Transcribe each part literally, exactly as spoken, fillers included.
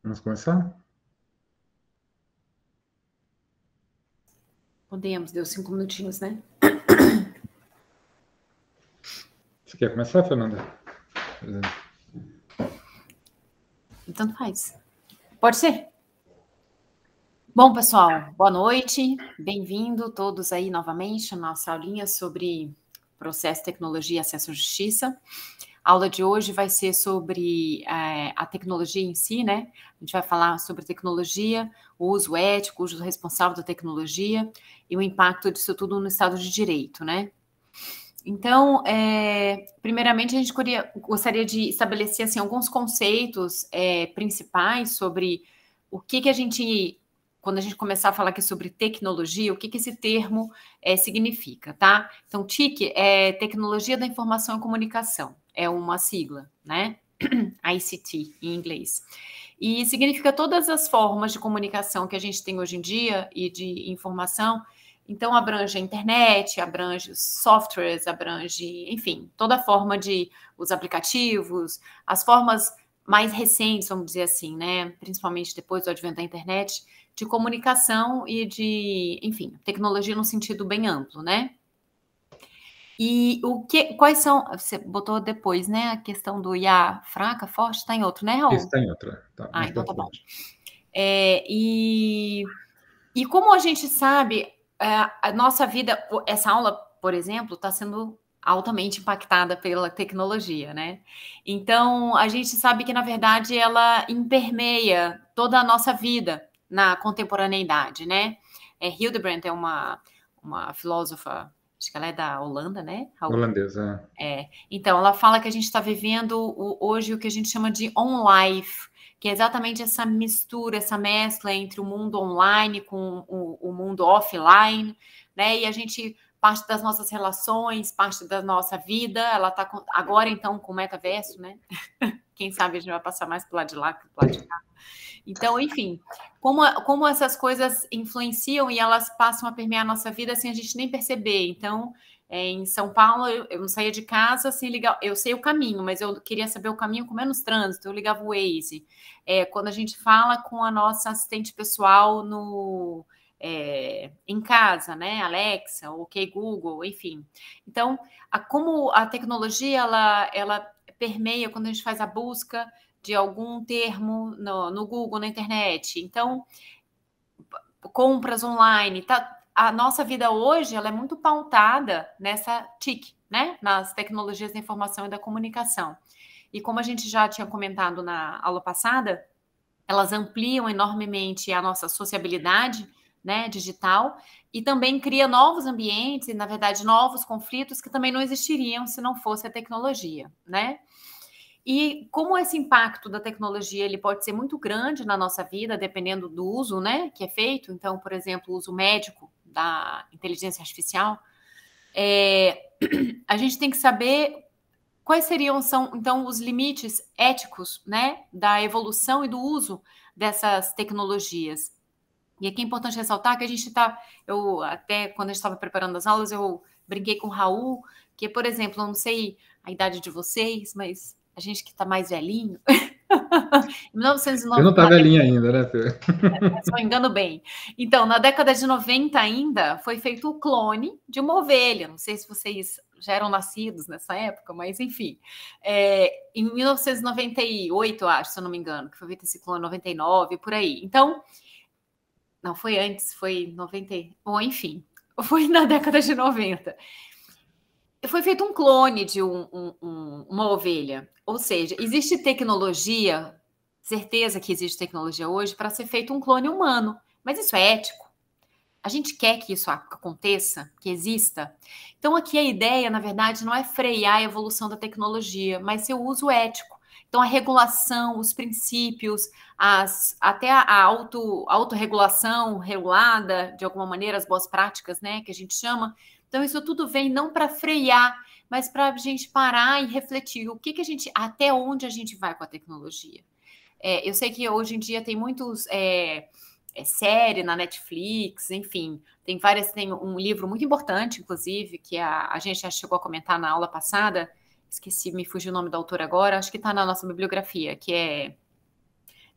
Vamos começar? Podemos, deu cinco minutinhos, né? Você quer começar, Fernanda? Tanto faz. Pode ser? Bom, pessoal, boa noite. Bem-vindo todos aí novamente à nossa aulinha sobre processo, tecnologia e acesso à justiça. A aula de hoje vai ser sobre é, a tecnologia em si, né? A gente vai falar sobre tecnologia, o uso ético, o uso responsável da tecnologia e o impacto disso tudo no Estado de Direito, né? Então, é, primeiramente, a gente queria, gostaria de estabelecer assim, alguns conceitos é, principais sobre o que, que a gente, quando a gente começar a falar aqui sobre tecnologia, o que, que esse termo é, significa, tá? Então, T I C é Tecnologia da Informação e Comunicação, é uma sigla, né? I C T, em inglês. E significa todas as formas de comunicação que a gente tem hoje em dia e de informação. Então, abrange a internet, abrange os softwares, abrange, enfim, toda forma de os aplicativos, as formas mais recentes, vamos dizer assim, né? Principalmente depois do advento da internet, de comunicação e de, enfim, tecnologia no sentido bem amplo, né? E o que, quais são, você botou depois, né, a questão do I A fraca, forte, está em outro, né, Raul? Isso está em outra, tá, Ah, mais então para tá bom. frente. É, e, e como a gente sabe, a nossa vida, essa aula, por exemplo, está sendo altamente impactada pela tecnologia, né? Então, a gente sabe que, na verdade, ela impermeia toda a nossa vida na contemporaneidade, né? É, Hildebrandt é uma, uma filósofa, acho que ela é da Holanda, né, Raul? Holandesa. É. Então, ela fala que a gente está vivendo o, hoje o que a gente chama de on-life, que é exatamente essa mistura, essa mescla entre o mundo online com o, o mundo offline, né? E a gente, parte das nossas relações, parte da nossa vida, ela está agora, então, com o metaverso, né? Quem sabe a gente vai passar mais para o lado de lá que para o lado de cá. Então, enfim, como, como essas coisas influenciam e elas passam a permear a nossa vida sem a gente nem perceber. Então, é, em São Paulo, eu, eu não saía de casa sem ligar. Eu sei o caminho, mas eu queria saber o caminho com menos trânsito. Eu ligava o Waze. É, quando a gente fala com a nossa assistente pessoal no, é, em casa, né? Alexa, OK Google, enfim. Então, a, como a tecnologia ela, ela permeia quando a gente faz a busca de algum termo no, no Google, na internet. Então, compras online, tá? A nossa vida hoje ela é muito pautada nessa T I C, né? Nas tecnologias da informação e da comunicação. E como a gente já tinha comentado na aula passada, elas ampliam enormemente a nossa sociabilidade, né, digital, e também cria novos ambientes e, na verdade, novos conflitos que também não existiriam se não fosse a tecnologia, né? E como esse impacto da tecnologia ele pode ser muito grande na nossa vida, dependendo do uso, né, que é feito. Então, por exemplo, o uso médico da inteligência artificial, é, a gente tem que saber quais seriam são então os limites éticos, né, da evolução e do uso dessas tecnologias. E aqui é importante ressaltar que a gente está, eu até quando a gente estava preparando as aulas, eu brinquei com o Raul, que, por exemplo, eu não sei a idade de vocês, mas a gente que está mais velhinho, em mil novecentos e noventa, Eu não tá velhinha ainda, né, Fê? só engano bem. Então, na década de noventa ainda, foi feito o clone de uma ovelha. Não sei se vocês já eram nascidos nessa época, mas enfim. É, em mil novecentos e noventa e oito, acho, se eu não me engano, que foi feito esse clone, noventa e nove, por aí. Então, não, foi antes, foi noventa, ou enfim, foi na década de noventa. Foi feito um clone de um, um, um, uma ovelha. Ou seja, existe tecnologia, certeza que existe tecnologia hoje para ser feito um clone humano. Mas isso é ético? A gente quer que isso aconteça, que exista? Então, aqui a ideia, na verdade, não é frear a evolução da tecnologia, mas seu uso ético. Então, a regulação, os princípios, as, até a auto, autorregulação regulada, de alguma maneira, as boas práticas, né, que a gente chama. Então, isso tudo vem não para frear, mas para a gente parar e refletir o que, que a gente, até onde a gente vai com a tecnologia. É, eu sei que hoje em dia tem muitos é, é, série na Netflix, enfim, tem várias, tem um livro muito importante, inclusive, que a, a gente já chegou a comentar na aula passada, esqueci, me fugiu o nome do autor agora, acho que está na nossa bibliografia, que é,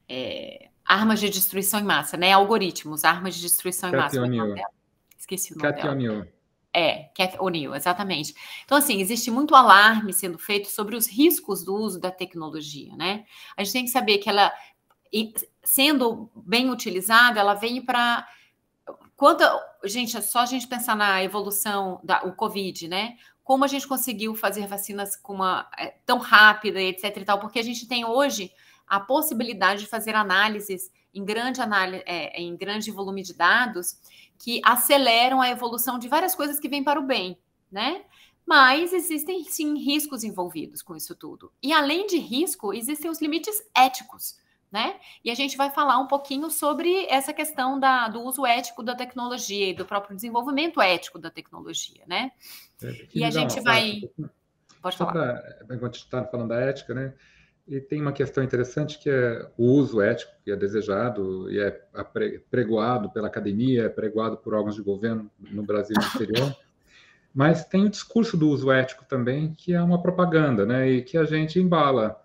é, armas de destruição em massa, né? Algoritmos, armas de destruição em massa. Cathy O'Neil. Esqueci o nome Cathy dela. O'Neil. É, Cathy O'Neil, exatamente. Então, assim, existe muito alarme sendo feito sobre os riscos do uso da tecnologia, né? A gente tem que saber que ela, sendo bem utilizada, ela vem para... Quanto, gente, é só a gente pensar na evolução da o Covid, né? Como a gente conseguiu fazer vacinas com uma, é, tão rápida, etc e tal, porque a gente tem hoje a possibilidade de fazer análises em grande, análise, é, em grande volume de dados que aceleram a evolução de várias coisas que vêm para o bem, né? Mas existem, sim, riscos envolvidos com isso tudo. E, além de risco, existem os limites éticos, né? E a gente vai falar um pouquinho sobre essa questão da, do uso ético da tecnologia e do próprio desenvolvimento ético da tecnologia, né? É, E a gente vai... Pode Só falar. para, enquanto a gente está falando da ética, né? E tem uma questão interessante que é o uso ético, que é desejado e é pregoado pela academia, é pregoado por órgãos de governo no Brasil e no exterior, mas tem o discurso do uso ético também, que é uma propaganda, né? E que a gente embala.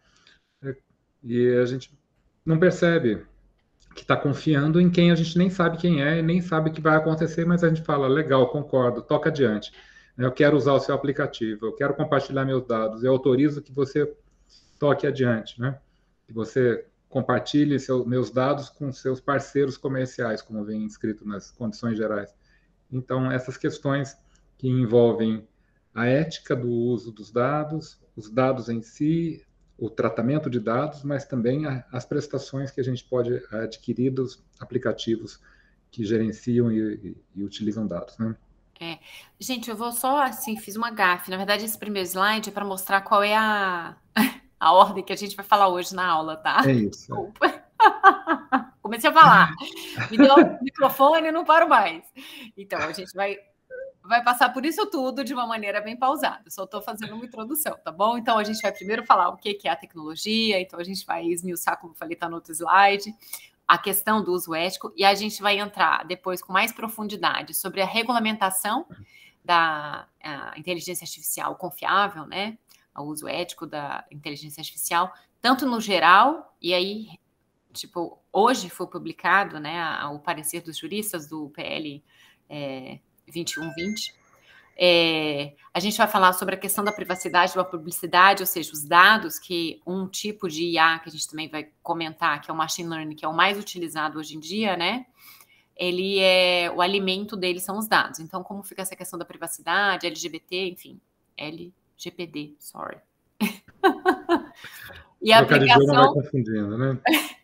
E a gente não percebe que está confiando em quem a gente nem sabe quem é e nem sabe o que vai acontecer, mas a gente fala, legal, concordo, toca adiante. Eu quero usar o seu aplicativo, eu quero compartilhar meus dados, eu autorizo que você toque adiante, né? Que você compartilhe seus, meus dados com seus parceiros comerciais, como vem escrito nas condições gerais. Então, essas questões que envolvem a ética do uso dos dados, os dados em si, o tratamento de dados, mas também a, as prestações que a gente pode adquirir dos aplicativos que gerenciam e, e, e utilizam dados, né? É. Gente, eu vou só, assim, fiz uma gafe. Na verdade, esse primeiro slide é para mostrar qual é a... a ordem que a gente vai falar hoje na aula, tá? É isso. Desculpa. É. Comecei a falar. Me deu o microfone e não paro mais. Então, a gente vai, vai passar por isso tudo de uma maneira bem pausada. Só estou fazendo uma introdução, tá bom? Então, a gente vai primeiro falar o que é a tecnologia. Então, a gente vai esmiuçar, como eu falei, está no outro slide, a questão do uso ético. E a gente vai entrar depois com mais profundidade sobre a regulamentação da inteligência artificial confiável, né? O uso ético da inteligência artificial, tanto no geral, e aí, tipo, hoje foi publicado, né, a, o parecer dos juristas do P L é, vinte e um vinte. É, a gente vai falar sobre a questão da privacidade, da publicidade, ou seja, os dados, que um tipo de I A, que a gente também vai comentar, que é o machine learning, que é o mais utilizado hoje em dia, né, ele é, o alimento dele são os dados. Então, como fica essa questão da privacidade, L G B T, enfim, L G P D, sorry. E a aplicação... não vai confundindo, né?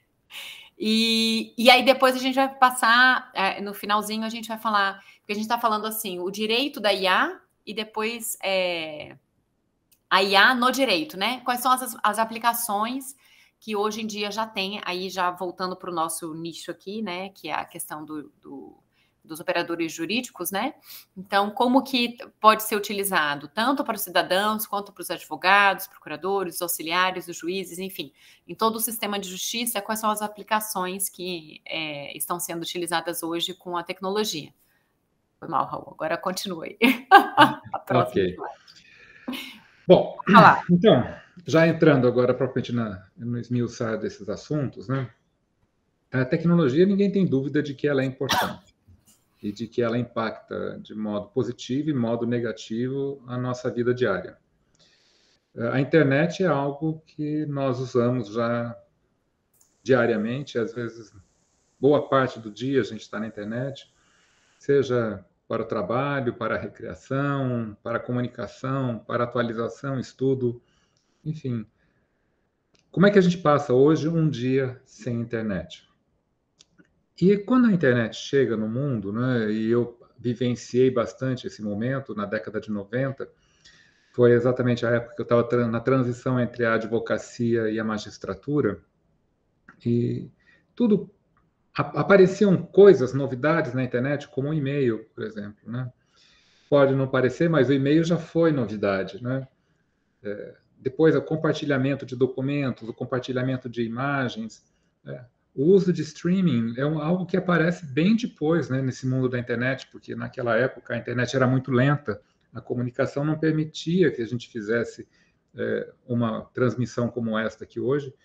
e, e aí depois a gente vai passar, é, no finalzinho a gente vai falar, porque a gente está falando assim, o direito da I A e depois é, a I A no direito, né? Quais são as, as aplicações que hoje em dia já tem, aí já voltando para o nosso nicho aqui, né? Que é a questão do... do dos operadores jurídicos, né? Então, como que pode ser utilizado tanto para os cidadãos, quanto para os advogados, procuradores, auxiliares, os juízes, enfim, em todo o sistema de justiça, quais são as aplicações que é, estão sendo utilizadas hoje com a tecnologia. Foi mal, Raul, agora continue. A próxima. Ok. Bom, Olá. Então, já entrando agora propriamente na, no esmiuçar desses assuntos, né? A tecnologia, ninguém tem dúvida de que ela é importante e de que ela impacta de modo positivo e modo negativo a nossa vida diária. A internet é algo que nós usamos já diariamente, às vezes boa parte do dia a gente está na internet, seja para o trabalho, para a recreação, para a comunicação, para a atualização, estudo, enfim. Como é que a gente passa hoje um dia sem internet? E quando a internet chega no mundo, né, e eu vivenciei bastante esse momento na década de noventa, foi exatamente a época que eu estava na transição entre a advocacia e a magistratura, e tudo apareciam coisas, novidades na internet, como o e-mail, por exemplo, né? Pode não parecer, mas o e-mail já foi novidade, né? É, depois, o compartilhamento de documentos, o compartilhamento de imagens, é, o uso de streaming é um, algo que aparece bem depois, né, nesse mundo da internet, porque naquela época a internet era muito lenta, a comunicação não permitia que a gente fizesse é, uma transmissão como esta aqui hoje,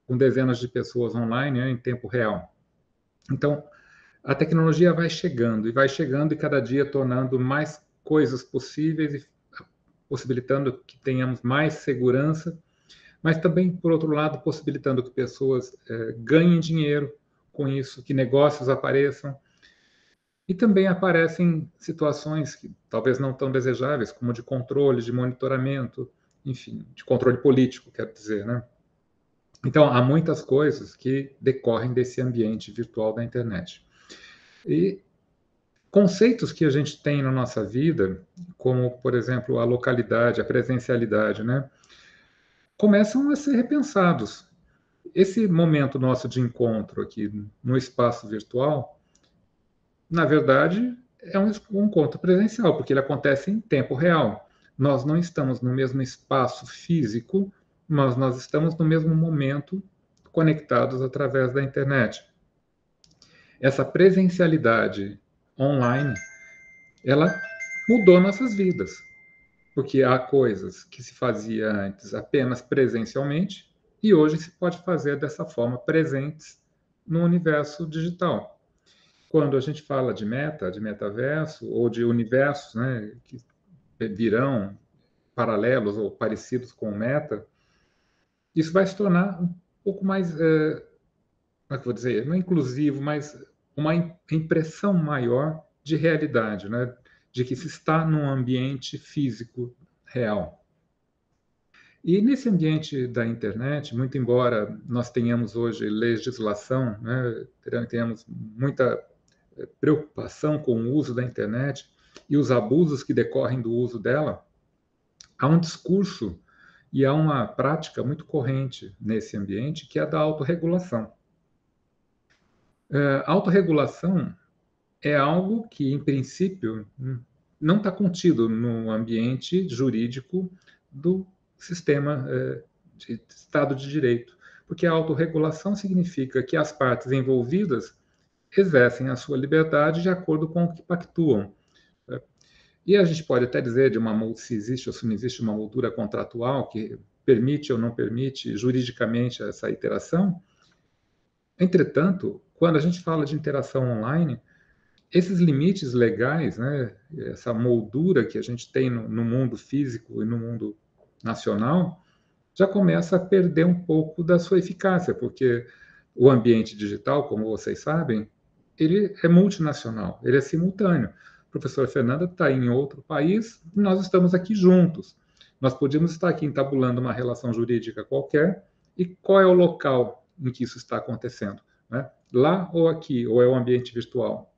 com dezenas de pessoas online, né, em tempo real. Então, a tecnologia vai chegando, e vai chegando e cada dia tornando mais coisas possíveis e possibilitando que tenhamos mais segurança, mas também, por outro lado, possibilitando que pessoas eh, ganhem dinheiro com isso, que negócios apareçam. E também aparecem situações que talvez não tão desejáveis, como de controle, de monitoramento, enfim, de controle político, quero dizer, né? Então, há muitas coisas que decorrem desse ambiente virtual da internet. E conceitos que a gente tem na nossa vida, como, por exemplo, a localidade, a presencialidade, né, começam a ser repensados. Esse momento nosso de encontro aqui no espaço virtual, na verdade, é um encontro presencial, porque ele acontece em tempo real. Nós não estamos no mesmo espaço físico, mas nós estamos no mesmo momento conectados através da internet. Essa presencialidade online, ela mudou nossas vidas, porque há coisas que se fazia antes apenas presencialmente e hoje se pode fazer dessa forma, presentes no universo digital. Quando a gente fala de meta, de metaverso, ou de universos, né, que virão paralelos ou parecidos com o meta, isso vai se tornar um pouco mais, é, como é que eu vou dizer, não inclusivo, mas uma impressão maior de realidade, né, de que se está num ambiente físico real. E nesse ambiente da internet, muito embora nós tenhamos hoje legislação, né, tenhamos muita preocupação com o uso da internet e os abusos que decorrem do uso dela, há um discurso e há uma prática muito corrente nesse ambiente, que é a da autorregulação. É, autorregulação é algo que, em princípio, não está contido no ambiente jurídico do sistema é, de Estado de Direito, porque a autorregulação significa que as partes envolvidas exercem a sua liberdade de acordo com o que pactuam. E a gente pode até dizer de uma, se existe ou se não existe uma moldura contratual que permite ou não permite juridicamente essa interação. Entretanto, quando a gente fala de interação online, esses limites legais, né, essa moldura que a gente tem no, no mundo físico e no mundo nacional, já começa a perder um pouco da sua eficácia, porque o ambiente digital, como vocês sabem, ele é multinacional, ele é simultâneo. A professora Fernanda está em outro país, e nós estamos aqui juntos. Nós podíamos estar aqui entabulando uma relação jurídica qualquer, e qual é o local em que isso está acontecendo? Né? Lá ou aqui, ou é o ambiente virtual?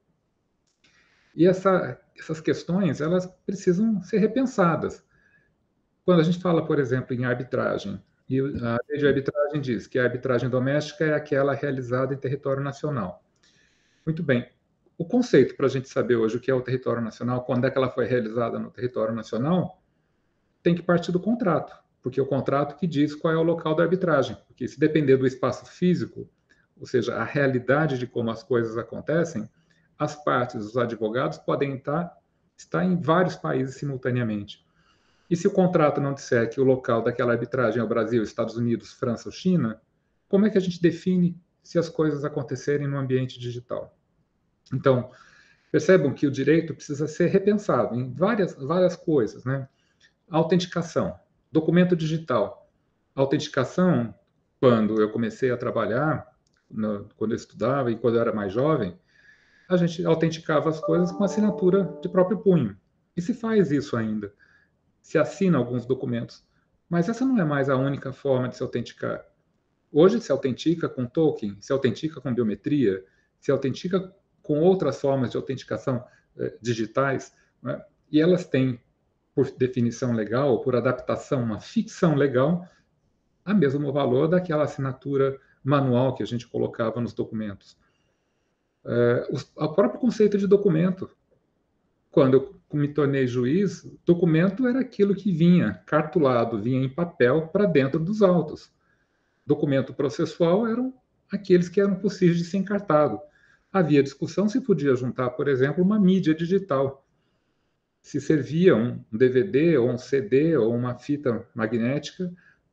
E essa, essas questões, elas precisam ser repensadas. Quando a gente fala, por exemplo, em arbitragem, e a lei de arbitragem diz que a arbitragem doméstica é aquela realizada em território nacional. Muito bem. O conceito para a gente saber hoje o que é o território nacional, quando é que ela foi realizada no território nacional, tem que partir do contrato, porque é o contrato que diz qual é o local da arbitragem. Porque se depender do espaço físico, ou seja, a realidade de como as coisas acontecem, as partes, os advogados podem estar, estar em vários países simultaneamente. E se o contrato não disser que o local daquela arbitragem é o Brasil, Estados Unidos, França ou China, como é que a gente define se as coisas acontecerem no ambiente digital? Então, percebam que o direito precisa ser repensado em várias, várias coisas, né? Autenticação, documento digital. Autenticação, quando eu comecei a trabalhar, no, quando eu estudava e quando eu era mais jovem, a gente autenticava as coisas com assinatura de próprio punho. E se faz isso ainda. Se assina alguns documentos. Mas essa não é mais a única forma de se autenticar. Hoje se autentica com token, se autentica com biometria, se autentica com outras formas de autenticação eh, digitais, né? E elas têm, por definição legal, por adaptação, uma ficção legal, a mesmo valor daquela assinatura manual que a gente colocava nos documentos. Eh, o, o próprio conceito de documento. Quando eu me tornei juiz, documento era aquilo que vinha cartulado, vinha em papel para dentro dos autos. Documento processual eram aqueles que eram possíveis de ser encartado. Havia discussão se podia juntar, por exemplo, uma mídia digital. Se servia um D V D, ou um C D, ou uma fita magnética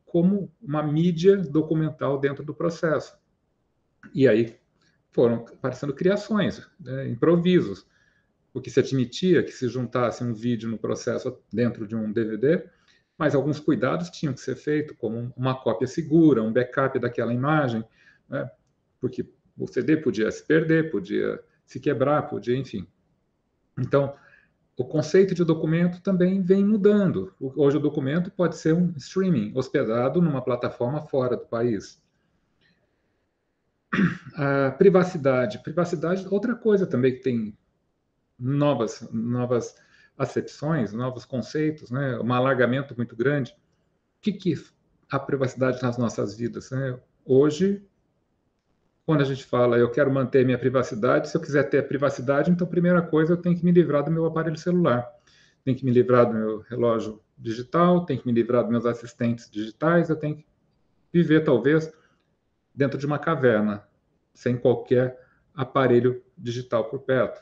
como uma mídia documental dentro do processo. E aí foram aparecendo criações, né, improvisos, o que se admitia que se juntasse um vídeo no processo dentro de um D V D, mas alguns cuidados tinham que ser feitos, como uma cópia segura, um backup daquela imagem, né, porque o C D podia se perder, podia se quebrar, podia, enfim. Então, o conceito de documento também vem mudando. Hoje o documento pode ser um streaming, hospedado numa plataforma fora do país. A privacidade. Privacidade, outra coisa também que tem novas, novas acepções, novos conceitos, né? Um alargamento muito grande. O que que a privacidade nas nossas vidas, né? Hoje, quando a gente fala, eu quero manter minha privacidade, se eu quiser ter a privacidade, então, primeira coisa, eu tenho que me livrar do meu aparelho celular. Tenho que me livrar do meu relógio digital, tenho que me livrar dos meus assistentes digitais, eu tenho que viver, talvez, dentro de uma caverna, sem qualquer aparelho digital por perto.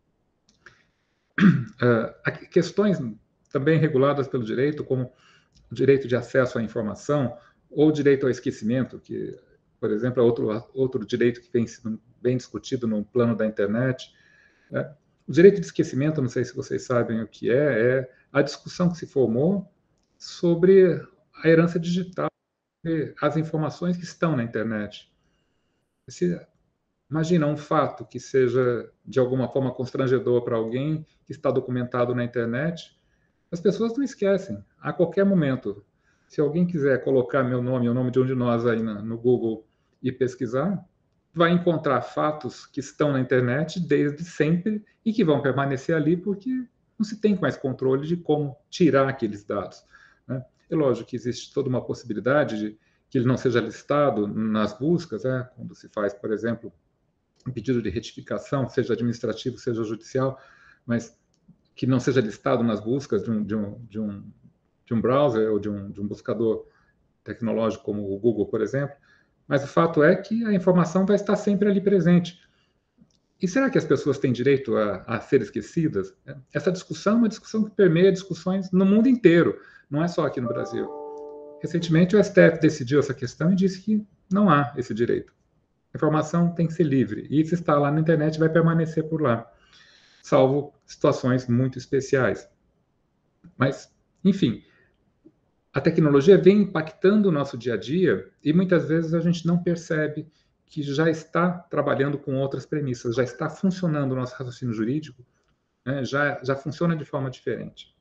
Uh, questões também reguladas pelo direito, como o direito de acesso à informação ou o direito ao esquecimento, que, por exemplo, é outro, outro direito que vem sendo bem discutido no plano da internet. Né? O direito de esquecimento, não sei se vocês sabem o que é, é a discussão que se formou sobre a herança digital, as informações que estão na internet. Se, imagina um fato que seja de alguma forma constrangedor para alguém, que está documentado na internet, as pessoas não esquecem, a qualquer momento. Se alguém quiser colocar meu nome, o nome de um de nós aí no, no Google e pesquisar, vai encontrar fatos que estão na internet desde sempre e que vão permanecer ali porque não se tem mais controle de como tirar aqueles dados. Né? É lógico que existe toda uma possibilidade de que ele não seja listado nas buscas, né? Quando se faz, por exemplo, um pedido de retificação, seja administrativo, seja judicial, mas que não seja listado nas buscas de um, de um, de um, de um browser ou de um, de um buscador tecnológico como o Google, por exemplo. Mas o fato é que a informação vai estar sempre ali presente. E será que as pessoas têm direito a, a ser esquecidas? Essa discussão é uma discussão que permeia discussões no mundo inteiro, não é só aqui no Brasil. Recentemente, o S T F decidiu essa questão e disse que não há esse direito. A informação tem que ser livre. E se está lá na internet, vai permanecer por lá, salvo situações muito especiais. Mas, enfim, a tecnologia vem impactando o nosso dia a dia e muitas vezes a gente não percebe que já está trabalhando com outras premissas, já está funcionando o nosso raciocínio jurídico, né? já, já funciona de forma diferente.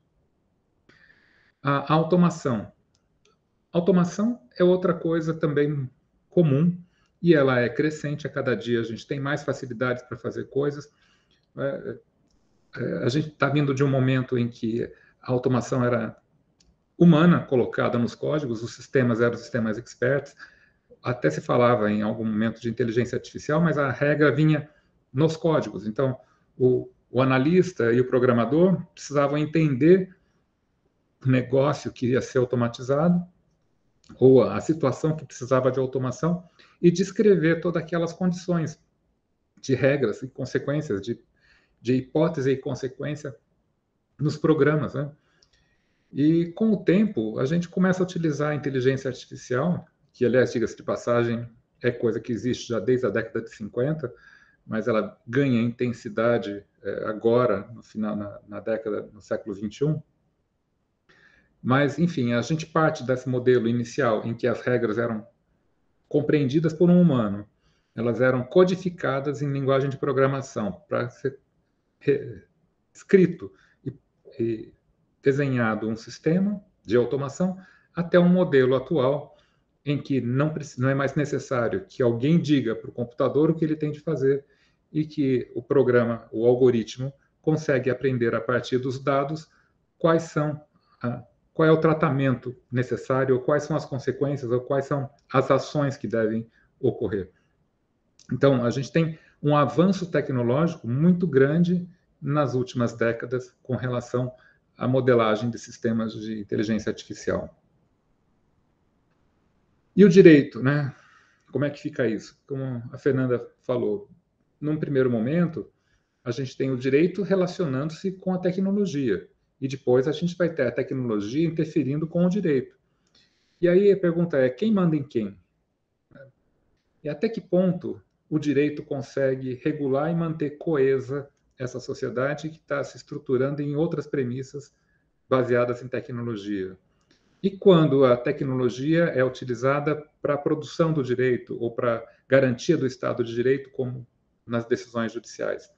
A, a automação. Automação é outra coisa também comum e ela é crescente a cada dia. A gente tem mais facilidades para fazer coisas. É, é, a gente está vindo de um momento em que a automação era humana, colocada nos códigos, os sistemas eram sistemas experts, até se falava em algum momento de inteligência artificial, mas a regra vinha nos códigos. Então, o, o analista e o programador precisavam entender o negócio que ia ser automatizado, ou a situação que precisava de automação, e descrever todas aquelas condições de regras e consequências, de, de hipótese e consequência nos programas, né? E com o tempo, a gente começa a utilizar a inteligência artificial, que, aliás, diga-se de passagem, é coisa que existe já desde a década de cinquenta, mas ela ganha intensidade é, agora, no final, na, na década, no século vinte e um. Mas, enfim, a gente parte desse modelo inicial em que as regras eram compreendidas por um humano, elas eram codificadas em linguagem de programação para ser re, escrito e, e desenhado um sistema de automação até um modelo atual em que não, não é mais necessário que alguém diga para o computador o que ele tem de fazer e que o programa, o algoritmo, consegue aprender a partir dos dados quais são a, qual é o tratamento necessário, ou quais são as consequências, ou quais são as ações que devem ocorrer. Então, a gente tem um avanço tecnológico muito grande nas últimas décadas com relação à modelagem de sistemas de inteligência artificial. E o direito, né? Como é que fica isso? Como a Fernanda falou, num primeiro momento, a gente tem o direito relacionando-se com a tecnologia, e depois a gente vai ter a tecnologia interferindo com o direito. E aí a pergunta é, quem manda em quem? E até que ponto o direito consegue regular e manter coesa essa sociedade que está se estruturando em outras premissas baseadas em tecnologia? E quando a tecnologia é utilizada para a produção do direito ou para garantia do Estado de Direito, como nas decisões judiciais?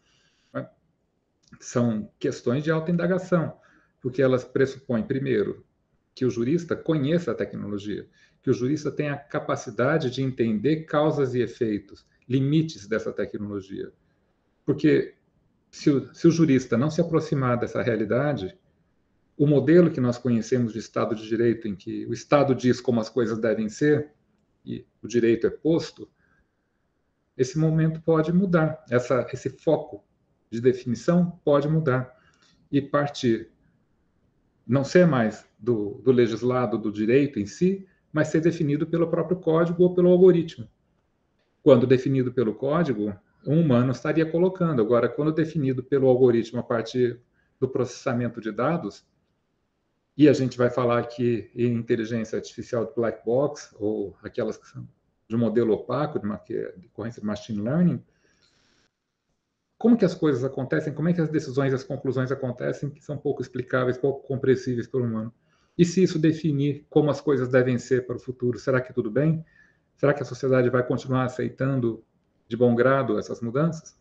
São questões de alta indagação, porque elas pressupõem, primeiro, que o jurista conheça a tecnologia, que o jurista tenha a capacidade de entender causas e efeitos, limites dessa tecnologia. Porque se o, se o jurista não se aproximar dessa realidade, o modelo que nós conhecemos de Estado de Direito, em que o Estado diz como as coisas devem ser e o direito é posto, esse momento pode mudar, essa, esse foco de definição pode mudar e partir, não ser mais do, do legislado do direito em si, mas ser definido pelo próprio código ou pelo algoritmo. Quando definido pelo código, um humano estaria colocando. Agora, quando definido pelo algoritmo a partir do processamento de dados, e a gente vai falar aqui em inteligência artificial de black box, ou aquelas que são de um modelo opaco, de, uma, de decorrência de machine learning, como que as coisas acontecem, como é que as decisões e as conclusões acontecem, que são pouco explicáveis, pouco compreensíveis para o humano. E se isso definir como as coisas devem ser para o futuro, será que tudo bem? Será que a sociedade vai continuar aceitando de bom grado essas mudanças?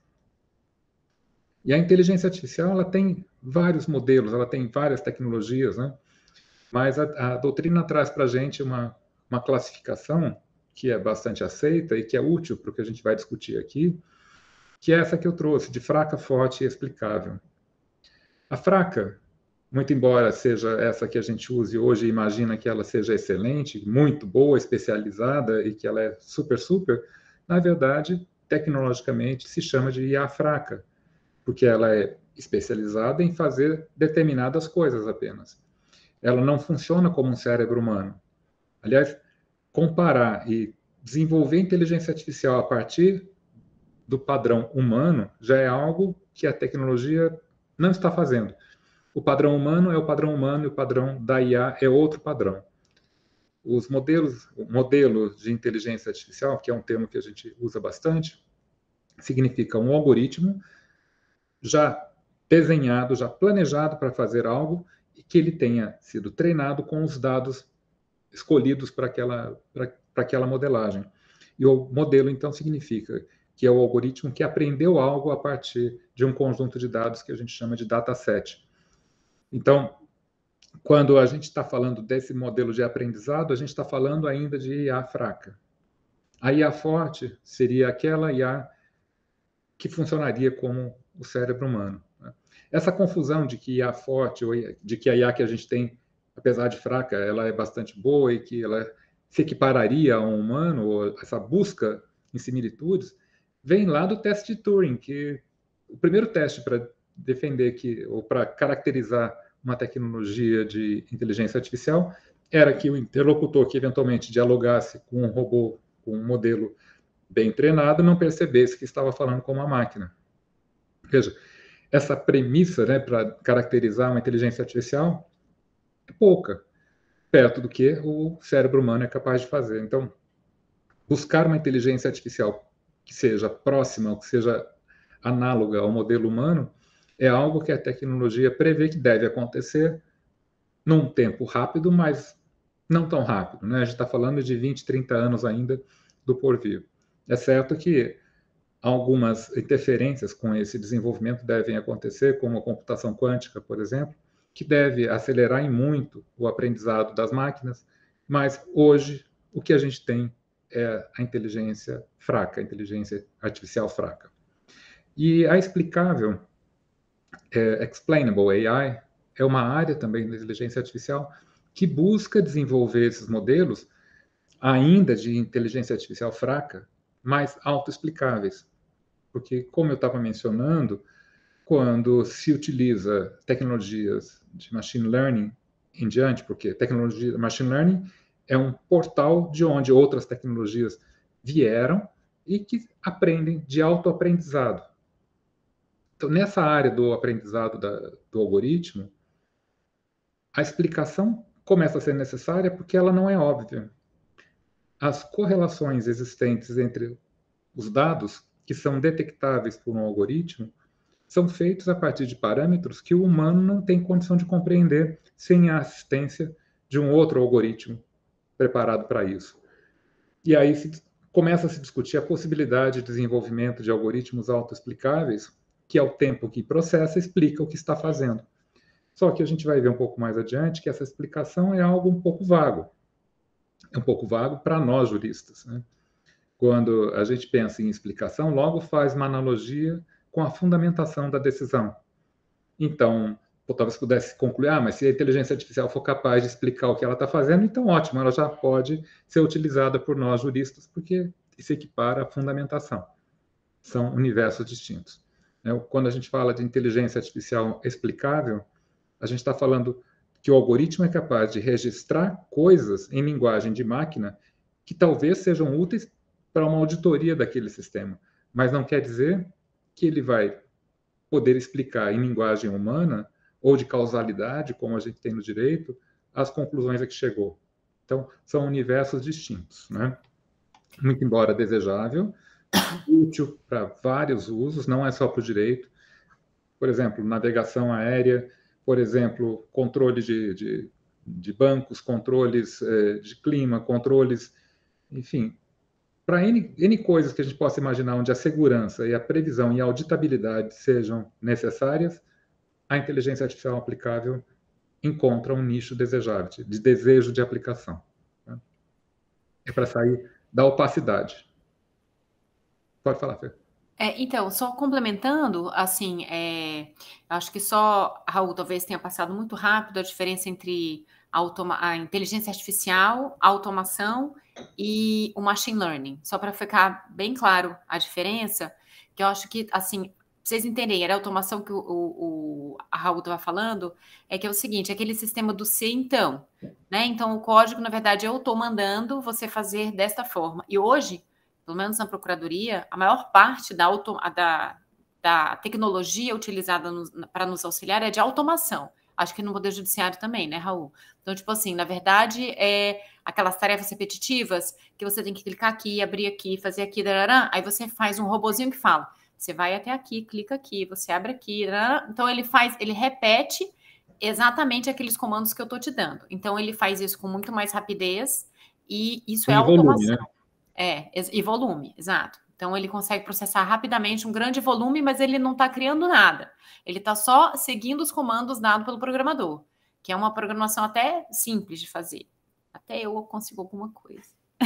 E a inteligência artificial, ela tem vários modelos, ela tem várias tecnologias, né? Mas a, a doutrina traz para a gente uma, uma classificação que é bastante aceita e que é útil para o que a gente vai discutir aqui, que é essa que eu trouxe, de fraca, forte e explicável. A fraca, muito embora seja essa que a gente use hoje e imagina que ela seja excelente, muito boa, especializada e que ela é super, super, na verdade, tecnologicamente, se chama de I A fraca, porque ela é especializada em fazer determinadas coisas apenas. Ela não funciona como um cérebro humano. Aliás, comparar e desenvolver inteligência artificial a partir do padrão humano já é algo que a tecnologia não está fazendo. O padrão humano é o padrão humano e o padrão da I A é outro padrão. Os modelos, modelos de inteligência artificial, que é um termo que a gente usa bastante, significa um algoritmo já desenhado, já planejado para fazer algo e que ele tenha sido treinado com os dados escolhidos para aquela, para, para aquela modelagem. E o modelo, então, significa que é o algoritmo que aprendeu algo a partir de um conjunto de dados que a gente chama de dataset. Então, quando a gente está falando desse modelo de aprendizado, a gente está falando ainda de I A fraca. A I A forte seria aquela I A que funcionaria como o cérebro humano. Essa confusão de que I A forte, ou de que a I A que a gente tem, apesar de fraca, ela é bastante boa e que ela se equipararia a um humano, ou essa busca em similitudes, vem lá do teste de Turing, que o primeiro teste para defender que, ou para caracterizar uma tecnologia de inteligência artificial era que o interlocutor que eventualmente dialogasse com um robô, com um modelo bem treinado, não percebesse que estava falando com uma máquina. Veja, essa premissa, né, para caracterizar uma inteligência artificial é pouca, perto do que o cérebro humano é capaz de fazer. Então, buscar uma inteligência artificial que seja próxima, ou que seja análoga ao modelo humano, é algo que a tecnologia prevê que deve acontecer num tempo rápido, mas não tão rápido, né? A gente está falando de vinte, trinta anos ainda do porvir. É certo que algumas interferências com esse desenvolvimento devem acontecer, como a computação quântica, por exemplo, que deve acelerar em muito o aprendizado das máquinas, mas hoje o que a gente tem é a inteligência fraca, a inteligência artificial fraca. E a explicável, é, explainable A I, é uma área também da inteligência artificial que busca desenvolver esses modelos ainda de inteligência artificial fraca, mas autoexplicáveis. Porque, como eu estava mencionando, quando se utiliza tecnologias de machine learning em diante, porque tecnologia machine learning é um portal de onde outras tecnologias vieram e que aprendem de autoaprendizado. Então, nessa área do aprendizado da, do algoritmo, a explicação começa a ser necessária porque ela não é óbvia. As correlações existentes entre os dados, que são detectáveis por um algoritmo, são feitos a partir de parâmetros que o humano não tem condição de compreender sem a assistência de um outro algoritmo preparado para isso. E aí se, começa a se discutir a possibilidade de desenvolvimento de algoritmos autoexplicáveis, que ao tempo que processa, explica o que está fazendo. Só que a gente vai ver um pouco mais adiante que essa explicação é algo um pouco vago. É um pouco vago para nós, juristas, né? Quando a gente pensa em explicação, logo faz uma analogia com a fundamentação da decisão. Então, talvez pudesse concluir, ah, mas se a inteligência artificial for capaz de explicar o que ela está fazendo, então ótimo, ela já pode ser utilizada por nós juristas, porque se equipara à fundamentação. São universos distintos. Quando a gente fala de inteligência artificial explicável, a gente está falando que o algoritmo é capaz de registrar coisas em linguagem de máquina que talvez sejam úteis para uma auditoria daquele sistema, mas não quer dizer que ele vai poder explicar em linguagem humana ou de causalidade, como a gente tem no direito, as conclusões a que chegou. Então, são universos distintos, né? Muito embora desejável, útil para vários usos, não é só para o direito. Por exemplo, navegação aérea, por exemplo, controle de, de, de bancos, controles eh, de clima, controles, enfim, para N, N coisas que a gente possa imaginar onde a segurança e a previsão e a auditabilidade sejam necessárias, a inteligência artificial aplicável encontra um nicho desejável, de desejo de aplicação. Né? É para sair da opacidade. Pode falar, Fê. É, então, só complementando, assim, é, acho que só, Raul, talvez tenha passado muito rápido a diferença entre a, automa a inteligência artificial, a automação e o machine learning. Só para ficar bem claro a diferença, que eu acho que, assim, vocês entenderem, era a automação que o, o, o a Raul estava falando, é que é o seguinte, aquele sistema do se então, né? Então, o código, na verdade, eu estou mandando você fazer desta forma. E hoje, pelo menos na Procuradoria, a maior parte da, auto, da, da tecnologia utilizada para nos auxiliar é de automação. Acho que no Poder Judiciário também, né, Raul? Então, tipo assim, na verdade, é aquelas tarefas repetitivas que você tem que clicar aqui, abrir aqui, fazer aqui, darará, aí você faz um robozinho que fala, você vai até aqui, clica aqui, você abre aqui, darará. Então ele faz, ele repete exatamente aqueles comandos que eu estou te dando. Então ele faz isso com muito mais rapidez e isso é automação. Volume, né? É, e volume, exato. Então, ele consegue processar rapidamente um grande volume, mas ele não está criando nada. Ele está só seguindo os comandos dados pelo programador, que é uma programação até simples de fazer. Até eu consigo alguma coisa.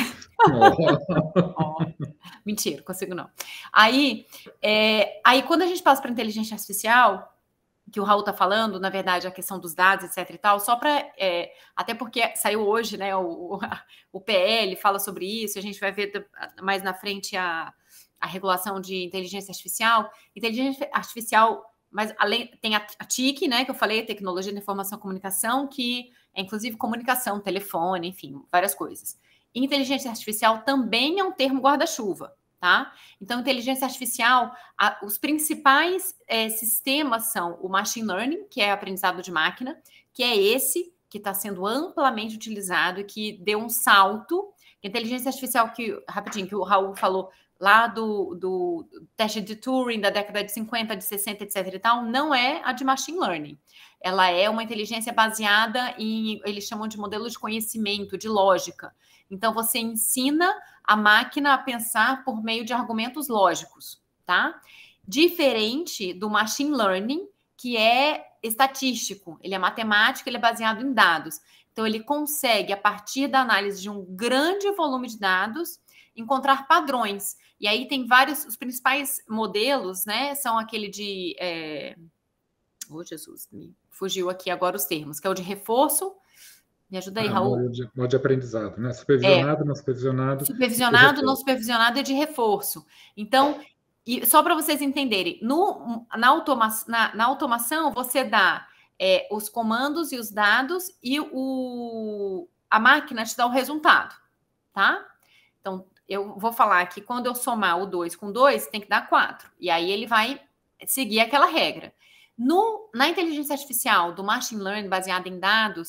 Oh. Mentira, consigo não. Aí, é, aí, quando a gente passa para a inteligência artificial, que o Raul está falando, na verdade, a questão dos dados, etc e tal, só para, é, até porque saiu hoje, né, o, o P L fala sobre isso, a gente vai ver mais na frente a, a regulação de inteligência artificial. Inteligência artificial, mas além, tem a, a T I C, né, que eu falei, Tecnologia de Informação e Comunicação, que é inclusive comunicação, telefone, enfim, várias coisas. Inteligência artificial também é um termo guarda-chuva. Tá? Então, inteligência artificial, a, os principais é, sistemas são o machine learning, que é aprendizado de máquina, que é esse que está sendo amplamente utilizado e que deu um salto. A inteligência artificial, que, rapidinho, que o Raul falou lá do, do teste de Turing da década de cinquenta, de sessenta, etc e tal, não é a de machine learning. Ela é uma inteligência baseada em, eles chamam de modelo de conhecimento, de lógica. Então, você ensina a máquina a pensar por meio de argumentos lógicos, tá? Diferente do machine learning, que é estatístico, ele é matemático, ele é baseado em dados. Então, ele consegue, a partir da análise de um grande volume de dados, encontrar padrões. E aí tem vários, os principais modelos, né, são aquele de... É... Oh, Jesus, me fugiu aqui agora os termos, que é o de reforço. Me ajuda aí, ah, Raul. Modo de, modo de aprendizado, né? Supervisionado, é, não supervisionado. Supervisionado, não supervisionado e de reforço. Então, e só para vocês entenderem, no, na, automa, na, na automação, você dá é, os comandos e os dados e o, a máquina te dá o resultado, tá? Então, eu vou falar que quando eu somar o dois com dois, tem que dar quatro. E aí ele vai seguir aquela regra. No, na inteligência artificial do machine learning baseada em dados,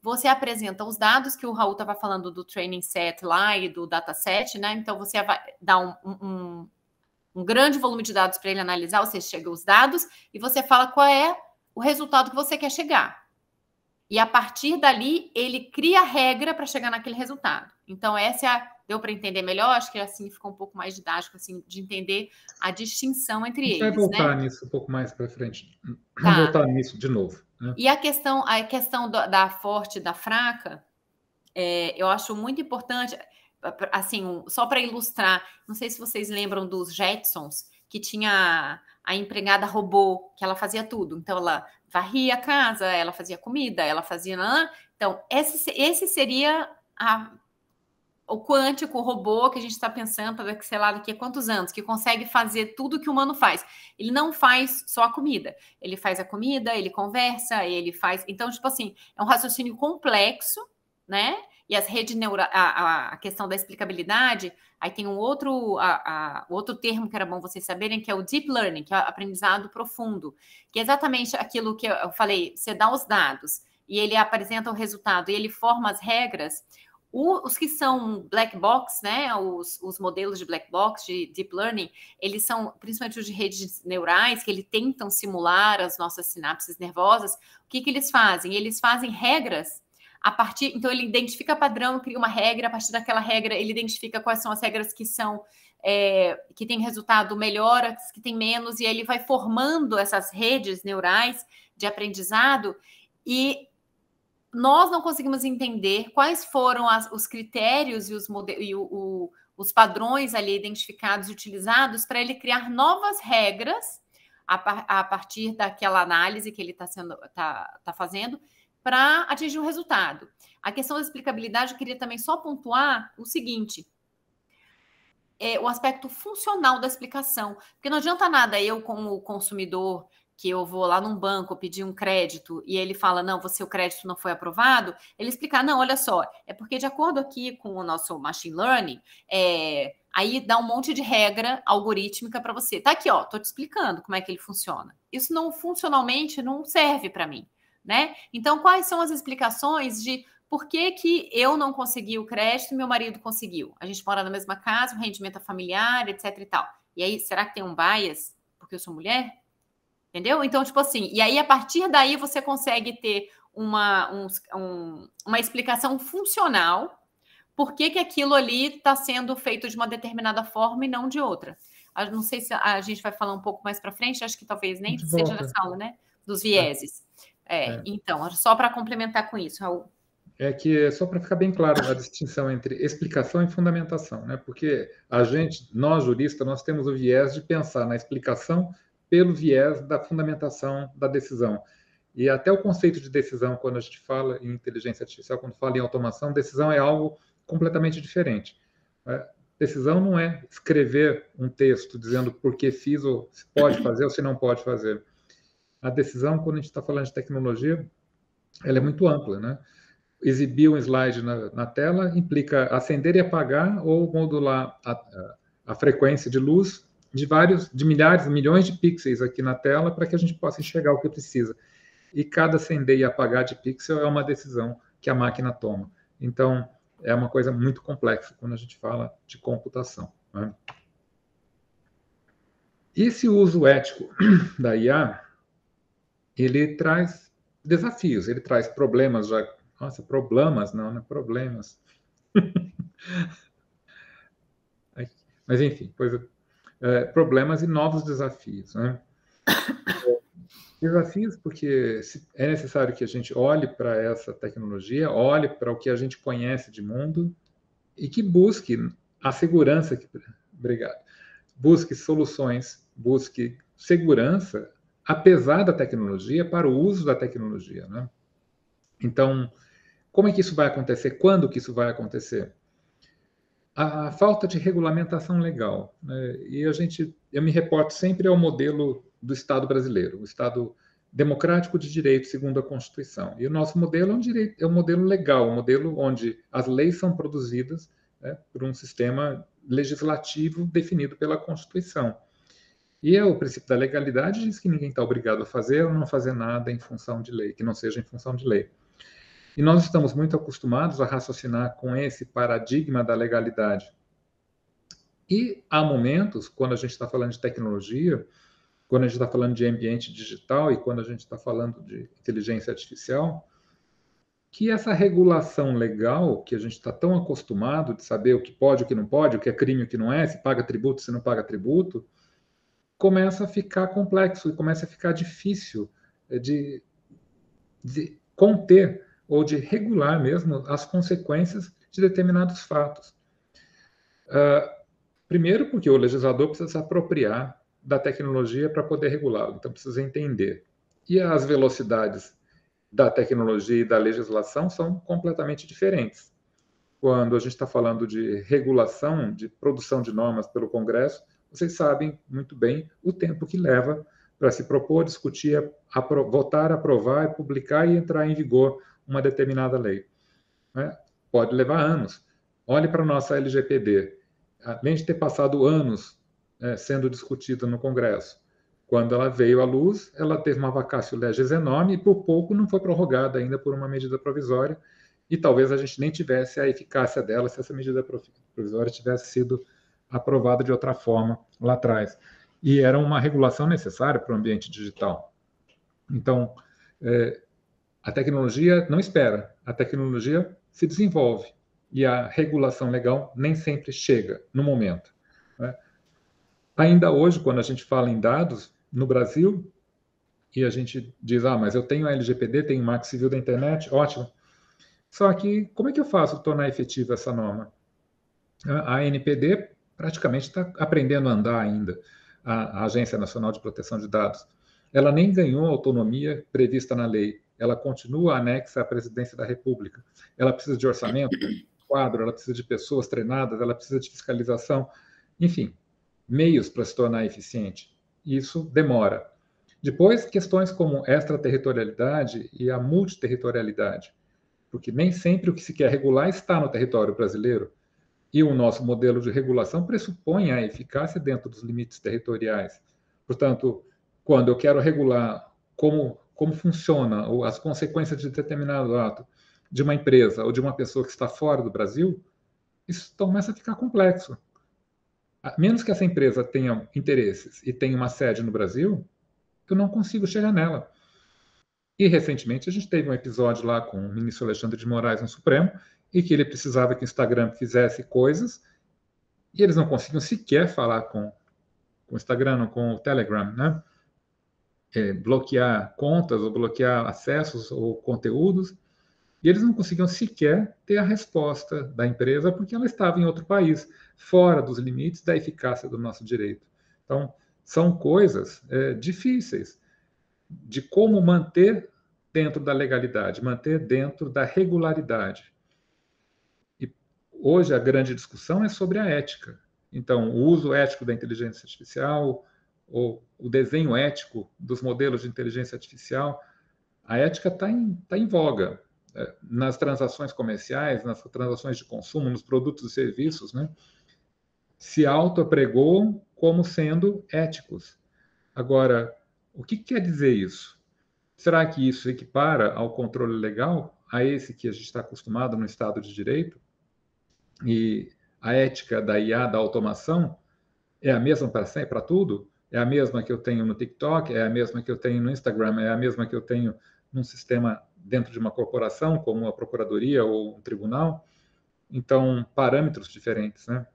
você apresenta os dados que o Raul estava falando do training set lá e do dataset, né? Então, você vai dar um, um, um grande volume de dados para ele analisar, você chega os dados e você fala qual é o resultado que você quer chegar. E a partir dali, ele cria a regra para chegar naquele resultado. Então, essa é a... Deu para entender melhor? Acho que assim ficou um pouco mais didático, assim, de entender a distinção entre eles. A gente vai voltar, né, nisso um pouco mais para frente. Vamos tá. voltar nisso de novo. Né? E a questão, a questão da, da forte e da fraca, é, eu acho muito importante, assim, só para ilustrar, não sei se vocês lembram dos Jetsons, que tinha a empregada robô, que ela fazia tudo. Então, ela varria a casa, ela fazia comida, ela fazia... Então, esse, esse seria a, o quântico, o robô que a gente está pensando, daqui, sei lá, daqui a quantos anos, que consegue fazer tudo que o humano faz. Ele não faz só a comida. Ele faz a comida, ele conversa, ele faz... Então, tipo assim, é um raciocínio complexo, né? E as redes neurais, a, a questão da explicabilidade, aí tem um outro, a, a, outro termo que era bom vocês saberem, que é o deep learning, que é o aprendizado profundo, que é exatamente aquilo que eu falei, você dá os dados e ele apresenta o resultado e ele forma as regras. O, os que são black box, né, os, os modelos de black box, de deep learning, eles são, principalmente os de redes neurais, que eles tentam simular as nossas sinapses nervosas. O que, que eles fazem? Eles fazem regras a partir, então ele identifica padrão, cria uma regra, a partir daquela regra ele identifica quais são as regras que são é, que tem resultado melhor, as que tem menos, e ele vai formando essas redes neurais de aprendizado, e nós não conseguimos entender quais foram as, os critérios e, os, e o, o, os padrões ali identificados e utilizados para ele criar novas regras a, a partir daquela análise que ele está tá, tá fazendo, para atingir o resultado. A questão da explicabilidade, eu queria também só pontuar o seguinte, é o aspecto funcional da explicação, porque não adianta nada eu, como consumidor, que eu vou lá num banco pedir um crédito e ele fala, não, você, o crédito não foi aprovado, ele explicar, não, olha só, é porque de acordo aqui com o nosso machine learning, é, aí dá um monte de regra algorítmica para você. Tá aqui, ó, tô te explicando como é que ele funciona. Isso não, funcionalmente, não serve para mim. Né? Então, quais são as explicações de por que, que eu não consegui o crédito e meu marido conseguiu? A gente mora na mesma casa, o rendimento é familiar, etc e tal. E aí, será que tem um bias porque eu sou mulher? Entendeu? Então, tipo assim, e aí a partir daí você consegue ter uma, um, um, uma explicação funcional por que, que aquilo ali está sendo feito de uma determinada forma e não de outra. Eu não sei se a gente vai falar um pouco mais para frente, acho que talvez nem seja nessa aula, né? Dos vieses. É, é. Então, só para complementar com isso, Raul. É que, só para ficar bem claro a distinção entre explicação e fundamentação, né? Porque a gente, nós juristas, nós temos o viés de pensar na explicação pelo viés da fundamentação da decisão. E até o conceito de decisão, quando a gente fala em inteligência artificial, quando fala em automação, decisão é algo completamente diferente. Decisão não é escrever um texto dizendo por que fiz, ou se pode fazer ou se não pode fazer. A decisão, quando a gente está falando de tecnologia, ela é muito ampla, né? Exibir um slide na, na tela implica acender e apagar ou modular a, a, a frequência de luz de vários, de milhares, milhões de pixels aqui na tela para que a gente possa enxergar o que precisa. E cada acender e apagar de pixel é uma decisão que a máquina toma. Então, é uma coisa muito complexa quando a gente fala de computação, né? Esse uso ético da I A, ele traz desafios, ele traz problemas já. Nossa, problemas, não, não é problemas. Mas, enfim, coisa, é, problemas e novos desafios, né? Desafios porque é necessário que a gente olhe para essa tecnologia, olhe para o que a gente conhece de mundo e que busque a segurança. Que, obrigado. Busque soluções, busque segurança, apesar da tecnologia, para o uso da tecnologia, né? Então, como é que isso vai acontecer? Quando que isso vai acontecer? A, a falta de regulamentação legal, né? E a gente, eu me reporto sempre ao modelo do Estado brasileiro, o Estado democrático de direito segundo a Constituição. E o nosso modelo é um, direito, é um modelo legal, um modelo onde as leis são produzidas, né, por um sistema legislativo definido pela Constituição. E é o princípio da legalidade diz que ninguém está obrigado a fazer ou não fazer nada em função de lei, que não seja em função de lei. E nós estamos muito acostumados a raciocinar com esse paradigma da legalidade. E há momentos, quando a gente está falando de tecnologia, quando a gente está falando de ambiente digital e quando a gente está falando de inteligência artificial, que essa regulação legal, que a gente está tão acostumado de saber o que pode, o que não pode, o que é crime, o que não é, se paga tributo, se não paga tributo, começa a ficar complexo e começa a ficar difícil de, de conter ou de regular mesmo as consequências de determinados fatos. Uh, primeiro, porque o legislador precisa se apropriar da tecnologia para poder regulá-lo, então precisa entender. E as velocidades da tecnologia e da legislação são completamente diferentes. Quando a gente está falando de regulação, de produção de normas pelo Congresso, vocês sabem muito bem o tempo que leva para se propor, discutir, apro- votar, aprovar, publicar e entrar em vigor uma determinada lei. Né? Pode levar anos. Olhe para a nossa L G P D. Além de ter passado anos é, sendo discutida no Congresso, quando ela veio à luz, ela teve uma vacatio legis enorme e por pouco não foi prorrogada ainda por uma medida provisória e talvez a gente nem tivesse a eficácia dela se essa medida provisória tivesse sido aprovada de outra forma lá atrás. E era uma regulação necessária para o ambiente digital. Então, é, a tecnologia não espera, a tecnologia se desenvolve e a regulação legal nem sempre chega no momento. Né? Ainda hoje, quando a gente fala em dados, no Brasil, e a gente diz, ah, mas eu tenho a L G P D, tenho o Marco Civil da Internet, ótimo. Só que, como é que eu faço tornar efetiva essa norma? A N P D praticamente está aprendendo a andar ainda, a, a Agência Nacional de Proteção de Dados. Ela nem ganhou a autonomia prevista na lei, ela continua anexa à Presidência da República. Ela precisa de orçamento, quadro, ela precisa de pessoas treinadas, ela precisa de fiscalização, enfim, meios para se tornar eficiente. Isso demora. Depois, questões como extraterritorialidade e a multiterritorialidade, porque nem sempre o que se quer regular está no território brasileiro, e o nosso modelo de regulação pressupõe a eficácia dentro dos limites territoriais. Portanto, quando eu quero regular como, como funciona ou as consequências de determinado ato de uma empresa ou de uma pessoa que está fora do Brasil, isso começa a ficar complexo. A menos que essa empresa tenha interesses e tenha uma sede no Brasil, eu não consigo chegar nela. E, recentemente, a gente teve um episódio lá com o ministro Alexandre de Moraes no Supremo, e que ele precisava que o Instagram fizesse coisas, e eles não conseguiam sequer falar com, com o Instagram, ou com o Telegram, né? É, bloquear contas, ou bloquear acessos ou conteúdos, e eles não conseguiam sequer ter a resposta da empresa, porque ela estava em outro país, fora dos limites da eficácia do nosso direito. Então, são coisas é, difíceis de como manter dentro da legalidade, manter dentro da regularidade. E hoje a grande discussão é sobre a ética. Então, o uso ético da inteligência artificial, ou o desenho ético dos modelos de inteligência artificial, a ética está em, tá em voga. Nas transações comerciais, nas transações de consumo, nos produtos e serviços, né? Se autoapregoam como sendo éticos. Agora, o que quer dizer isso? Será que isso equipara ao controle legal, a esse que a gente está acostumado no Estado de Direito? E a ética da I A, da automação, é a mesma para tudo? É a mesma que eu tenho no TikTok? É a mesma que eu tenho no Instagram? É a mesma que eu tenho num sistema dentro de uma corporação, como a Procuradoria ou um tribunal? Então, parâmetros diferentes, né?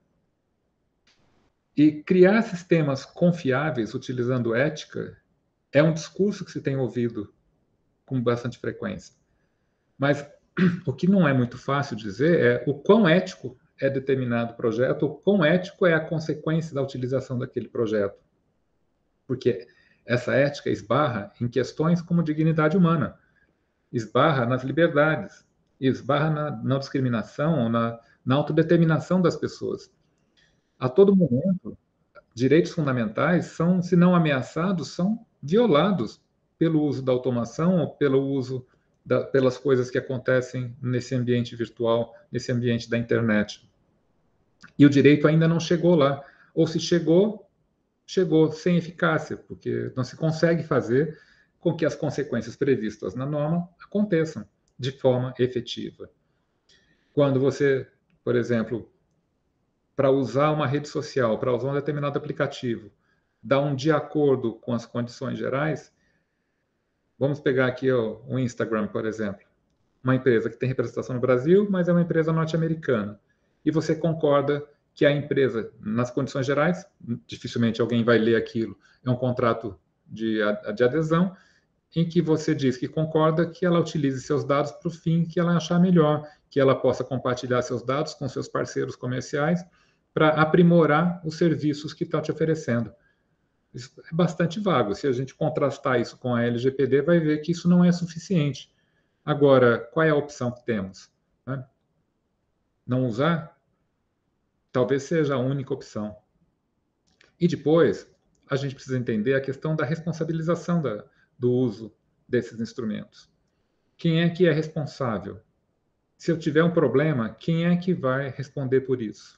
E criar sistemas confiáveis utilizando ética é um discurso que se tem ouvido com bastante frequência. Mas o que não é muito fácil dizer é o quão ético é determinado projeto, o quão ético é a consequência da utilização daquele projeto. Porque essa ética esbarra em questões como dignidade humana, esbarra nas liberdades, esbarra na não discriminação, na, na autodeterminação das pessoas. A todo momento, direitos fundamentais são, se não ameaçados, são violados pelo uso da automação ou pelo uso da, pelas coisas que acontecem nesse ambiente virtual, nesse ambiente da internet. E o direito ainda não chegou lá. Ou se chegou, chegou sem eficácia, porque não se consegue fazer com que as consequências previstas na norma aconteçam. de forma efetiva. Quando você, por exemplo, para usar uma rede social, para usar um determinado aplicativo, dá um de acordo com as condições gerais, vamos pegar aqui ó, o Instagram, por exemplo. Uma empresa que tem representação no Brasil, mas é uma empresa norte-americana. E você concorda que a empresa, nas condições gerais, dificilmente alguém vai ler aquilo, é um contrato de, de adesão, em que você diz que concorda que ela utilize seus dados para o fim que ela achar melhor, que ela possa compartilhar seus dados com seus parceiros comerciais para aprimorar os serviços que está te oferecendo. Isso é bastante vago. Se a gente contrastar isso com a L G P D, vai ver que isso não é suficiente. Agora, qual é a opção que temos? Né? Não usar? Talvez seja a única opção. E depois, a gente precisa entender a questão da responsabilização da, do uso desses instrumentos. Quem é que é responsável? Se eu tiver um problema, quem é que vai responder por isso?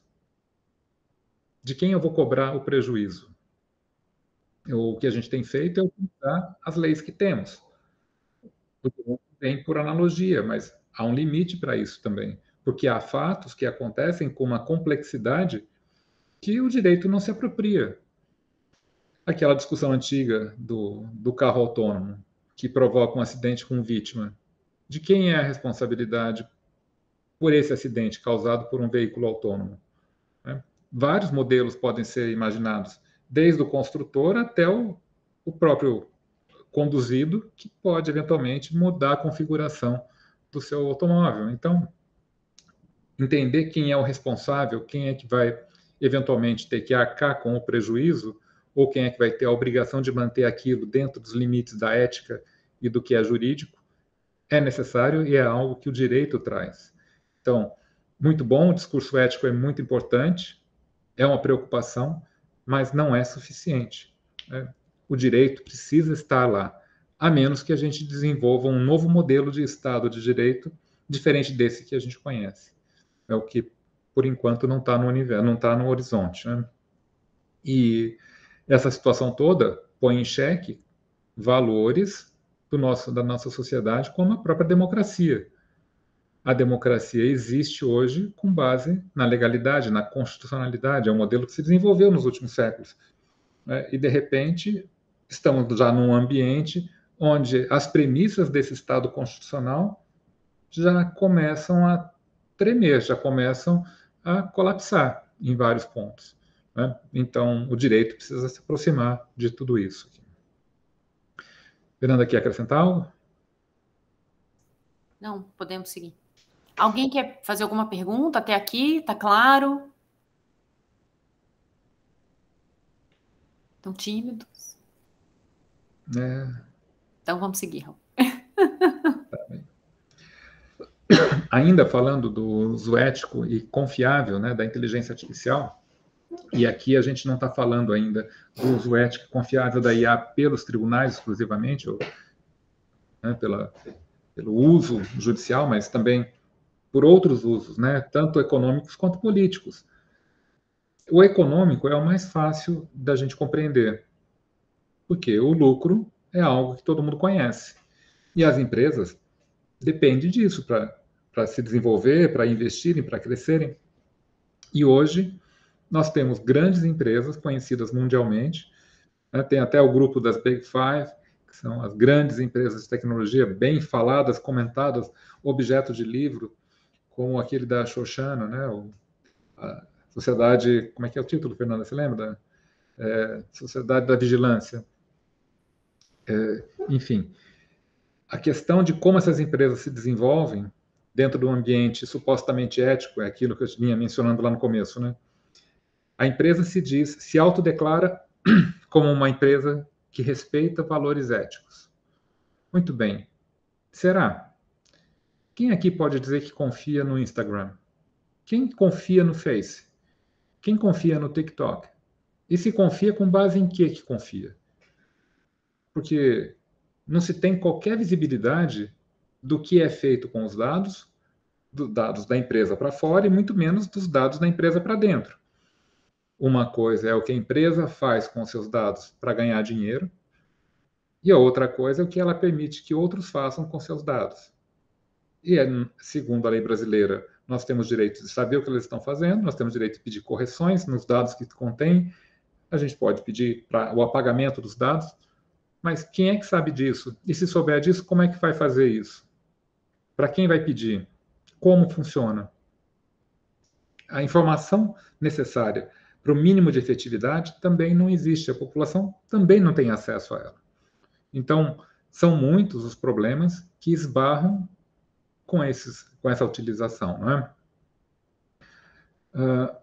De quem eu vou cobrar o prejuízo? O que a gente tem feito é utilizar as leis que temos. Vem por analogia, mas há um limite para isso também, porque há fatos que acontecem com uma complexidade que o direito não se apropria. Aquela discussão antiga do, do carro autônomo, que provoca um acidente com vítima. De quem é a responsabilidade por esse acidente causado por um veículo autônomo? Né? Vários modelos podem ser imaginados, desde o construtor até o, o próprio conduzido, que pode eventualmente mudar a configuração do seu automóvel. Então, entender quem é o responsável, quem é que vai eventualmente ter que arcar com o prejuízo, ou quem é que vai ter a obrigação de manter aquilo dentro dos limites da ética e do que é jurídico, é necessário e é algo que o direito traz. Então, muito bom, o discurso ético é muito importante, é uma preocupação, mas não é suficiente. Né? O direito precisa estar lá, a menos que a gente desenvolva um novo modelo de Estado de Direito diferente desse que a gente conhece. É o que, por enquanto, não está no universo, não está no horizonte. Né? E essa situação toda põe em xeque valores do nosso, da nossa sociedade, como a própria democracia. A democracia existe hoje com base na legalidade, na constitucionalidade, é um modelo que se desenvolveu nos últimos séculos. Né? E, de repente, estamos já num ambiente onde as premissas desse Estado constitucional já começam a tremer, já começam a colapsar em vários pontos. Né? Então, o direito precisa se aproximar de tudo isso. Fernanda, quer acrescentar algo? Não, podemos seguir. Alguém quer fazer alguma pergunta até aqui? Está claro? Estão tímidos? É... Então, vamos seguir. Ainda falando do uso ético e confiável, né, da inteligência artificial, e aqui a gente não está falando ainda do uso ético e confiável da I A pelos tribunais exclusivamente, ou, né, pela, pelo uso judicial, mas também por outros usos, né, tanto econômicos quanto políticos. O econômico é o mais fácil da gente compreender, porque o lucro é algo que todo mundo conhece. E as empresas dependem disso para se desenvolver, para investirem, para crescerem. E hoje nós temos grandes empresas conhecidas mundialmente, né? Tem até o grupo das Big Five, que são as grandes empresas de tecnologia, bem faladas, comentadas, objeto de livro, como aquele da Shoshana, né? O, a Sociedade, como é que é o título, Fernanda, você lembra? É, Sociedade da Vigilância. É, enfim, a questão de como essas empresas se desenvolvem dentro de um ambiente supostamente ético, é aquilo que eu vinha mencionando lá no começo, né? A empresa se diz, se autodeclara como uma empresa que respeita valores éticos. Muito bem. Será? Quem aqui pode dizer que confia no Instagram? Quem confia no Face? Quem confia no TikTok? E se confia, com base em que que confia? Porque não se tem qualquer visibilidade do que é feito com os dados, dos dados da empresa para fora e muito menos dos dados da empresa para dentro. Uma coisa é o que a empresa faz com seus dados para ganhar dinheiro, e a outra coisa é o que ela permite que outros façam com seus dados. E, segundo a lei brasileira, nós temos direito de saber o que eles estão fazendo, nós temos direito de pedir correções nos dados que contém, a gente pode pedir para o apagamento dos dados, mas quem é que sabe disso? E se souber disso, como é que vai fazer isso? Para quem vai pedir? Como funciona? A informação necessária para o mínimo de efetividade também não existe, a população também não tem acesso a ela. Então, são muitos os problemas que esbarram com, esses, com essa utilização, não é? Uh,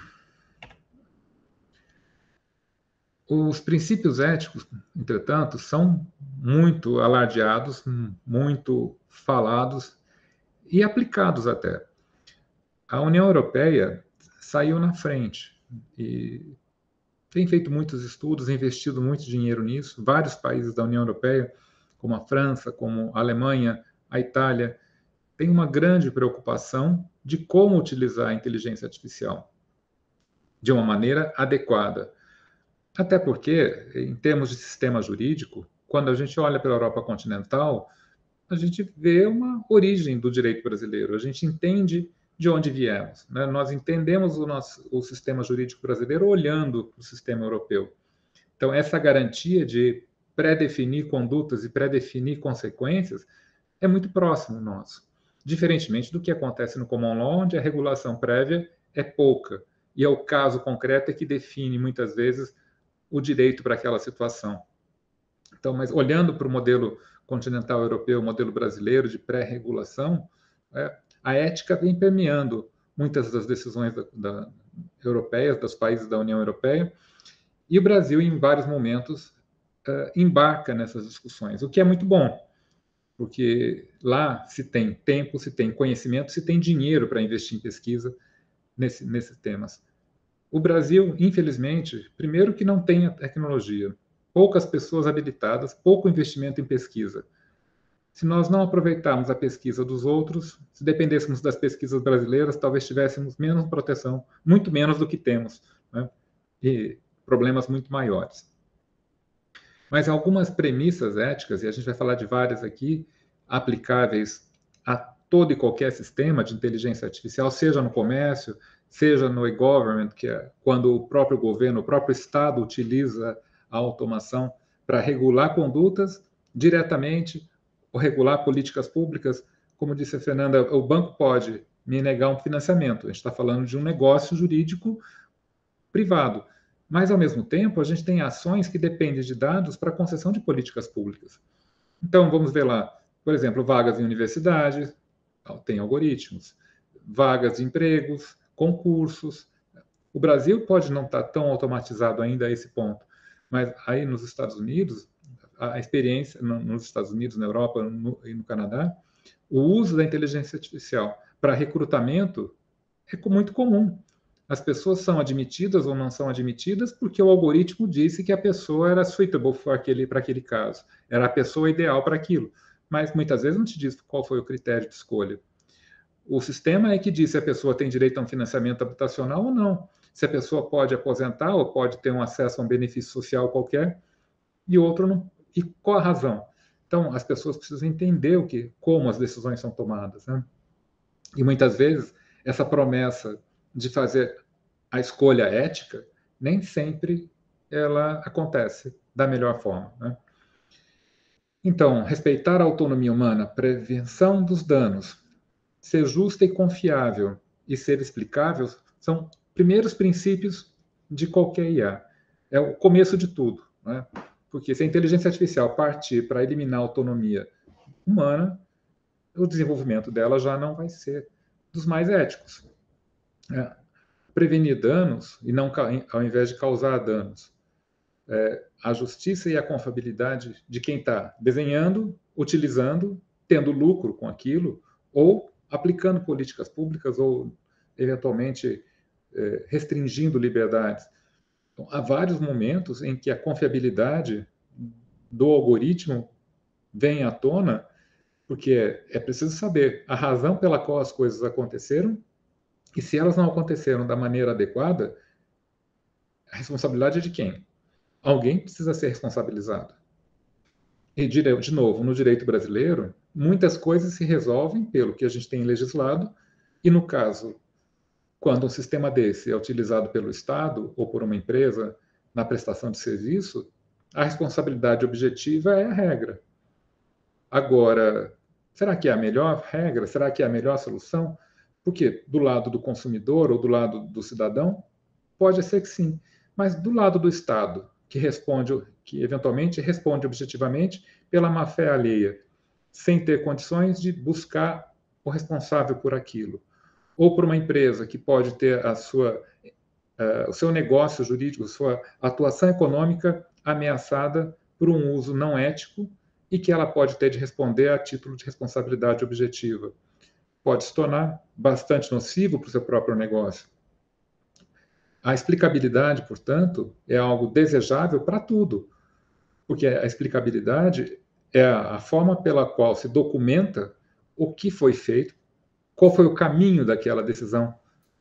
os princípios éticos, entretanto, são muito alardeados, muito falados e aplicados até. A União Europeia saiu na frente e tem feito muitos estudos, investido muito dinheiro nisso. Vários países da União Europeia, como a França, como a Alemanha, a Itália, têm uma grande preocupação de como utilizar a inteligência artificial de uma maneira adequada. Até porque, em termos de sistema jurídico, quando a gente olha pela Europa continental, a gente vê uma origem do direito brasileiro, a gente entende de onde viemos, né? Nós entendemos o, nosso, o sistema jurídico brasileiro olhando para o sistema europeu. Então, essa garantia de pré-definir condutas e pré-definir consequências é muito próximo nosso, diferentemente do que acontece no common law, onde a regulação prévia é pouca, e é o caso concreto é que define, muitas vezes, o direito para aquela situação. Então, mas olhando para o modelo continental europeu, o modelo brasileiro de pré-regulação, é, a ética vem permeando muitas das decisões da, da, europeias, dos países da União Europeia, e o Brasil, em vários momentos, uh, embarca nessas discussões, o que é muito bom, porque lá se tem tempo, se tem conhecimento, se tem dinheiro para investir em pesquisa nesse, nesses temas. O Brasil, infelizmente, primeiro que não tem a tecnologia, poucas pessoas habilitadas, pouco investimento em pesquisa. Se nós não aproveitarmos a pesquisa dos outros, se dependêssemos das pesquisas brasileiras, talvez tivéssemos menos proteção, muito menos do que temos, né? E problemas muito maiores. Mas algumas premissas éticas, e a gente vai falar de várias aqui, aplicáveis a todo e qualquer sistema de inteligência artificial, seja no comércio, seja no e-government, que é quando o próprio governo, o próprio Estado utiliza a automação para regular condutas diretamente, ou regular políticas públicas. Como disse a Fernanda, o banco pode me negar um financiamento. A gente está falando de um negócio jurídico privado. Mas, ao mesmo tempo, a gente tem ações que dependem de dados para concessão de políticas públicas. Então, vamos ver lá, por exemplo, vagas em universidades, tem algoritmos, vagas de empregos, concursos. O Brasil pode não estar tão automatizado ainda a esse ponto, mas aí nos Estados Unidos, a experiência nos Estados Unidos, na Europa no, e no Canadá, o uso da inteligência artificial para recrutamento é muito comum. As pessoas são admitidas ou não são admitidas porque o algoritmo disse que a pessoa era suitable para aquele, para aquele caso, era a pessoa ideal para aquilo, mas muitas vezes não te diz qual foi o critério de escolha. O sistema é que diz se a pessoa tem direito a um financiamento habitacional ou não, se a pessoa pode aposentar ou pode ter um acesso a um benefício social qualquer, e outro não. E qual a razão? Então, as pessoas precisam entender o que, como as decisões são tomadas, né? E muitas vezes, essa promessa de fazer a escolha ética, nem sempre ela acontece da melhor forma, né? Então, respeitar a autonomia humana, prevenção dos danos, ser justa e confiável e ser explicável são primeiros princípios de qualquer I A. É o começo de tudo, né? Porque se a inteligência artificial partir para eliminar a autonomia humana, o desenvolvimento dela já não vai ser dos mais éticos. É, prevenir danos, e não ao invés de causar danos. É, a justiça e a confiabilidade de quem está desenhando, utilizando, tendo lucro com aquilo, ou aplicando políticas públicas, ou, eventualmente, é, restringindo liberdades. Então, há vários momentos em que a confiabilidade do algoritmo vem à tona, porque é, é preciso saber a razão pela qual as coisas aconteceram, e se elas não aconteceram da maneira adequada, a responsabilidade é de quem? Alguém precisa ser responsabilizado. E, de novo, no direito brasileiro, muitas coisas se resolvem pelo que a gente tem legislado, e no caso, quando um sistema desse é utilizado pelo Estado ou por uma empresa na prestação de serviço, a responsabilidade objetiva é a regra. Agora, será que é a melhor regra? Será que é a melhor solução? Porque do lado do consumidor ou do lado do cidadão, pode ser que sim. Mas do lado do Estado, que responde, que eventualmente responde objetivamente pela má-fé alheia, sem ter condições de buscar o responsável por aquilo, ou por uma empresa que pode ter a sua, uh, o seu negócio jurídico, sua atuação econômica ameaçada por um uso não ético e que ela pode ter de responder a título de responsabilidade objetiva. Pode se tornar bastante nocivo para o seu próprio negócio. A explicabilidade, portanto, é algo desejável para tudo, porque a explicabilidade é a forma pela qual se documenta o que foi feito, qual foi o caminho daquela decisão,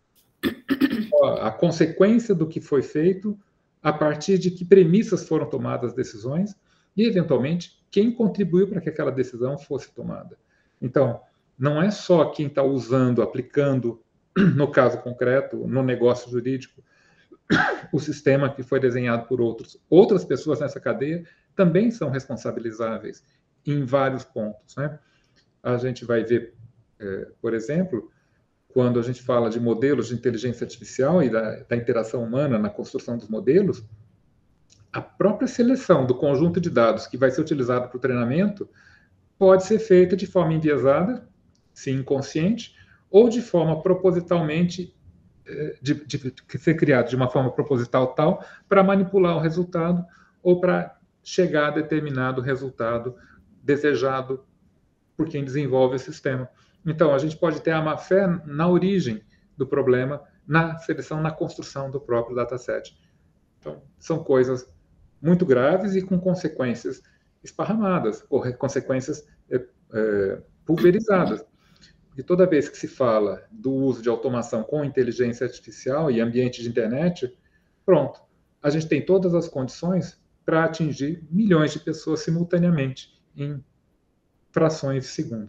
a consequência do que foi feito, a partir de que premissas foram tomadas as decisões e, eventualmente, quem contribuiu para que aquela decisão fosse tomada. Então, não é só quem está usando, aplicando, no caso concreto, no negócio jurídico, o sistema que foi desenhado por outros. Outras pessoas nessa cadeia também são responsabilizáveis em vários pontos, né? A gente vai ver, é, por exemplo, quando a gente fala de modelos de inteligência artificial e da, da interação humana na construção dos modelos, a própria seleção do conjunto de dados que vai ser utilizado para o treinamento pode ser feita de forma enviesada, sim, inconsciente, ou de forma propositalmente, de, de, de ser criado de uma forma proposital tal, para manipular o resultado ou para chegar a determinado resultado desejado por quem desenvolve o sistema. Então, a gente pode ter a má-fé na origem do problema, na seleção, na construção do próprio dataset. Então, são coisas muito graves e com consequências esparramadas, ou consequências é, é, pulverizadas. Porque toda vez que se fala do uso de automação com inteligência artificial e ambiente de internet, pronto, a gente tem todas as condições para atingir milhões de pessoas simultaneamente, em frações de segundo.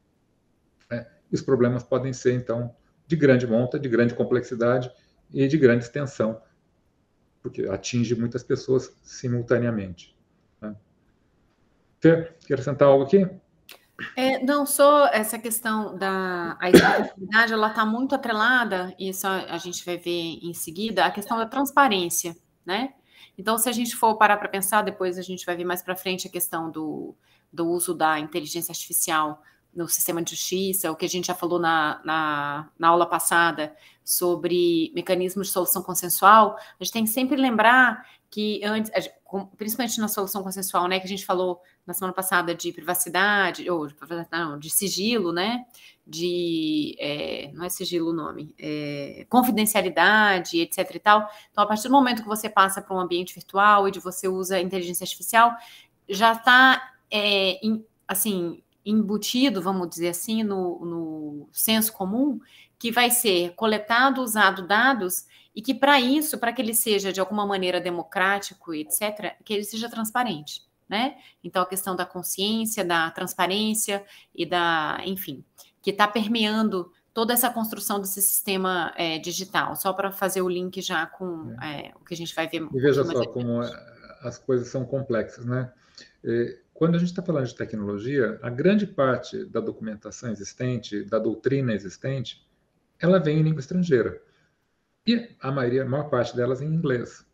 É, e os problemas podem ser, então, de grande monta, de grande complexidade e de grande extensão, porque atinge muitas pessoas simultaneamente. Né? Quer acrescentar algo aqui? É, não, só essa questão da a explicabilidade, ela está muito atrelada, e isso a, a gente vai ver em seguida, a questão da transparência, né? Então, se a gente for parar para pensar, depois a gente vai ver mais para frente a questão do, do uso da inteligência artificial no sistema de justiça, o que a gente já falou na, na, na aula passada sobre mecanismos de solução consensual, a gente tem que sempre lembrar que antes, principalmente na solução consensual, né, que a gente falou na semana passada de privacidade, ou de, não, de sigilo, né, de, é, não é sigilo o nome, é, confidencialidade, etc e tal. Então, a partir do momento que você passa para um ambiente virtual e de você usa inteligência artificial, já está, é, assim, embutido, vamos dizer assim, no, no senso comum, que vai ser coletado, usado dados, e que para isso, para que ele seja de alguma maneira democrático, etcétera, que ele seja transparente, né? Então, a questão da consciência, da transparência e da, enfim, que está permeando toda essa construção desse sistema é, digital, só para fazer o link já com é. É, o que a gente vai ver. E veja só como as coisas são complexas, né? Quando a gente está falando de tecnologia, a grande parte da documentação existente, da doutrina existente, ela vem em língua estrangeira. E a maioria, a maior parte delas em inglês.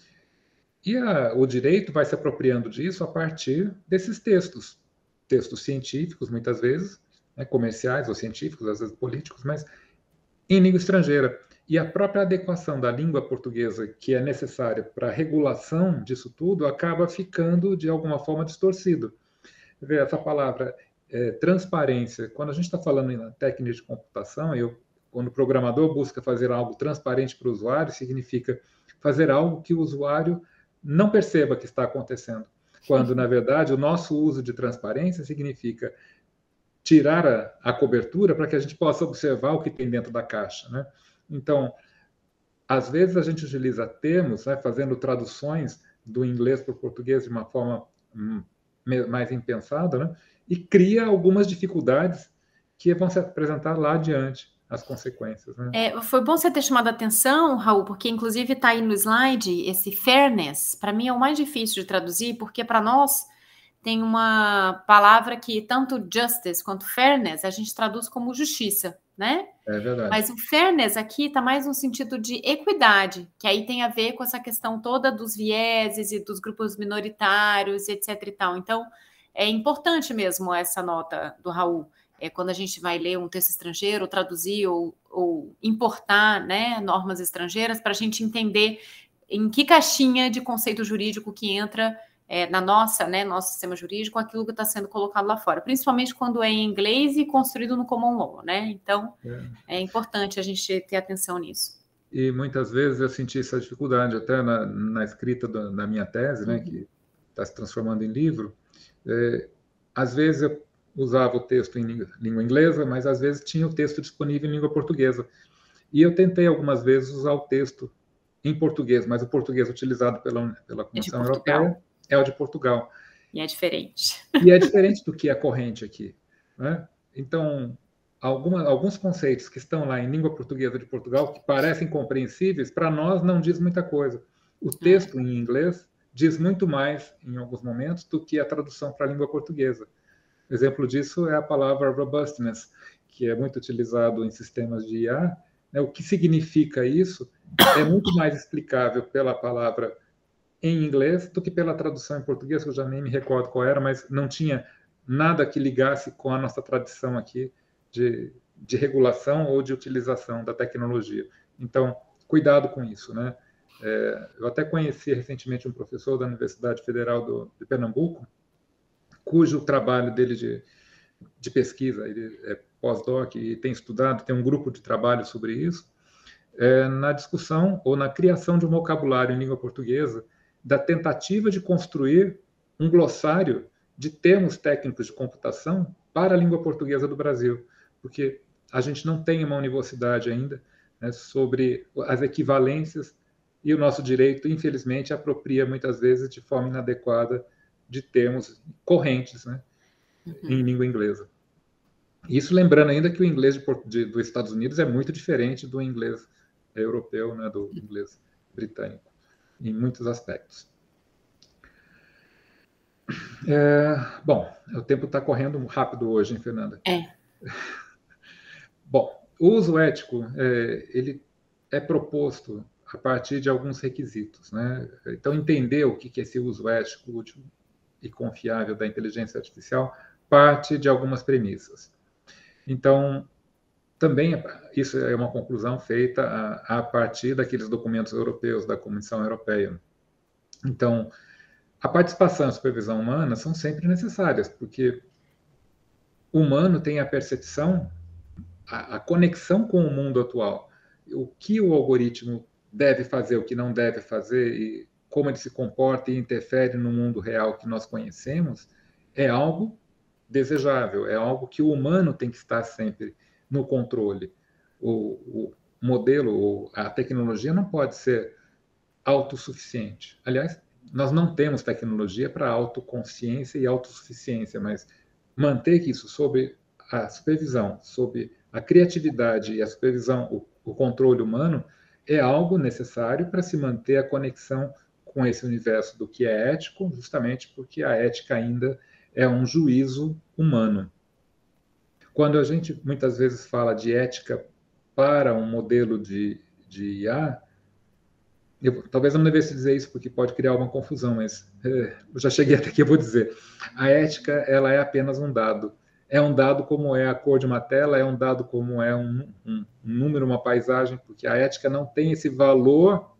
E a, o direito vai se apropriando disso a partir desses textos. Textos científicos, muitas vezes, né, comerciais ou científicos, às vezes políticos, mas em língua estrangeira. E a própria adequação da língua portuguesa, que é necessária para a regulação disso tudo, acaba ficando, de alguma forma, distorcido. Essa palavra é, transparência, quando a gente está falando em técnica de computação, eu, quando o programador busca fazer algo transparente para o usuário, significa fazer algo que o usuário não perceba que está acontecendo. Quando, na verdade, o nosso uso de transparência significa tirar a, a cobertura para que a gente possa observar o que tem dentro da caixa, né? Então, às vezes a gente utiliza termos, né, fazendo traduções do inglês para o português de uma forma hum, mais impensada, né? E cria algumas dificuldades que vão se apresentar lá adiante, as consequências. Né? É, foi bom você ter chamado a atenção, Raul, porque inclusive está aí no slide esse fairness, para mim é o mais difícil de traduzir, porque para nós tem uma palavra que tanto justice quanto fairness a gente traduz como justiça, né? É verdade. Mas o fairness aqui está mais no sentido de equidade, que aí tem a ver com essa questão toda dos vieses e dos grupos minoritários, etc e tal. Então, é importante mesmo essa nota do Raul. É, quando a gente vai ler um texto estrangeiro, ou traduzir ou, ou importar, né, normas estrangeiras, para a gente entender em que caixinha de conceito jurídico que entra é, na nossa, né, nosso sistema jurídico, aquilo que está sendo colocado lá fora, principalmente quando é em inglês e construído no common law, né? Então, é, é importante a gente ter atenção nisso. E muitas vezes eu senti essa dificuldade até na, na escrita da, da minha tese, né, uhum. que está se transformando em livro. É, às vezes eu usava o texto em língua, língua inglesa, mas às vezes tinha o texto disponível em língua portuguesa. E eu tentei algumas vezes usar o texto em português, mas o português utilizado pela, pela Comissão é Europeia é o de Portugal. E é diferente. E é diferente do que é corrente aqui. Né? Então, alguma, alguns conceitos que estão lá em língua portuguesa de Portugal, que parecem compreensíveis, para nós não diz muita coisa. O texto é. em inglês diz muito mais, em alguns momentos, do que a tradução para a língua portuguesa. Exemplo disso é a palavra robustness, que é muito utilizado em sistemas de I A. Né? O que significa isso é muito mais explicável pela palavra em inglês do que pela tradução em português, que eu já nem me recordo qual era, mas não tinha nada que ligasse com a nossa tradição aqui de, de regulação ou de utilização da tecnologia. Então, cuidado com isso, né? É, eu até conheci recentemente um professor da Universidade Federal do, de Pernambuco, cujo trabalho dele de, de pesquisa, ele é pós-doc e tem estudado, tem um grupo de trabalho sobre isso, é, na discussão ou na criação de um vocabulário em língua portuguesa, da tentativa de construir um glossário de termos técnicos de computação para a língua portuguesa do Brasil, porque a gente não tem uma universidade ainda, né, sobre as equivalências e o nosso direito, infelizmente, apropria muitas vezes de forma inadequada de termos correntes, né, uhum. em língua inglesa. Isso lembrando ainda que o inglês de, de, dos Estados Unidos é muito diferente do inglês europeu, né, do inglês britânico, em muitos aspectos. É, bom, o tempo está correndo rápido hoje, hein, Fernanda? É. Bom, o uso ético, é, ele é proposto a partir de alguns requisitos, né? Então, entender o que é esse uso ético, útil e confiável da inteligência artificial parte de algumas premissas. Então, também isso é uma conclusão feita a, a partir daqueles documentos europeus da Comissão Europeia. Então, a participação e a supervisão humana são sempre necessárias, porque o humano tem a percepção, a, a conexão com o mundo atual, o que o algoritmo deve fazer, o que não deve fazer, e como ele se comporta e interfere no mundo real que nós conhecemos, é algo desejável, é algo que o humano tem que estar sempre no controle. O, o modelo, a tecnologia não pode ser autossuficiente. Aliás, nós não temos tecnologia para autoconsciência e autossuficiência, mas manter isso sob a supervisão, sob a criatividade e a supervisão, o, o controle humano, é algo necessário para se manter a conexão com esse universo do que é ético, justamente porque a ética ainda é um juízo humano. Quando a gente muitas vezes fala de ética para um modelo de, de I A, eu, talvez eu não devesse dizer isso porque pode criar uma confusão, mas é, eu já cheguei até aqui, eu vou dizer. A ética, ela é apenas um dado. É um dado como é a cor de uma tela, é um dado como é um, um, um número, uma paisagem, porque a ética não tem esse valor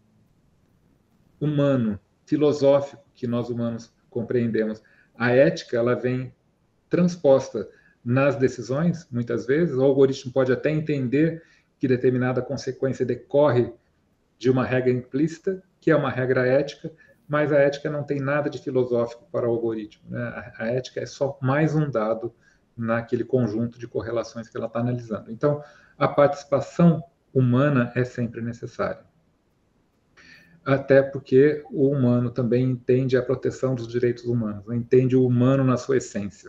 humano, filosófico, que nós humanos compreendemos. A ética, ela vem transposta nas decisões, muitas vezes. O algoritmo pode até entender que determinada consequência decorre de uma regra implícita, que é uma regra ética, mas a ética não tem nada de filosófico para o algoritmo. Né? A, a ética é só mais um dado naquele conjunto de correlações que ela está analisando. Então, a participação humana é sempre necessária. até porque o humano também entende a proteção dos direitos humanos, né? Entende o humano na sua essência.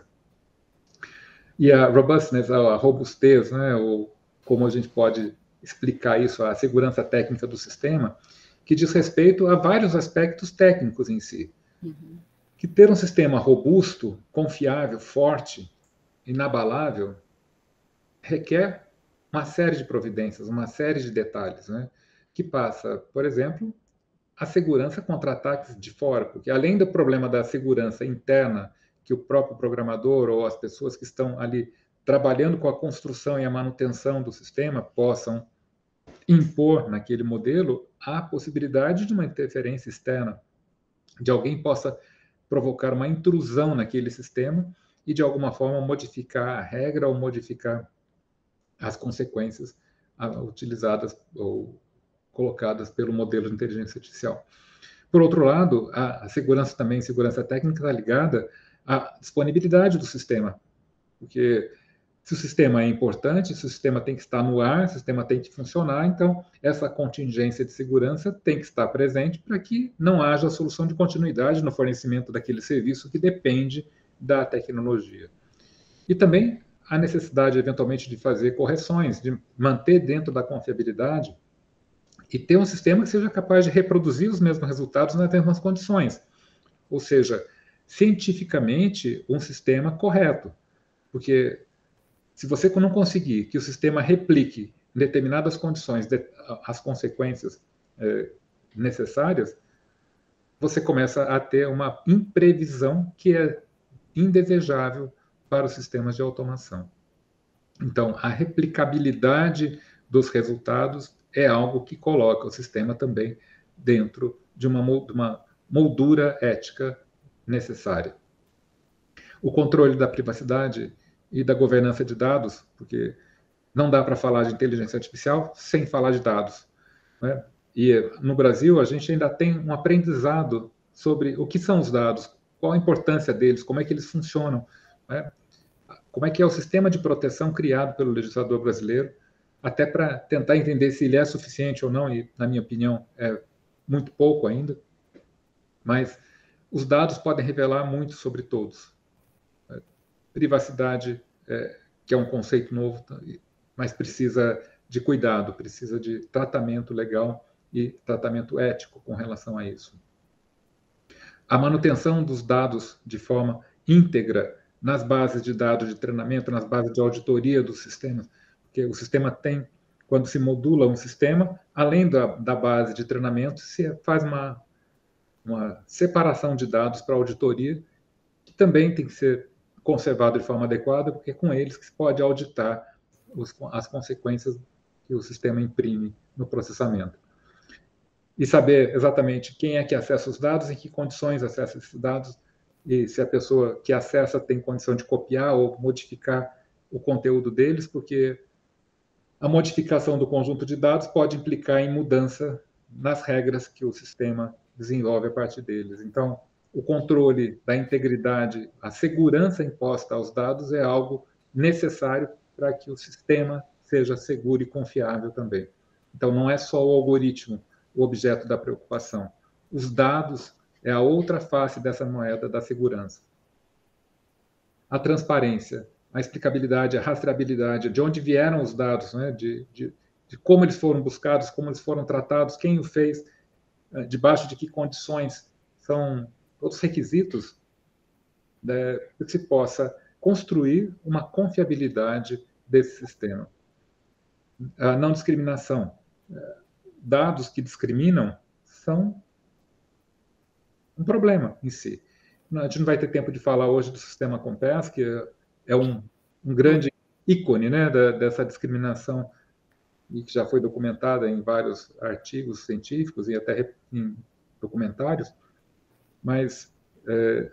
E a robustness, a robustez, né, ou como a gente pode explicar isso, a segurança técnica do sistema, que diz respeito a vários aspectos técnicos em si. Uhum. Que ter um sistema robusto, confiável, forte, inabalável, requer uma série de providências, uma série de detalhes, né, que passa, por exemplo, a segurança contra ataques de fora, porque além do problema da segurança interna, que o próprio programador ou as pessoas que estão ali trabalhando com a construção e a manutenção do sistema possam impor naquele modelo, há a possibilidade de uma interferência externa, de alguém possa provocar uma intrusão naquele sistema e, de alguma forma, modificar a regra ou modificar as consequências utilizadas ou colocadas pelo modelo de inteligência artificial. Por outro lado, a segurança também, segurança técnica, está ligada à disponibilidade do sistema, porque se o sistema é importante, se o sistema tem que estar no ar, se o sistema tem que funcionar, então essa contingência de segurança tem que estar presente para que não haja solução de continuidade no fornecimento daquele serviço que depende da tecnologia. E também a necessidade, eventualmente, de fazer correções, de manter dentro da confiabilidade e ter um sistema que seja capaz de reproduzir os mesmos resultados nas mesmas condições. Ou seja, cientificamente, um sistema correto. Porque se você não conseguir que o sistema replique em determinadas condições as consequências é, necessárias, você começa a ter uma imprevisão que é indesejável para os sistemas de automação. Então, a replicabilidade dos resultados é algo que coloca o sistema também dentro de uma, de uma moldura ética necessária. O controle da privacidade e da governança de dados, porque não dá para falar de inteligência artificial sem falar de dados, né? E no Brasil a gente ainda tem um aprendizado sobre o que são os dados, qual a importância deles, como é que eles funcionam, né? Como é que é o sistema de proteção criado pelo legislador brasileiro, até para tentar entender se ele é suficiente ou não, e, na minha opinião, é muito pouco ainda. Mas os dados podem revelar muito sobre todos. Privacidade, é, que é um conceito novo, mas precisa de cuidado, precisa de tratamento legal e tratamento ético com relação a isso. A manutenção dos dados de forma íntegra nas bases de dados de treinamento, nas bases de auditoria dos sistemas, porque o sistema tem, quando se modula um sistema, além da, da base de treinamento, se faz uma, uma separação de dados para auditoria, que também tem que ser conservado de forma adequada, porque é com eles que se pode auditar os, as consequências que o sistema imprime no processamento. E saber exatamente quem é que acessa os dados, em que condições acessa esses dados, e se a pessoa que acessa tem condição de copiar ou modificar o conteúdo deles, porque a modificação do conjunto de dados pode implicar em mudança nas regras que o sistema desenvolve a partir deles. Então, o controle da integridade, a segurança imposta aos dados é algo necessário para que o sistema seja seguro e confiável também. Então, não é só o algoritmo o objeto da preocupação. Os dados é a outra face dessa moeda da segurança. A transparência, a explicabilidade, a rastreabilidade, de onde vieram os dados, né? de, de, de como eles foram buscados, como eles foram tratados, quem o fez, debaixo de que condições, são outros requisitos, né, para que se possa construir uma confiabilidade desse sistema. A não discriminação. Dados que discriminam são um problema em si. A gente não vai ter tempo de falar hoje do sistema Compass, que é um, um grande ícone, né, da, dessa discriminação, e que já foi documentada em vários artigos científicos e até em documentários, mas é,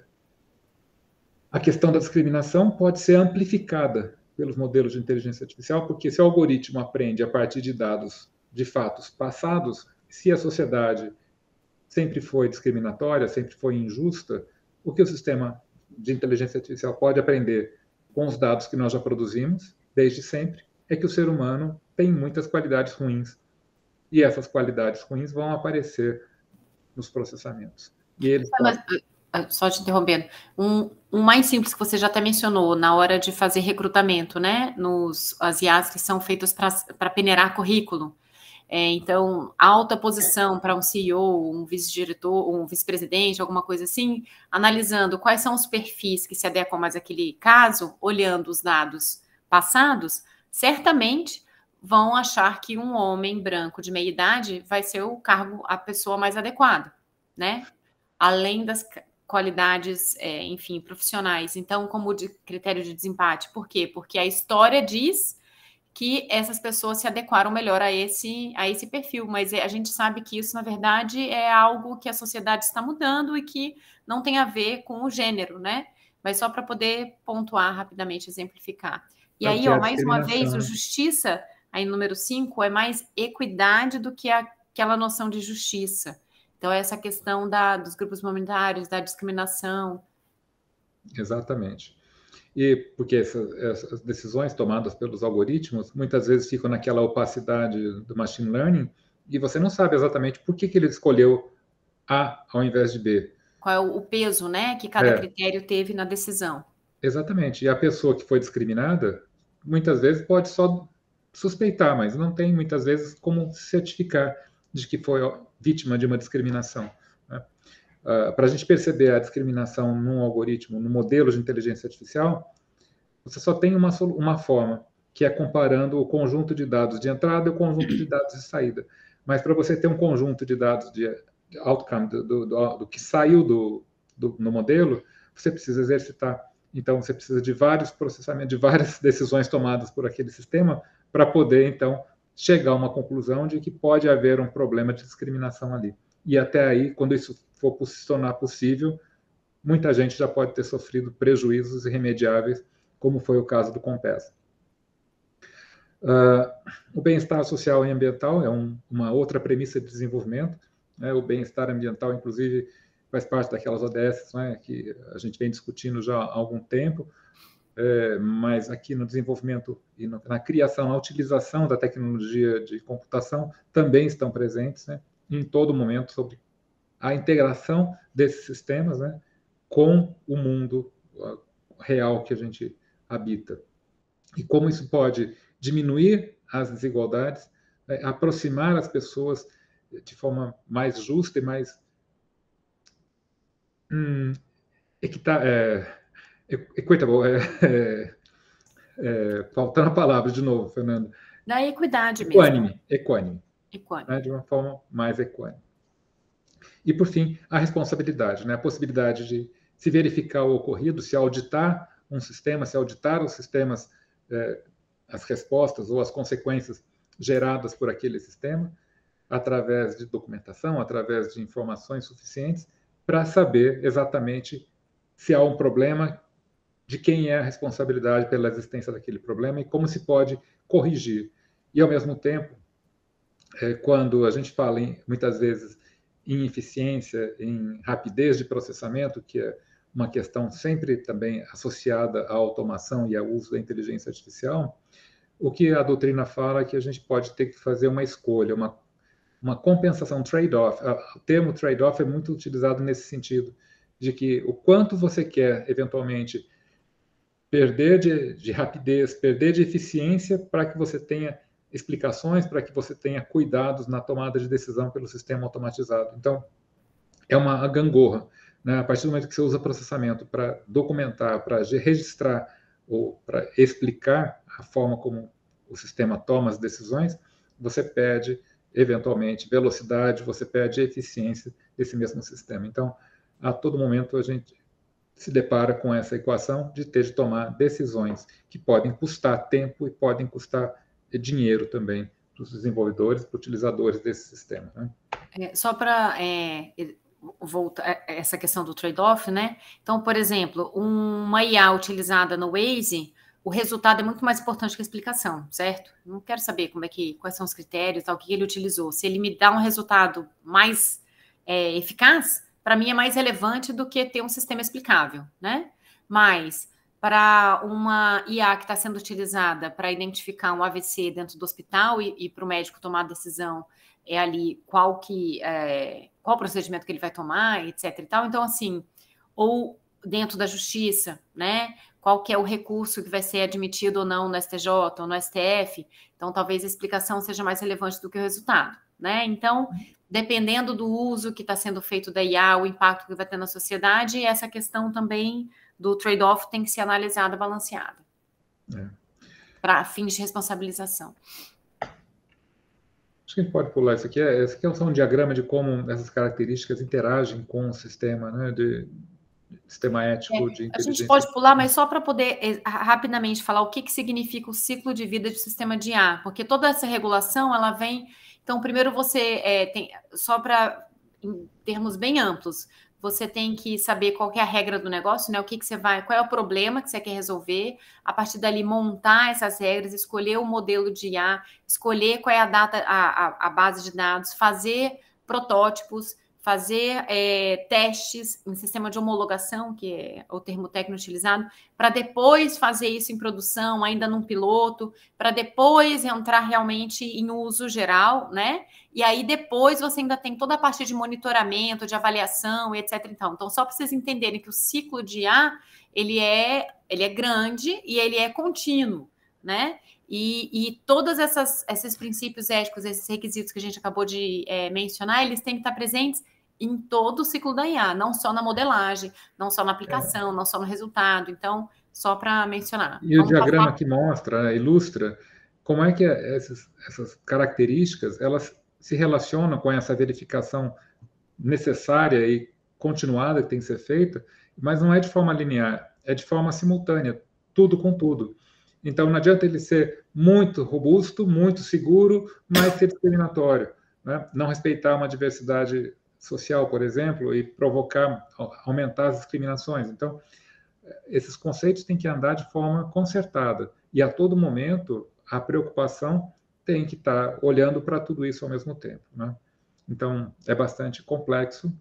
a questão da discriminação pode ser amplificada pelos modelos de inteligência artificial, porque se o algoritmo aprende a partir de dados de fatos passados, se a sociedade sempre foi discriminatória, sempre foi injusta, o que o sistema de inteligência artificial pode aprender com os dados que nós já produzimos, desde sempre, é que o ser humano tem muitas qualidades ruins. E essas qualidades ruins vão aparecer nos processamentos. E eles Mas, só te interrompendo, um, um mais simples que você já até mencionou, na hora de fazer recrutamento, né, nos as I As que são feitas para peneirar currículo. É, então, alta posição para um C E O, um vice-diretor, um vice-presidente, alguma coisa assim, analisando quais são os perfis que se adequam mais àquele caso, olhando os dados passados, certamente vão achar que um homem branco de meia idade vai ser o cargo, a pessoa mais adequada, né? Além das qualidades, é, enfim, profissionais. Então, como de critério de desempate. Por quê? Porque a história diz que essas pessoas se adequaram melhor a esse, a esse perfil, mas a gente sabe que isso, na verdade, é algo que a sociedade está mudando e que não tem a ver com o gênero, né? Mas só para poder pontuar rapidamente, exemplificar. E aí, ó, mais uma vez, o justiça, aí número cinco, é mais equidade do que aquela noção de justiça. Então, essa questão da, dos grupos minoritários, da discriminação. Exatamente. E porque essas, essas decisões tomadas pelos algoritmos muitas vezes ficam naquela opacidade do machine learning e você não sabe exatamente por que, que ele escolheu A ao invés de B. Qual é o peso, né, que cada é. critério teve na decisão. Exatamente. E a pessoa que foi discriminada, muitas vezes pode só suspeitar, mas não tem muitas vezes como certificar de que foi vítima de uma discriminação. Né? Uh, para a gente perceber a discriminação num algoritmo, no modelo de inteligência artificial, você só tem uma, uma forma, que é comparando o conjunto de dados de entrada e o conjunto de dados de saída. Mas para você ter um conjunto de dados de outcome, do, do, do, do que saiu do, do, no modelo, você precisa exercitar. Então, você precisa de vários processamentos, de várias decisões tomadas por aquele sistema para poder, então, chegar a uma conclusão de que pode haver um problema de discriminação ali. E até aí, quando isso for se tornar possível, muita gente já pode ter sofrido prejuízos irremediáveis, como foi o caso do Compass. Uh, o bem-estar social e ambiental é um, uma outra premissa de desenvolvimento. Né? O bem-estar ambiental, inclusive, faz parte daquelas O D S, né, que a gente vem discutindo já há algum tempo, é, mas aqui no desenvolvimento e no, na criação, na utilização da tecnologia de computação, também estão presentes, né, em todo momento, sobre a integração desses sistemas, né, com o mundo real que a gente habita. E como isso pode diminuir as desigualdades, né, aproximar as pessoas de forma mais justa e mais hum, equita, é, equitable, é, é, é, faltando a palavra de novo, Fernando. Da equidade equânime, mesmo. Equânime. Equânime. Né, de uma forma mais equânime. E, por fim, a responsabilidade, né, a possibilidade de se verificar o ocorrido, se auditar um sistema, se auditar os sistemas, é, as respostas ou as consequências geradas por aquele sistema, através de documentação, através de informações suficientes, para saber exatamente se há um problema, de quem é a responsabilidade pela existência daquele problema e como se pode corrigir. E, ao mesmo tempo, é, quando a gente fala, em, muitas vezes, em eficiência, em rapidez de processamento, que é uma questão sempre também associada à automação e ao uso da inteligência artificial, o que a doutrina fala é que a gente pode ter que fazer uma escolha, uma, uma compensação, trade-off. O termo trade-off é muito utilizado nesse sentido, de que o quanto você quer, eventualmente, perder de, de rapidez, perder de eficiência para que você tenha explicações, para que você tenha cuidados na tomada de decisão pelo sistema automatizado. Então, é uma gangorra. Né? A partir do momento que você usa processamento para documentar, para registrar ou para explicar a forma como o sistema toma as decisões, você perde, eventualmente, velocidade, você perde eficiência desse mesmo sistema. Então, a todo momento, a gente se depara com essa equação de ter de tomar decisões que podem custar tempo e podem custar dinheiro também para os desenvolvedores, para os utilizadores desse sistema. Né? É, só para é, voltar essa questão do trade-off, né? Então, por exemplo, uma I A utilizada no Waze, o resultado é muito mais importante que a explicação, certo? Não quero saber como é que, quais são os critérios, tal, o que ele utilizou. Se ele me dá um resultado mais é, eficaz, para mim é mais relevante do que ter um sistema explicável, né? Mas para uma I A que está sendo utilizada para identificar um A V C dentro do hospital e, e para o médico tomar a decisão é ali qual que é, qual procedimento que ele vai tomar, etc e tal. Então, assim, ou dentro da justiça, né? Qual que é o recurso que vai ser admitido ou não no S T J ou no S T F. Então, talvez a explicação seja mais relevante do que o resultado, né? Então, dependendo do uso que está sendo feito da I A, o impacto que vai ter na sociedade, essa questão também do trade-off tem que ser analisada, balanceada. É. Para fins de responsabilização. Acho que a gente pode pular isso aqui. Esse aqui é só um diagrama de como essas características interagem com o sistema, né, de sistema ético, é, de inteligência. A gente pode pular, mas só para poder é, rapidamente falar o que, que significa o ciclo de vida de sistema de I A, porque toda essa regulação, ela vem... Então, primeiro você é, tem... Só para... Em termos bem amplos, você tem que saber qual que é a regra do negócio, né? O que, que você vai... Qual é o problema que você quer resolver? A partir dali, montar essas regras, escolher o modelo de I A, escolher qual é a data, a, a, a base de dados, fazer protótipos, fazer é, testes em sistema de homologação, que é o termo técnico utilizado, para depois fazer isso em produção, ainda num piloto, para depois entrar realmente em uso geral, né? E aí depois você ainda tem toda a parte de monitoramento, de avaliação, etc. Então, então só para vocês entenderem que o ciclo de I A, ele é, ele é grande e ele é contínuo, né? E, e todos essas, esses princípios éticos, esses requisitos que a gente acabou de é, mencionar, eles têm que estar presentes em todo o ciclo da I A, não só na modelagem, não só na aplicação, é. não só no resultado. Então, só para mencionar. E Vamos o diagrama passar... que mostra, ilustra, como é que essas, essas características, elas se relacionam com essa verificação necessária e continuada que tem que ser feita, mas não é de forma linear, é de forma simultânea, tudo com tudo. Então, não adianta ele ser muito robusto, muito seguro, mas ser discriminatório, né? Não respeitar uma diversidade social, por exemplo, e provocar, aumentar as discriminações. Então, esses conceitos têm que andar de forma concertada. E, a todo momento, a preocupação tem que estar olhando para tudo isso ao mesmo tempo, né? Então, é bastante complexo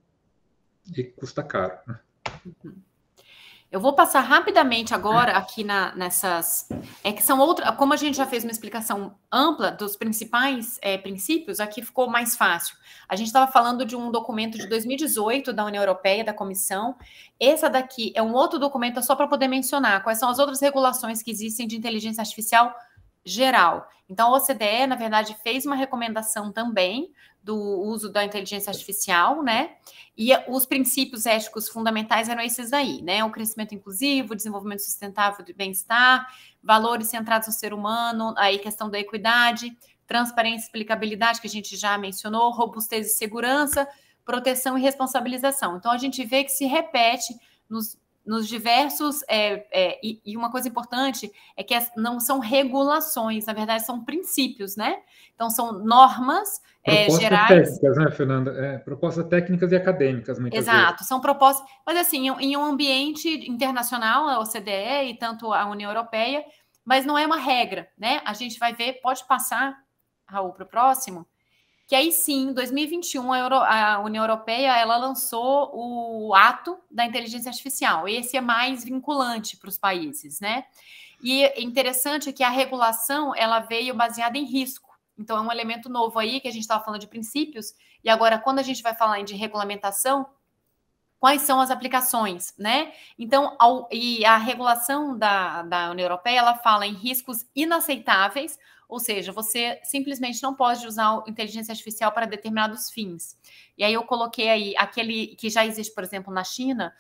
e custa caro, né? Uhum. Eu vou passar rapidamente agora aqui na, nessas... É que são outras... Como a gente já fez uma explicação ampla dos principais é, princípios, aqui ficou mais fácil. A gente estava falando de um documento de dois mil e dezoito da União Europeia, da Comissão. Essa daqui é um outro documento, só para poder mencionar quais são as outras regulações que existem de inteligência artificial geral. Então, a O C D E, na verdade, fez uma recomendação também do uso da inteligência artificial, né? E os princípios éticos fundamentais eram esses daí, né? O crescimento inclusivo, desenvolvimento sustentável de bem-estar, valores centrados no ser humano, aí questão da equidade, transparência e explicabilidade, que a gente já mencionou, robustez e segurança, proteção e responsabilização. Então, a gente vê que se repete nos nos diversos, é, é, e, e uma coisa importante é que as, não são regulações, na verdade são princípios, né? Então são normas é, gerais. Propostas técnicas, né, Fernanda? É, propostas técnicas e acadêmicas, muitas Exato, vezes. Exato, são propostas, mas assim, em um ambiente internacional, a O C D E e tanto a União Europeia, mas não é uma regra, né? A gente vai ver, pode passar, Raul, para o próximo, que aí sim, em dois mil e vinte e um, a, Euro, a União Europeia ela lançou o ato da inteligência artificial. Esse é mais vinculante para os países, né? E é interessante que a regulação ela veio baseada em risco. Então, é um elemento novo aí, que a gente estava falando de princípios, e agora, quando a gente vai falar de regulamentação, quais são as aplicações, né? Então, ao, e a regulação da, da União Europeia, ela fala em riscos inaceitáveis, ou seja, você simplesmente não pode usar a inteligência artificial para determinados fins. E aí eu coloquei aí aquele que já existe, por exemplo, na China,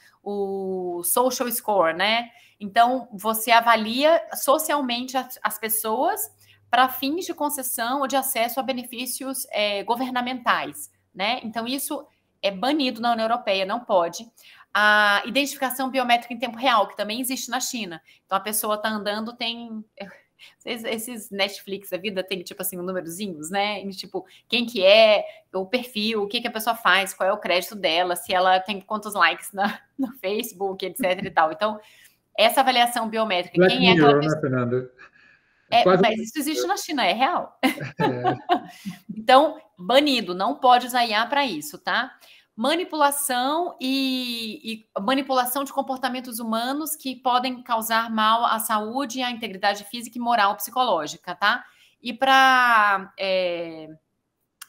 o social score, né? Então, você avalia socialmente as, as pessoas para fins de concessão ou de acesso a benefícios é, governamentais, né? Então, isso é banido na União Europeia, não pode. A identificação biométrica em tempo real, que também existe na China. Então, a pessoa está andando, tem... Esses Netflix da vida tem, tipo assim, um númerozinhos, né? E, tipo, quem que é, o perfil, o que, que a pessoa faz, qual é o crédito dela, se ela tem quantos likes na, no Facebook, etc e tal. Então, essa avaliação biométrica... Black quem Mirror, é né, Fernanda? É, Quase... Mas isso existe na China, é real. É. Então, banido, não pode usar I A para isso, tá? Manipulação e, e manipulação de comportamentos humanos que podem causar mal à saúde, à integridade física e moral psicológica, tá? E para é,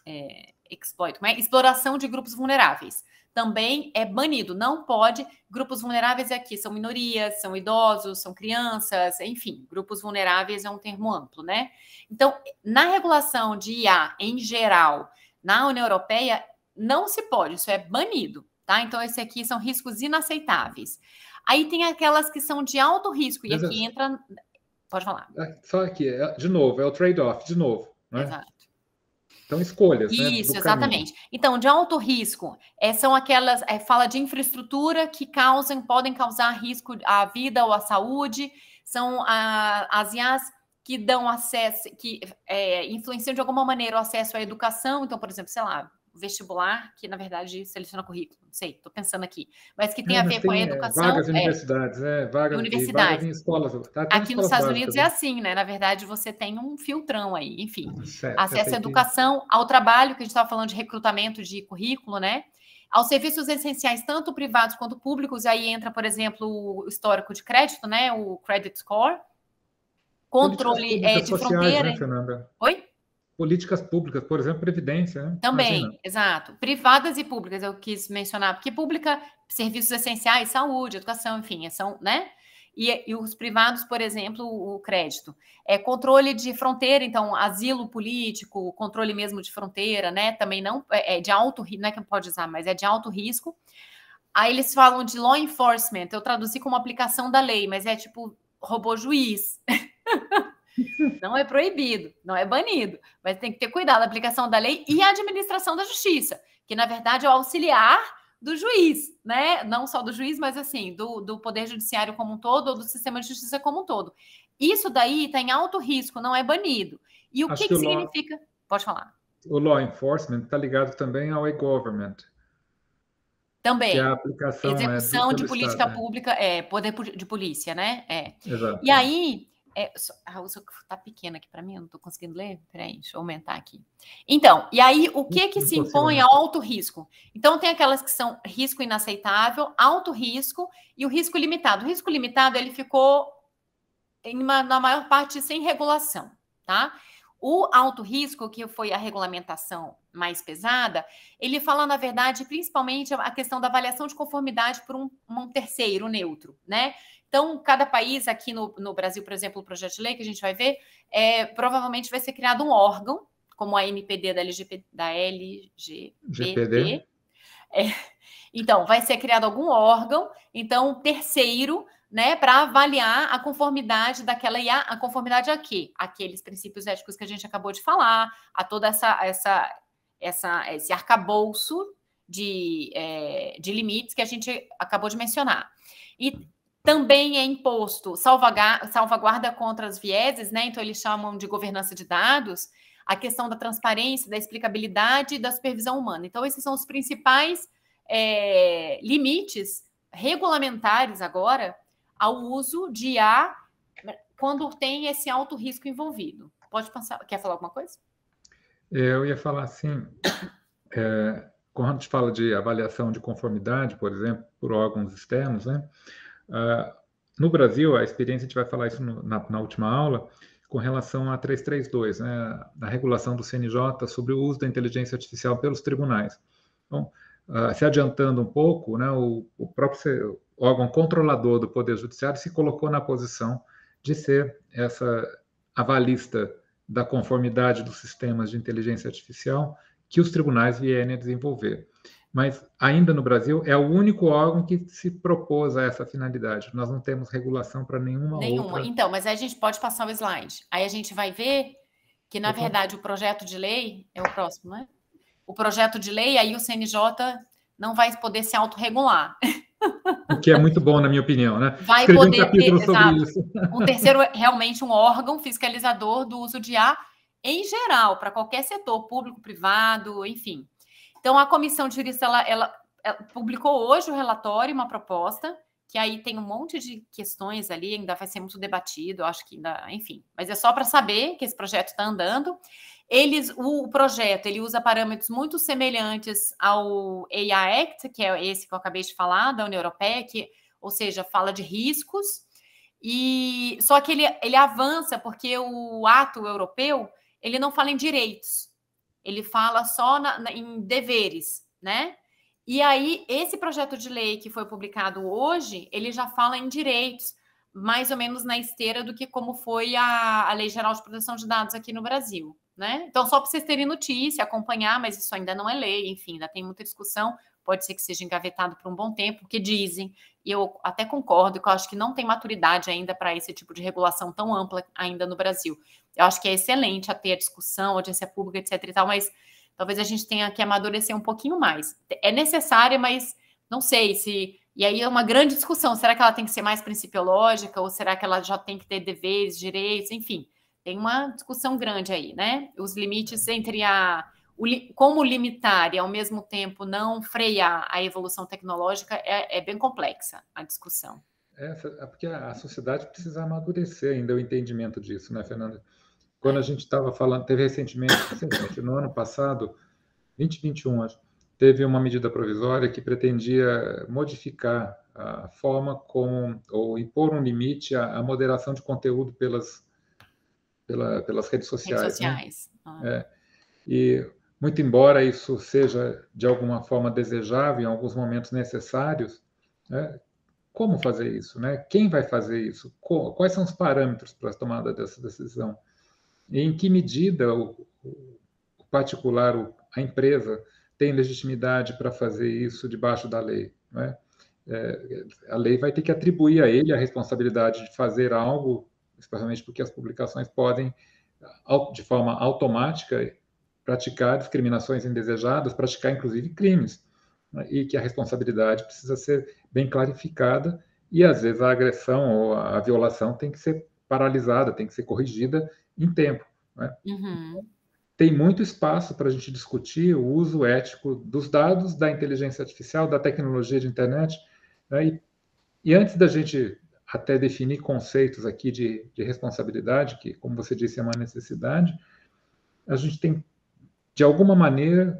é, exploit, como é? Exploração de grupos vulneráveis. Também é banido, não pode. Grupos vulneráveis aqui são minorias, são idosos, são crianças, enfim, grupos vulneráveis é um termo amplo, né? Então, na regulação de I A em geral, na União Europeia, não se pode, isso é banido, tá? Então, esse aqui são riscos inaceitáveis. Aí tem aquelas que são de alto risco, e Mas aqui é- entra. Pode falar. Só aqui, é- de novo, é o trade-off, de novo. Né? Exato. Então, escolhas, né? Isso, Do exatamente. caminho. Então, de alto risco, é, são aquelas, é, fala de infraestrutura que causam, podem causar risco à vida ou à saúde, são a, as I As que dão acesso, que é, influenciam de alguma maneira o acesso à educação, então, por exemplo, sei lá, vestibular, que na verdade seleciona currículo, não sei, estou pensando aqui, mas que tem É, a mas ver com a tem é, educação, vagas em é, universidades, é, vagas, e vagas universidades. em escolas, tá até em Aqui nos escolas Estados básicas, Unidos é né? assim, né? Na verdade, você tem um filtrão aí, enfim. Certo, Acesso à S A T. educação, ao trabalho, que a gente estava falando de recrutamento de currículo, né? Aos serviços essenciais, tanto privados quanto públicos, aí entra, por exemplo, o histórico de crédito, né? O credit score. Controle é, de sociais, fronteira. né, Fernanda? Oi? Políticas públicas, por exemplo, previdência, né? Também, Imagina. exato. Privadas e públicas, eu quis mencionar, porque pública, serviços essenciais, saúde, educação, enfim, são, né? E, e os privados, por exemplo, o crédito. É controle de fronteira, então, asilo político, controle mesmo de fronteira, né? Também não é de alto risco, não é que não pode usar, mas é de alto risco. Aí eles falam de law enforcement, eu traduzi como aplicação da lei, mas é tipo robô juiz. Não é proibido, não é banido, mas tem que ter cuidado da aplicação da lei e a administração da justiça, que na verdade é o auxiliar do juiz, né? Não só do juiz, mas assim, do, do poder judiciário como um todo, ou do sistema de justiça como um todo. Isso daí está em alto risco, não é banido. E o Acho que, que que o law, significa? Pode falar. o law enforcement está ligado também ao e-government, que a Também. aplicação é do, Execução de pelo política Estado. pública, é, poder de polícia, né? É. Exato. E aí, é, ah, o seu tá pequeno aqui para mim, eu não estou conseguindo ler. Peraí, deixa eu aumentar aqui. Então, e aí, o que que se impõe ao alto risco? Então, tem aquelas que são risco inaceitável, alto risco e o risco limitado. O risco limitado, ele ficou em uma, na maior parte sem regulação, tá? O alto risco, que foi a regulamentação mais pesada, ele fala, na verdade, principalmente a questão da avaliação de conformidade por um, um terceiro neutro, né? Então, cada país, aqui no, no Brasil, por exemplo, o projeto de lei que a gente vai ver, é, provavelmente vai ser criado um órgão, como a N P D da, L G P, da L G B T. É, então, vai ser criado algum órgão, então, terceiro, né, para avaliar a conformidade daquela I A, a conformidade a quê? Aqueles princípios éticos que a gente acabou de falar, a toda essa, essa, essa esse arcabouço de, é, de limites que a gente acabou de mencionar. E também é imposto salvaguarda, salvaguarda contra os vieses, né? Então, eles chamam de governança de dados, a questão da transparência, da explicabilidade e da supervisão humana. Então, esses são os principais é, limites regulamentares agora ao uso de I A quando tem esse alto risco envolvido. Pode pensar, quer falar alguma coisa? Eu ia falar assim, é, quando a gente fala de avaliação de conformidade, por exemplo, por órgãos externos, né? Uh, no Brasil, a experiência, a gente vai falar isso no, na, na última aula, com relação a trezentos e trinta e dois, né? A regulação do C N J sobre o uso da inteligência artificial pelos tribunais. Então, uh, se adiantando um pouco, né, o, o próprio órgão controlador do Poder Judiciário se colocou na posição de ser essa avalista da conformidade dos sistemas de inteligência artificial que os tribunais vierem a desenvolver. Mas, ainda no Brasil, é o único órgão que se propôs a essa finalidade. Nós não temos regulação para nenhuma, nenhuma outra. Então, mas aí a gente pode passar o slide. Aí a gente vai ver que, na verdade, o projeto de lei é o próximo, né? O projeto de lei, aí o C N J não vai poder se autorregular. O que é muito bom, na minha opinião, né? Vai Escrevi poder um capítulo ter, sobre exato, isso. Um terceiro, realmente, um órgão fiscalizador do uso de I A em geral, para qualquer setor, público, privado, enfim. Então, a Comissão de Justiça, ela, ela, ela publicou hoje o relatório, uma proposta, que aí tem um monte de questões ali, ainda vai ser muito debatido, eu acho que ainda, enfim. Mas é só para saber que esse projeto está andando. Eles, o, o projeto, ele usa parâmetros muito semelhantes ao A I Act, que é esse que eu acabei de falar, da União Europeia, que, ou seja, fala de riscos, e só que ele, ele avança porque o ato europeu, ele não fala em direitos. ele fala só na, na, em deveres, né? E aí, esse projeto de lei que foi publicado hoje, ele já fala em direitos, mais ou menos na esteira do que como foi a, a Lei Geral de Proteção de Dados aqui no Brasil, né? Então, só para vocês terem notícia, acompanhar, mas isso ainda não é lei, enfim, ainda tem muita discussão, pode ser que seja engavetado por um bom tempo, porque dizem, e eu até concordo, que eu acho que não tem maturidade ainda para esse tipo de regulação tão ampla ainda no Brasil. Eu acho que é excelente a ter a discussão, audiência pública, etc e tal, mas talvez a gente tenha que amadurecer um pouquinho mais. É necessária, mas não sei se... E aí é uma grande discussão, será que ela tem que ser mais principiológica, ou será que ela já tem que ter deveres, direitos, enfim, tem uma discussão grande aí, né? Os limites entre a... O, como limitar e, ao mesmo tempo, não frear a evolução tecnológica é, é bem complexa a discussão. É, porque a sociedade precisa amadurecer ainda o entendimento disso, né, Fernanda? Quando a gente estava falando, teve recentemente, recentemente, no ano passado, vinte e vinte e um, acho, teve uma medida provisória que pretendia modificar a forma como, ou impor um limite à, à moderação de conteúdo pelas, pela, pelas redes sociais. Redes sociais. Né? Ah. É, e, muito embora isso seja, de alguma forma, desejável, em alguns momentos necessários, né? Como fazer isso? Né? Quem vai fazer isso? Quais são os parâmetros para a tomada dessa decisão? E em que medida o, o particular, a empresa, tem legitimidade para fazer isso debaixo da lei? Né? É, a lei vai ter que atribuir a ele a responsabilidade de fazer algo, especialmente porque as publicações podem, de forma automática, praticar discriminações indesejadas, praticar, inclusive, crimes. Né? E que a responsabilidade precisa ser bem clarificada e, às vezes, a agressão ou a violação tem que ser paralisada, tem que ser corrigida em tempo. Né? Uhum. Tem muito espaço para a gente discutir o uso ético dos dados, da inteligência artificial, da tecnologia de internet. Né? E, e antes da gente até definir conceitos aqui de, de responsabilidade, que, como você disse, é uma necessidade, a gente tem, de alguma maneira,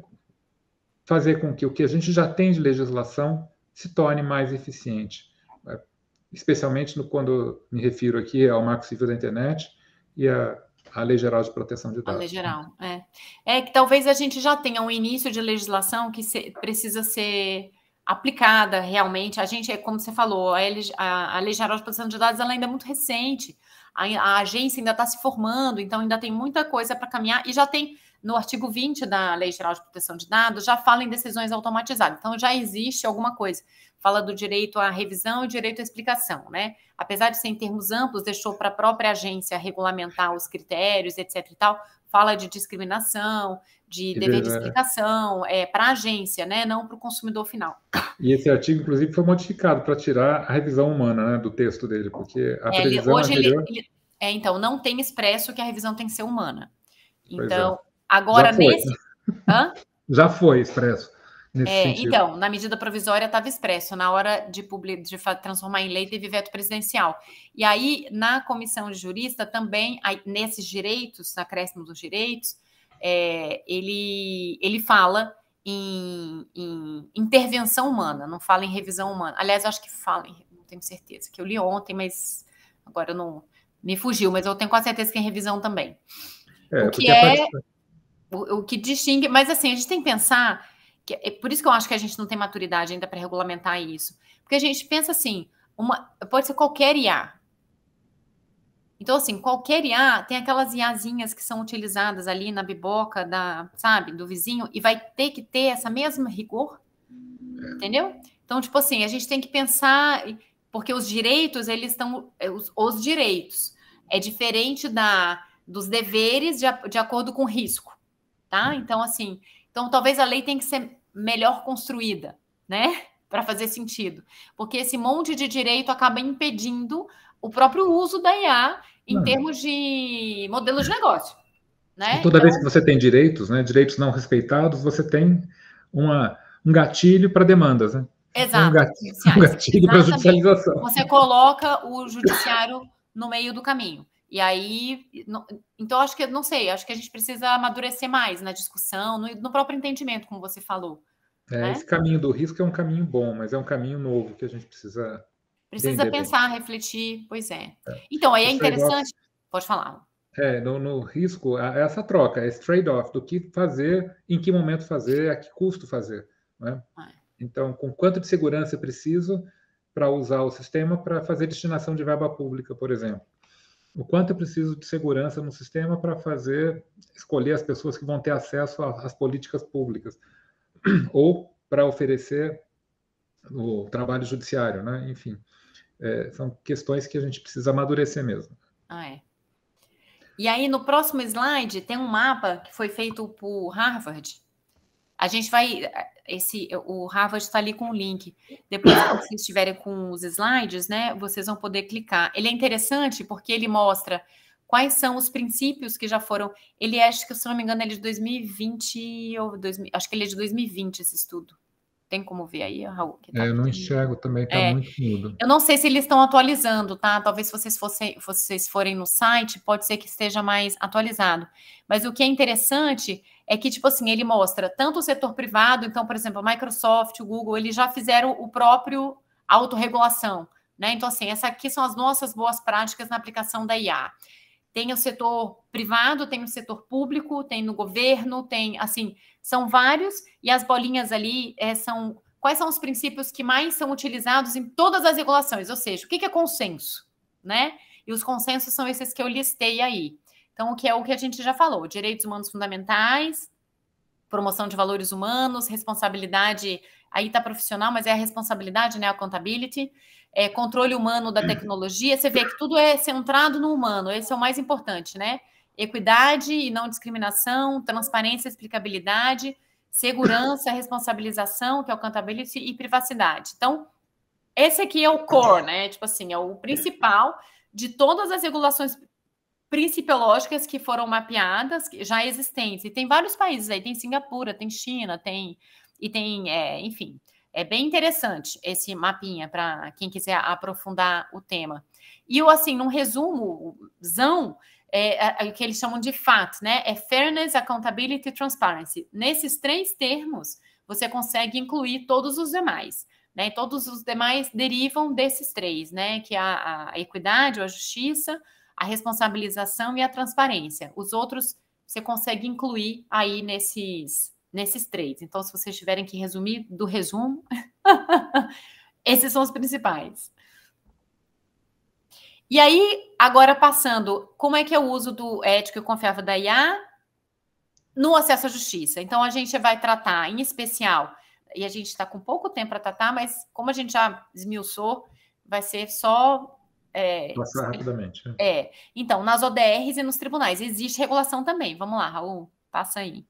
fazer com que o que a gente já tem de legislação se torne mais eficiente. Né? Especialmente no, quando me refiro aqui ao Marco Civil da Internet e a a Lei Geral de Proteção de Dados. A Lei Geral, é. É que talvez a gente já tenha um início de legislação que se, precisa ser aplicada realmente. A gente, como você falou, a, a, a Lei Geral de Proteção de Dados ela ainda é muito recente. A, a agência ainda está se formando, então ainda tem muita coisa para caminhar. E já tem, no artigo vinte da Lei Geral de Proteção de Dados, já fala em decisões automatizadas. Então já existe alguma coisa. Fala do direito à revisão e direito à explicação, né? Apesar de ser em termos amplos, deixou para a própria agência regulamentar os critérios, etc e tal, fala de discriminação, de e dever de explicação, é, para a agência, né? Não para o consumidor final. E esse artigo, inclusive, foi modificado para tirar a revisão humana, né, do texto dele, porque a é, previsão hoje anterior... Ele, ele, é, então, não tem expresso que a revisão tem que ser humana. Pois então, é. agora Já foi. nesse... Hã? Já foi expresso. É, então, na medida provisória estava expresso, na hora de, public, de transformar em lei teve veto presidencial. E aí, na comissão de jurista, também, aí, nesses direitos, acréscimo dos direitos, é, ele, ele fala em, em intervenção humana, não fala em revisão humana. Aliás, acho que fala, não tenho certeza, que eu li ontem, mas agora eu não me fugiu, mas eu tenho quase certeza que é em revisão também. É, o que é part... o, o que distingue, mas assim, a gente tem que pensar... Que é por isso que eu acho que a gente não tem maturidade ainda para regulamentar isso. Porque a gente pensa assim, uma, pode ser qualquer I A. Então, assim, qualquer I A tem aquelas IAzinhas que são utilizadas ali na biboca da, sabe, do vizinho, e vai ter que ter essa mesma rigor, entendeu? Então, tipo assim, a gente tem que pensar, porque os direitos, eles estão, os, os direitos, é diferente da, dos deveres de, de acordo com o risco, tá? Então, assim... Então, talvez a lei tenha que ser melhor construída, né? Para fazer sentido. Porque esse monte de direito acaba impedindo o próprio uso da I A em não. termos de modelo de negócio. Né? E toda então... vez que você tem direitos, né, direitos não respeitados, você tem uma, um gatilho para demandas. Né? Exato. Um gatilho, um gatilho para judicialização. Você coloca o judiciário no meio do caminho. E aí, então, acho que, não sei, acho que a gente precisa amadurecer mais na discussão, no, no próprio entendimento, como você falou. É, né? Esse caminho do risco é um caminho bom, mas é um caminho novo que a gente precisa Precisa pensar, bem. refletir, pois é. é. Então, aí é interessante... Igual... Pode falar. É, no, no risco, essa troca, esse trade-off do que fazer, em que momento fazer, a que custo fazer. Né? Então, com quanto de segurança é preciso para usar o sistema para fazer destinação de verba pública, por exemplo. O quanto é preciso de segurança no sistema para fazer, escolher as pessoas que vão ter acesso às políticas públicas. Ou para oferecer o trabalho judiciário, né? Enfim, é, são questões que a gente precisa amadurecer mesmo. Ah, é. E aí, no próximo slide, tem um mapa que foi feito por Harvard. A gente vai... Esse, o Harvard está ali com o link. Depois que vocês estiverem com os slides, né, vocês vão poder clicar. Ele é interessante porque ele mostra quais são os princípios que já foram... Ele é, acho que, se não me engano, ele é de dois mil e vinte, ou dois mil, acho que ele é de dois mil e vinte, esse estudo. Tem como ver aí, Raul? Que tá é, eu não aqui. enxergo também, está é, muito mudo. Eu não sei se eles estão atualizando, tá? Talvez se vocês, fossem, vocês forem no site, pode ser que esteja mais atualizado. Mas o que é interessante é que, tipo assim, ele mostra tanto o setor privado, então, por exemplo, a Microsoft, o Google, eles já fizeram o próprio autorregulação, né? Então, assim, essas aqui são as nossas boas práticas na aplicação da I A. Tem o setor privado, tem o setor público, tem no governo, tem, assim, são vários, e as bolinhas ali é, são... Quais são os princípios que mais são utilizados em todas as regulações? Ou seja, o que é consenso, né? E os consensos são esses que eu listei aí. Então, o que é o que a gente já falou: direitos humanos fundamentais, promoção de valores humanos, responsabilidade, aí está profissional, mas é a responsabilidade, né? A accountability, é, controle humano da tecnologia. Você vê que tudo é centrado no humano, esse é o mais importante, né? Equidade e não discriminação, transparência e explicabilidade, segurança, responsabilização, que é o accountability, e privacidade. Então, esse aqui é o core, né? Tipo assim, é o principal de todas as regulações principiológicas que foram mapeadas, já existentes. E tem vários países aí, tem Singapura, tem China, tem... E tem, é, enfim, é bem interessante esse mapinha para quem quiser aprofundar o tema. E, assim, num resumozão, é, é, é o que eles chamam de F A T, né? É Fairness, Accountability e Transparency. Nesses três termos, você consegue incluir todos os demais, né? Todos os demais derivam desses três, né? Que é a, a equidade, a justiça, a responsabilização e a transparência. Os outros você consegue incluir aí nesses, nesses três. Então, se vocês tiverem que resumir do resumo, esses são os principais. E aí, agora passando, como é que é o uso do ético e confiável da I A no acesso à justiça? Então, a gente vai tratar, em especial, e a gente está com pouco tempo para tratar, mas como a gente já esmiuçou, vai ser só... É, Passar rapidamente. Né? É. Então, nas O D Rs e nos tribunais, existe regulação também. Vamos lá, Raul, passa aí.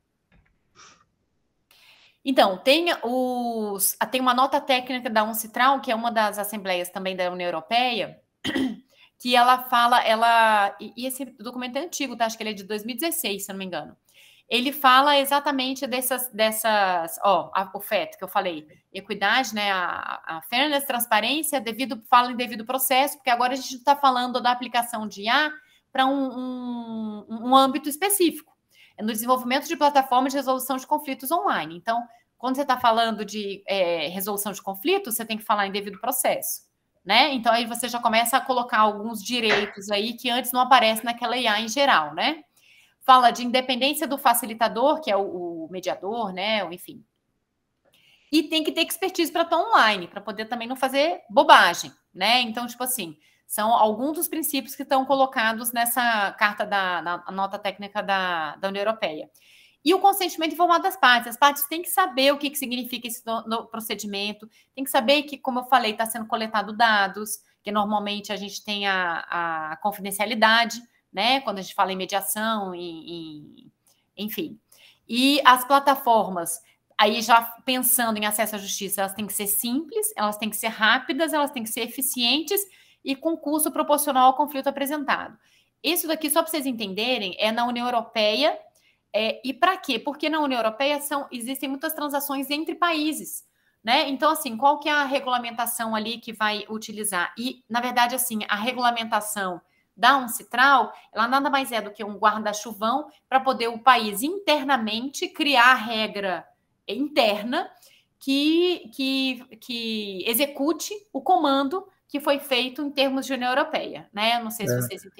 Então, tem, os, tem uma nota técnica da UNCITRAL, que é uma das assembleias também da União Europeia, que ela fala, ela, e esse documento é antigo, tá? Acho que ele é de dois mil e dezesseis, se não me engano. Ele fala exatamente dessas, dessas ó, a, o F A T que eu falei, equidade, né, a, a fairness, transparência, devido, fala em devido processo, porque agora a gente está falando da aplicação de I A para um, um, um âmbito específico, é no desenvolvimento de plataformas de resolução de conflitos online. Então, quando você está falando de é, resolução de conflitos, você tem que falar em devido processo, né? Então, aí você já começa a colocar alguns direitos aí que antes não aparecem naquela I A em geral, né? Fala de independência do facilitador, que é o, o mediador, né? Enfim. E tem que ter expertise para estar online, para poder também não fazer bobagem, né? Então, tipo assim, são alguns dos princípios que estão colocados nessa carta da na nota técnica da, da União Europeia. E o consentimento informado das partes. As partes têm que saber o que, que significa esse no, no procedimento, tem que saber que, como eu falei, está sendo coletado dados, que normalmente a gente tem a, a confidencialidade, né? Quando a gente fala em mediação, em, em, enfim. E as plataformas, aí já pensando em acesso à justiça, elas têm que ser simples, elas têm que ser rápidas, elas têm que ser eficientes e com custo proporcional ao conflito apresentado. Isso daqui, só para vocês entenderem, é na União Europeia. É, e para quê? Porque na União Europeia são, existem muitas transações entre países, né? Então, assim, qual que é a regulamentação ali que vai utilizar? E, na verdade, assim, a regulamentação da UNCITRAL, ela nada mais é do que um guarda-chuvão para poder o país internamente criar a regra interna que, que, que execute o comando que foi feito em termos de União Europeia, né? Não sei se é. vocês entendem.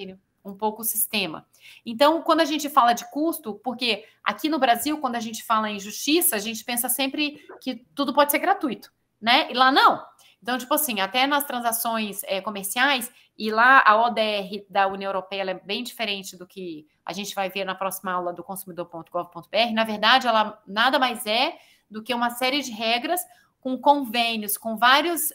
um pouco o sistema. Então, quando a gente fala de custo, porque aqui no Brasil, quando a gente fala em justiça, a gente pensa sempre que tudo pode ser gratuito, né? E lá não. Então, tipo assim, até nas transações é, comerciais, e lá a O D R da União Europeia ela é bem diferente do que a gente vai ver na próxima aula do consumidor ponto gov ponto br. Na verdade, ela nada mais é do que uma série de regras com convênios, com várias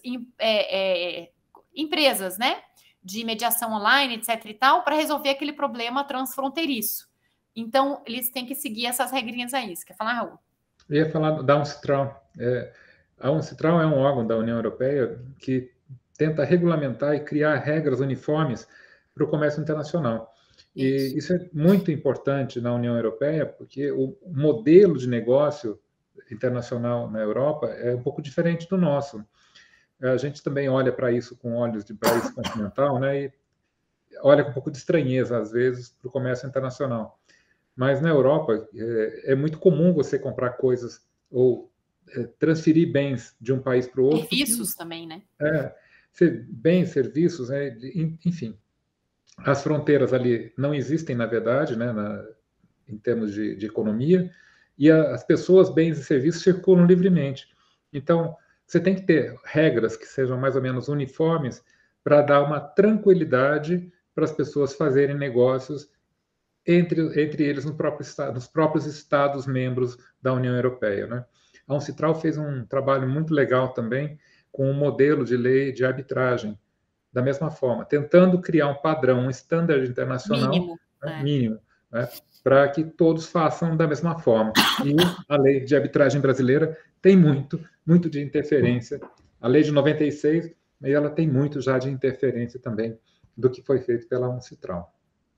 é, é, empresas, né? De mediação online, etc e tal, para resolver aquele problema transfronteiriço. Então, eles têm que seguir essas regrinhas aí. Você quer falar, Raul? Eu ia falar da UNCITRAL. É, a UNCITRAL é um órgão da União Europeia que tenta regulamentar e criar regras uniformes para o comércio internacional. Isso. E isso é muito importante na União Europeia, porque o modelo de negócio internacional na Europa é um pouco diferente do nosso. A gente também olha para isso com olhos de país continental, né? E olha com um pouco de estranheza, às vezes, para o comércio internacional. Mas na Europa, é, é muito comum você comprar coisas ou é, transferir bens de um país para o outro. Serviços também, né? É, ser, bens, serviços, né? Enfim. As fronteiras ali não existem, na verdade, né? Na, em termos de, de economia, e a, as pessoas, bens e serviços circulam livremente. Então, você tem que ter regras que sejam mais ou menos uniformes para dar uma tranquilidade para as pessoas fazerem negócios entre, entre eles no próprio estado, nos próprios Estados membros da União Europeia, né? A UNCITRAL fez um trabalho muito legal também com um modelo de lei de arbitragem, da mesma forma, tentando criar um padrão, um standard internacional mínimo, né, é. mínimo né, para que todos façam da mesma forma. E a lei de arbitragem brasileira tem muito, muito de interferência. A lei de noventa e seis, ela tem muito já de interferência também do que foi feito pela UNCITRAL.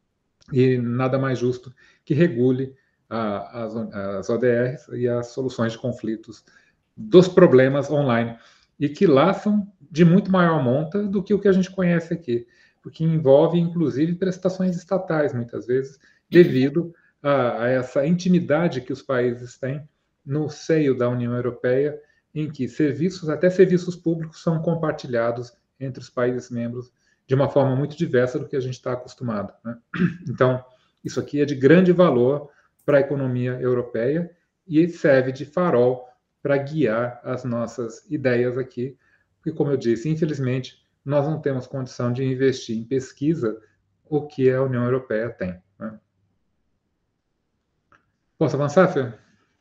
E nada mais justo que regule a, as, as O D Rs e as soluções de conflitos dos problemas online, e que lá são de muito maior monta do que o que a gente conhece aqui, porque envolve, inclusive, prestações estatais, muitas vezes, devido a, a essa intimidade que os países têm no seio da União Europeia, em que serviços, até serviços públicos, são compartilhados entre os países membros de uma forma muito diversa do que a gente está acostumado, né? Então, isso aqui é de grande valor para a economia europeia e serve de farol para guiar as nossas ideias aqui, porque, como eu disse, infelizmente, nós não temos condição de investir em pesquisa o que a União Europeia tem, né? Posso avançar, Fê?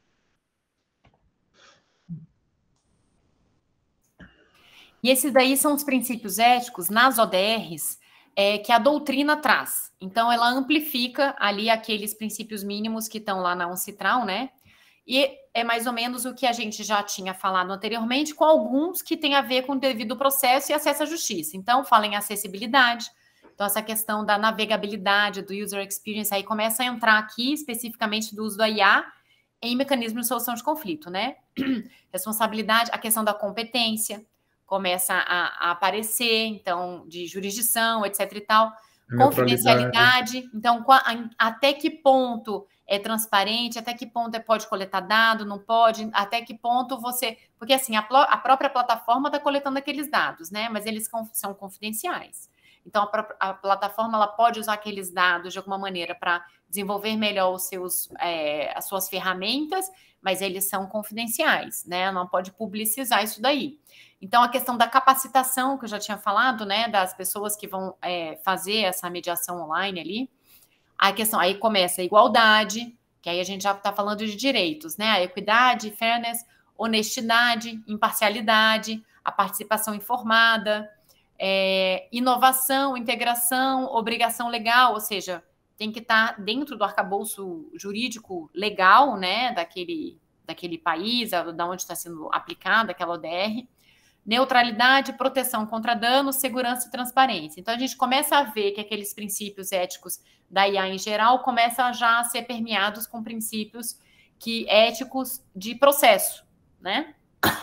E esses daí são os princípios éticos nas O D Rs é, que a doutrina traz. Então, ela amplifica ali aqueles princípios mínimos que estão lá na UNCITRAL, né? E é mais ou menos o que a gente já tinha falado anteriormente, com alguns que têm a ver com o devido processo e acesso à justiça. Então, fala em acessibilidade. Então, essa questão da navegabilidade, do user experience, aí começa a entrar aqui, especificamente do uso da I A, em mecanismos de solução de conflito, né? Responsabilidade, a questão da competência começa a, a aparecer, então, de jurisdição, etc e tal. Confidencialidade, então, até que ponto é transparente, até que ponto é, pode coletar dado, não pode, até que ponto você... Porque, assim, a, a própria plataforma está coletando aqueles dados, né? Mas eles são confidenciais. Então, a, a plataforma ela pode usar aqueles dados de alguma maneira para desenvolver melhor os seus, é, as suas ferramentas, mas eles são confidenciais, né? Não pode publicizar isso daí. Então, a questão da capacitação, que eu já tinha falado, né? Das pessoas que vão é, fazer essa mediação online ali. A questão, aí começa a igualdade, que aí a gente já está falando de direitos, né? A equidade, fairness, honestidade, imparcialidade, a participação informada, é, inovação, integração, obrigação legal, ou seja, tem que estar tá dentro do arcabouço jurídico legal, né? Daquele, daquele país, da onde está sendo aplicada aquela O D R. Neutralidade, proteção contra danos, segurança e transparência. Então, a gente começa a ver que aqueles princípios éticos da I A em geral começam já a ser permeados com princípios que, éticos de processo, né?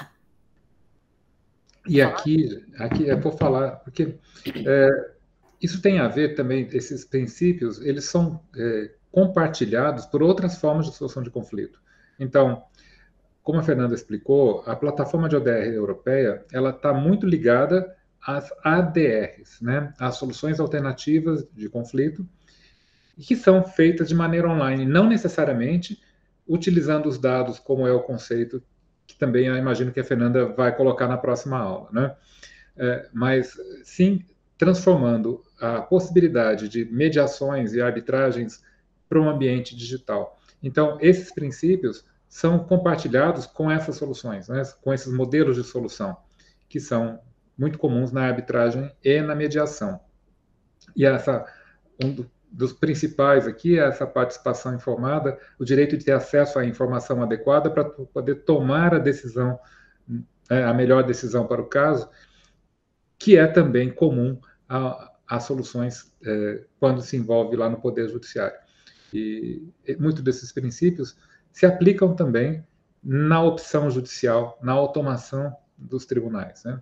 E aqui, aqui eu vou falar, porque é, isso tem a ver também, esses princípios, eles são é, compartilhados por outras formas de solução de conflito. Então, como a Fernanda explicou, a plataforma de O D R europeia, ela está muito ligada as A D Rs, né? As soluções alternativas de conflito, que são feitas de maneira online, não necessariamente utilizando os dados, como é o conceito que também eu imagino que a Fernanda vai colocar na próxima aula, né? É, mas sim transformando a possibilidade de mediações e arbitragens para um ambiente digital. Então, esses princípios são compartilhados com essas soluções, né? Com esses modelos de solução, que são muito comuns na arbitragem e na mediação. E essa, um do, dos principais aqui é essa participação informada, o direito de ter acesso à informação adequada para poder tomar a decisão, é, a melhor decisão para o caso, que é também comum a, a soluções é, quando se envolve lá no Poder Judiciário. E, e muitos desses princípios se aplicam também na opção judicial, na automação dos tribunais, né?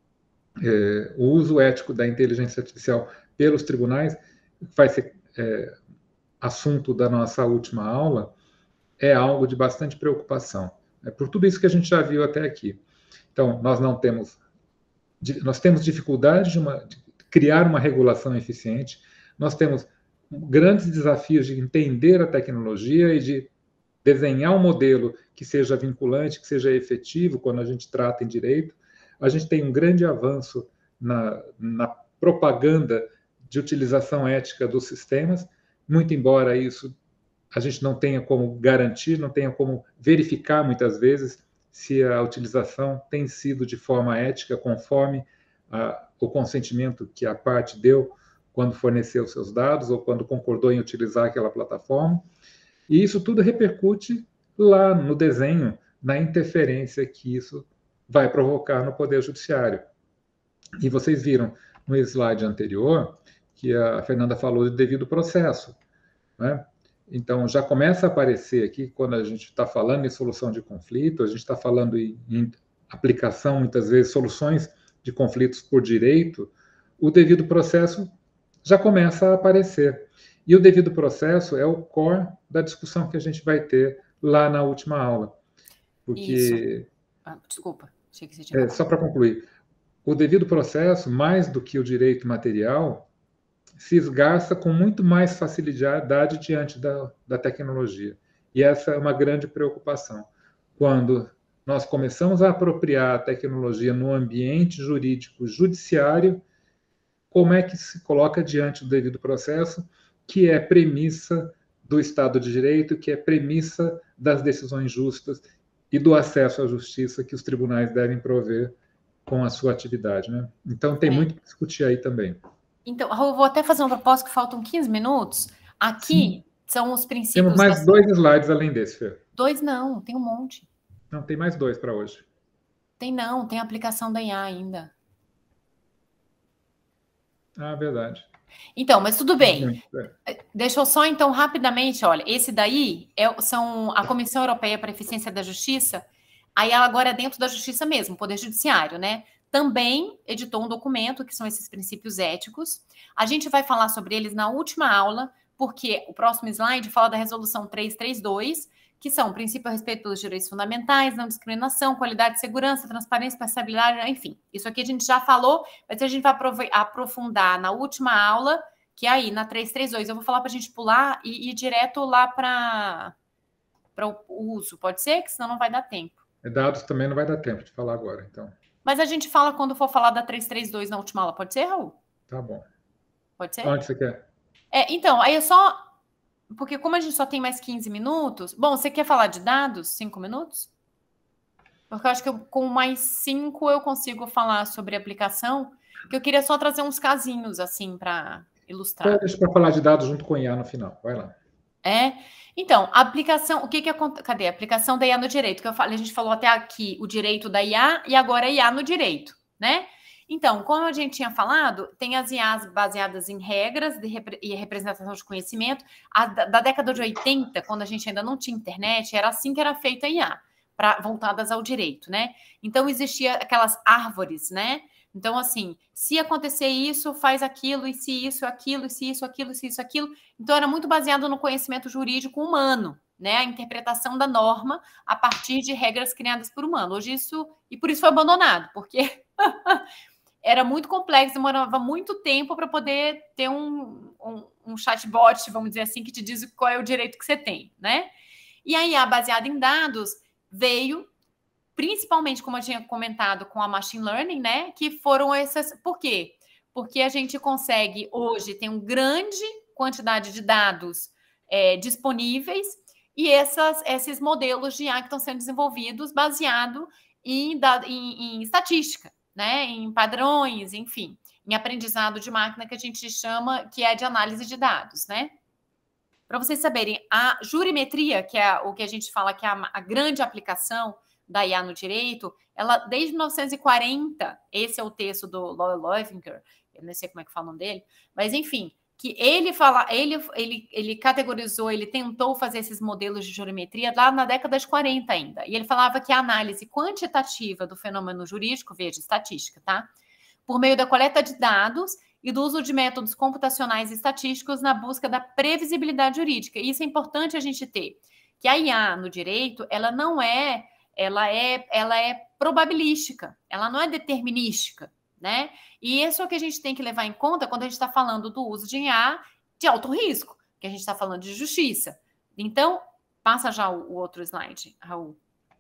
É, o uso ético da inteligência artificial pelos tribunais vai ser é, assunto da nossa última aula, é algo de bastante preocupação, é por tudo isso que a gente já viu até aqui. Então, nós não temos, nós temos dificuldade de, uma, de criar uma regulação eficiente, nós temos grandes desafios de entender a tecnologia e de desenhar um modelo que seja vinculante, que seja efetivo quando a gente trata em direito. A gente tem um grande avanço na, na propaganda de utilização ética dos sistemas, muito embora isso a gente não tenha como garantir, não tenha como verificar muitas vezes se a utilização tem sido de forma ética, conforme a, o consentimento que a parte deu quando forneceu seus dados ou quando concordou em utilizar aquela plataforma. E isso tudo repercute lá no desenho, na interferência que isso vai provocar no Poder Judiciário. E vocês viram no slide anterior que a Fernanda falou de devido processo, né? Então, já começa a aparecer aqui, quando a gente está falando em solução de conflito, a gente está falando em, em aplicação, muitas vezes, soluções de conflitos por direito, o devido processo já começa a aparecer. E o devido processo é o core da discussão que a gente vai ter lá na última aula. Porque, Isso. Ah, desculpa, achei que você tinha... É, só para concluir, o devido processo, mais do que o direito material, se esgarça com muito mais facilidade diante da, da tecnologia. E essa é uma grande preocupação. Quando nós começamos a apropriar a tecnologia no ambiente jurídico judiciário, como é que se coloca diante do devido processo, que é premissa do Estado de Direito, que é premissa das decisões justas e do acesso à justiça que os tribunais devem prover com a sua atividade, né? Então, tem é. muito que discutir aí também. Então, eu vou até fazer um propósito que faltam quinze minutos. Aqui Sim. são os princípios... Temos mais dessa... dois slides além desse, Fê. Dois não, tem um monte. Não, tem mais dois para hoje. Tem não, tem a aplicação da I A ainda. Ah, verdade. Então, mas tudo bem. Muito, é. Deixa eu só, então, rapidamente, olha, esse daí é, são a Comissão Europeia para a Eficiência da Justiça, aí ela agora é dentro da Justiça mesmo, Poder Judiciário, né? Também editou um documento, que são esses princípios éticos. A gente vai falar sobre eles na última aula, porque o próximo slide fala da Resolução trezentos e trinta e dois, que são princípio a respeito pelos direitos fundamentais, não discriminação, qualidade, segurança, transparência, passabilidade, enfim. Isso aqui a gente já falou, mas a gente vai aprofundar na última aula, que é aí, na trezentos e trinta e dois. Eu vou falar para a gente pular e ir direto lá para o uso. Pode ser? Que senão não vai dar tempo. Dados também não vai dar tempo de falar agora, então. Mas a gente fala quando for falar da trezentos e trinta e dois na última aula. Pode ser, Raul? Tá bom. Pode ser? Onde você quer? É, então, aí é só... Porque como a gente só tem mais quinze minutos... Bom, você quer falar de dados? cinco minutos? Porque eu acho que eu, com mais cinco eu consigo falar sobre aplicação. Que eu queria só trazer uns casinhos, assim, para ilustrar. Então, deixa para falar de dados junto com o I A no final. Vai lá. É? Então, a aplicação... O que que acontece? Cadê? A aplicação da I A no direito. Que eu falei, a gente falou até aqui o direito da I A e agora a I A no direito, né? Então, como a gente tinha falado, tem as I As baseadas em regras de repre e representação de conhecimento. A, da, da década de oitenta, quando a gente ainda não tinha internet, era assim que era feita a I A, pra, voltadas ao direito, né? Então, existia aquelas árvores, né? Então, assim, se acontecer isso, faz aquilo, e se isso, aquilo, e se isso, aquilo, e se isso, aquilo. Então, era muito baseado no conhecimento jurídico humano, né? A interpretação da norma a partir de regras criadas por humano. Hoje isso... E por isso foi abandonado, porque... era muito complexo, demorava muito tempo para poder ter um, um, um chatbot, vamos dizer assim, que te diz qual é o direito que você tem, né? E a I A baseada em dados veio, principalmente, como eu tinha comentado, com a machine learning, né? Que foram essas... Por quê? Porque a gente consegue, hoje, ter uma grande quantidade de dados é, disponíveis e essas, esses modelos de I A que estão sendo desenvolvidos baseado em, em, em estatística, né? Em padrões, enfim, em aprendizado de máquina que a gente chama, que é de análise de dados, né? Para vocês saberem, a jurimetria, que é o que a gente fala que é a, a grande aplicação da I A no direito, ela, desde mil novecentos e quarenta, esse é o texto do Lowell Loevinger, eu não sei como é que fala o nome dele, mas enfim, que ele fala, ele, ele, ele categorizou, ele tentou fazer esses modelos de jurimetria lá na década de quarenta ainda, e ele falava que a análise quantitativa do fenômeno jurídico, veja, estatística, tá? Por meio da coleta de dados e do uso de métodos computacionais e estatísticos na busca da previsibilidade jurídica. E isso é importante a gente ter, que a I A no direito, ela não é, ela é, ela é probabilística, ela não é determinística, né? E isso é o que a gente tem que levar em conta quando a gente está falando do uso de I A de alto risco, que a gente está falando de justiça. Então, passa já o, o outro slide, Raul.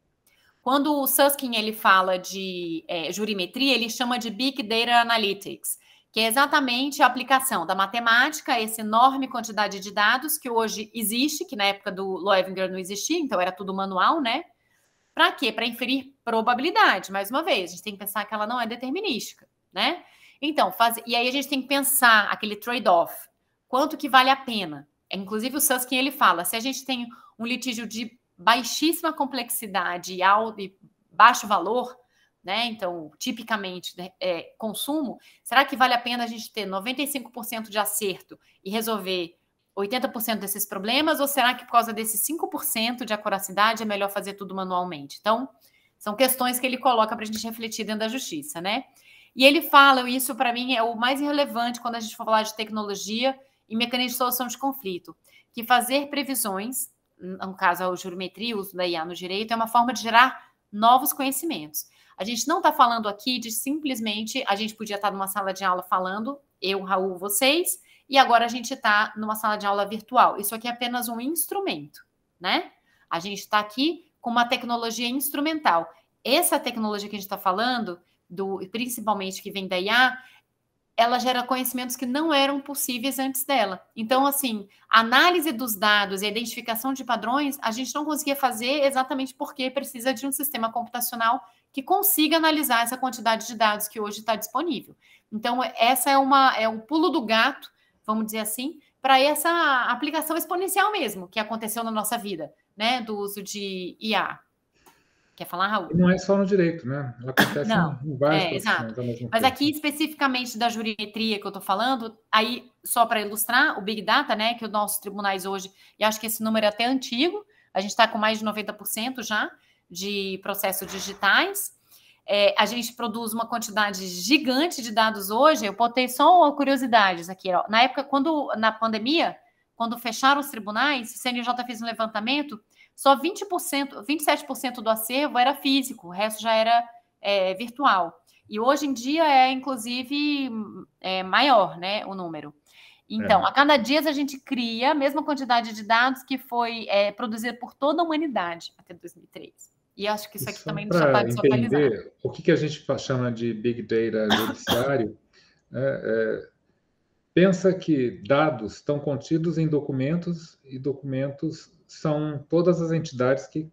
Quando o Susskind ele fala de é, jurimetria, ele chama de Big Data Analytics, que é exatamente a aplicação da matemática, essa enorme quantidade de dados que hoje existe, que na época do Loevinger não existia, então era tudo manual, né? Para quê? Para inferir probabilidade. Mais uma vez, a gente tem que pensar que ela não é determinística, né? Então, faz... e aí a gente tem que pensar aquele trade-off. Quanto que vale a pena? Inclusive o Susskind ele fala, se a gente tem um litígio de baixíssima complexidade e, alto, e baixo valor, né? Então, tipicamente, é, consumo, será que vale a pena a gente ter noventa e cinco por cento de acerto e resolver oitenta por cento desses problemas, ou será que por causa desses cinco por cento de acuracidade é melhor fazer tudo manualmente? Então, são questões que ele coloca para a gente refletir dentro da justiça, né? E ele fala, isso para mim é o mais relevante quando a gente for falar de tecnologia e mecanismo de solução de conflito, que fazer previsões, no caso a jurimetria, o uso da I A no direito, é uma forma de gerar novos conhecimentos. A gente não está falando aqui de simplesmente, a gente podia estar numa sala de aula falando, eu, Raul, vocês, e agora a gente está numa sala de aula virtual. Isso aqui é apenas um instrumento, né? A gente está aqui com uma tecnologia instrumental. Essa tecnologia que a gente está falando, do, principalmente que vem da I A, ela gera conhecimentos que não eram possíveis antes dela. Então, assim, a análise dos dados e a identificação de padrões, a gente não conseguia fazer exatamente porque precisa de um sistema computacional que consiga analisar essa quantidade de dados que hoje está disponível. Então, essa é, uma, é um pulo do gato, vamos dizer assim, para essa aplicação exponencial mesmo que aconteceu na nossa vida, né, do uso de I A. Quer falar, Raul? E não é só no direito, né? Ela acontece não, em várias é, profissões exato. ao mesmo Mas tempo. aqui, especificamente da jurimetria que eu estou falando, aí, só para ilustrar, o Big Data, né, que os nossos tribunais hoje, e acho que esse número é até antigo, a gente está com mais de noventa por cento já de processos digitais. É, a gente produz uma quantidade gigante de dados hoje. Eu botei só curiosidades aqui. Ó. Na época, quando na pandemia, quando fecharam os tribunais, o C N J fez um levantamento, só vinte por cento, vinte e sete por cento do acervo era físico, o resto já era é, virtual. E hoje em dia é, inclusive, é, maior, né, o número. Então, é. a cada dia a gente cria a mesma quantidade de dados que foi é, produzida por toda a humanidade até dois mil e três. E acho que isso aqui também já está desatualizado. Entender o que, que a gente chama de Big Data judiciário, é, é, pensa que dados estão contidos em documentos e documentos são todas as entidades que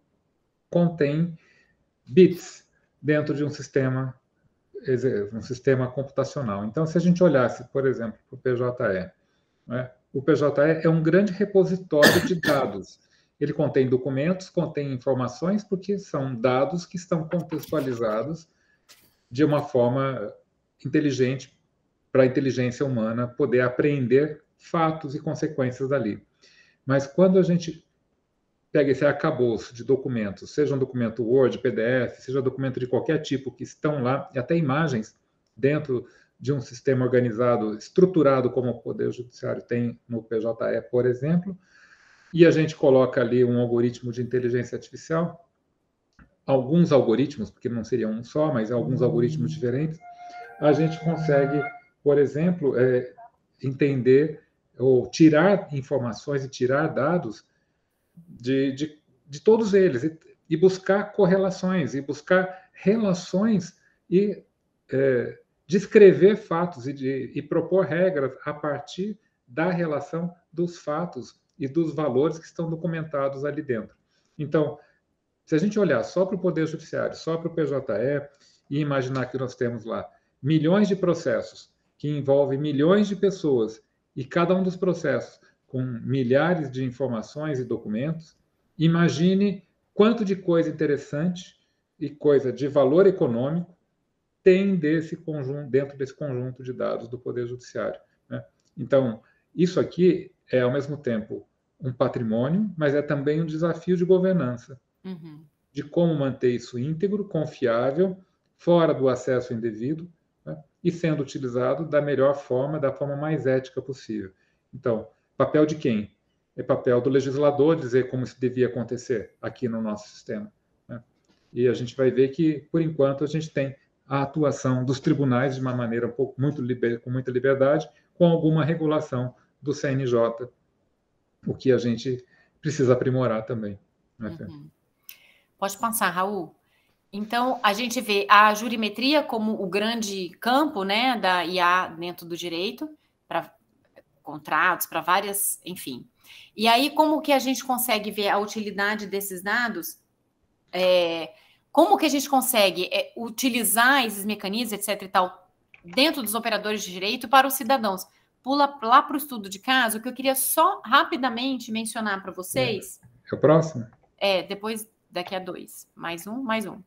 contêm bits dentro de um sistema, um sistema computacional. Então, se a gente olhasse, por exemplo, para o P J E, né, o P J E é um grande repositório de dados. Ele contém documentos, contém informações, porque são dados que estão contextualizados de uma forma inteligente para a inteligência humana poder apreender fatos e consequências dali. Mas quando a gente pega esse arcabouço de documentos, seja um documento Word, P D F, seja um documento de qualquer tipo que estão lá, e até imagens dentro de um sistema organizado, estruturado como o Poder Judiciário tem no P J E, por exemplo, e a gente coloca ali um algoritmo de inteligência artificial, alguns algoritmos, porque não seria um só, mas alguns algoritmos diferentes, a gente consegue, por exemplo, é, entender ou tirar informações e tirar dados de, de, de todos eles e, e buscar correlações, e buscar relações e é, descrever fatos e, de, e propor regras a partir da relação dos fatos e dos valores que estão documentados ali dentro. Então, se a gente olhar só para o Poder Judiciário, só para o P J E, e imaginar que nós temos lá milhões de processos que envolvem milhões de pessoas e cada um dos processos com milhares de informações e documentos, imagine quanto de coisa interessante e coisa de valor econômico tem desse conjunto, dentro desse conjunto de dados do Poder Judiciário, né? Então, isso aqui é, ao mesmo tempo, um patrimônio, mas é também um desafio de governança, uhum. de como manter isso íntegro, confiável, fora do acesso indevido, né? E sendo utilizado da melhor forma, da forma mais ética possível. Então, papel de quem? É papel do legislador dizer como isso devia acontecer aqui no nosso sistema, né? E a gente vai ver que, por enquanto, a gente tem a atuação dos tribunais de uma maneira um pouco, muito liber, com muita liberdade, com alguma regulação do C N J, o que a gente precisa aprimorar também, né? Uhum. Pode passar, Raul. Então, a gente vê a jurimetria como o grande campo, né, da I A dentro do direito, para contratos, para várias, enfim. E aí, como que a gente consegue ver a utilidade desses dados? É, como que a gente consegue é, utilizar esses mecanismos, etc e tal, dentro dos operadores de direito para os cidadãos? Pula lá para o estudo de caso, que eu queria só rapidamente mencionar para vocês. É o próximo? É, depois, daqui a dois. Mais um, mais um.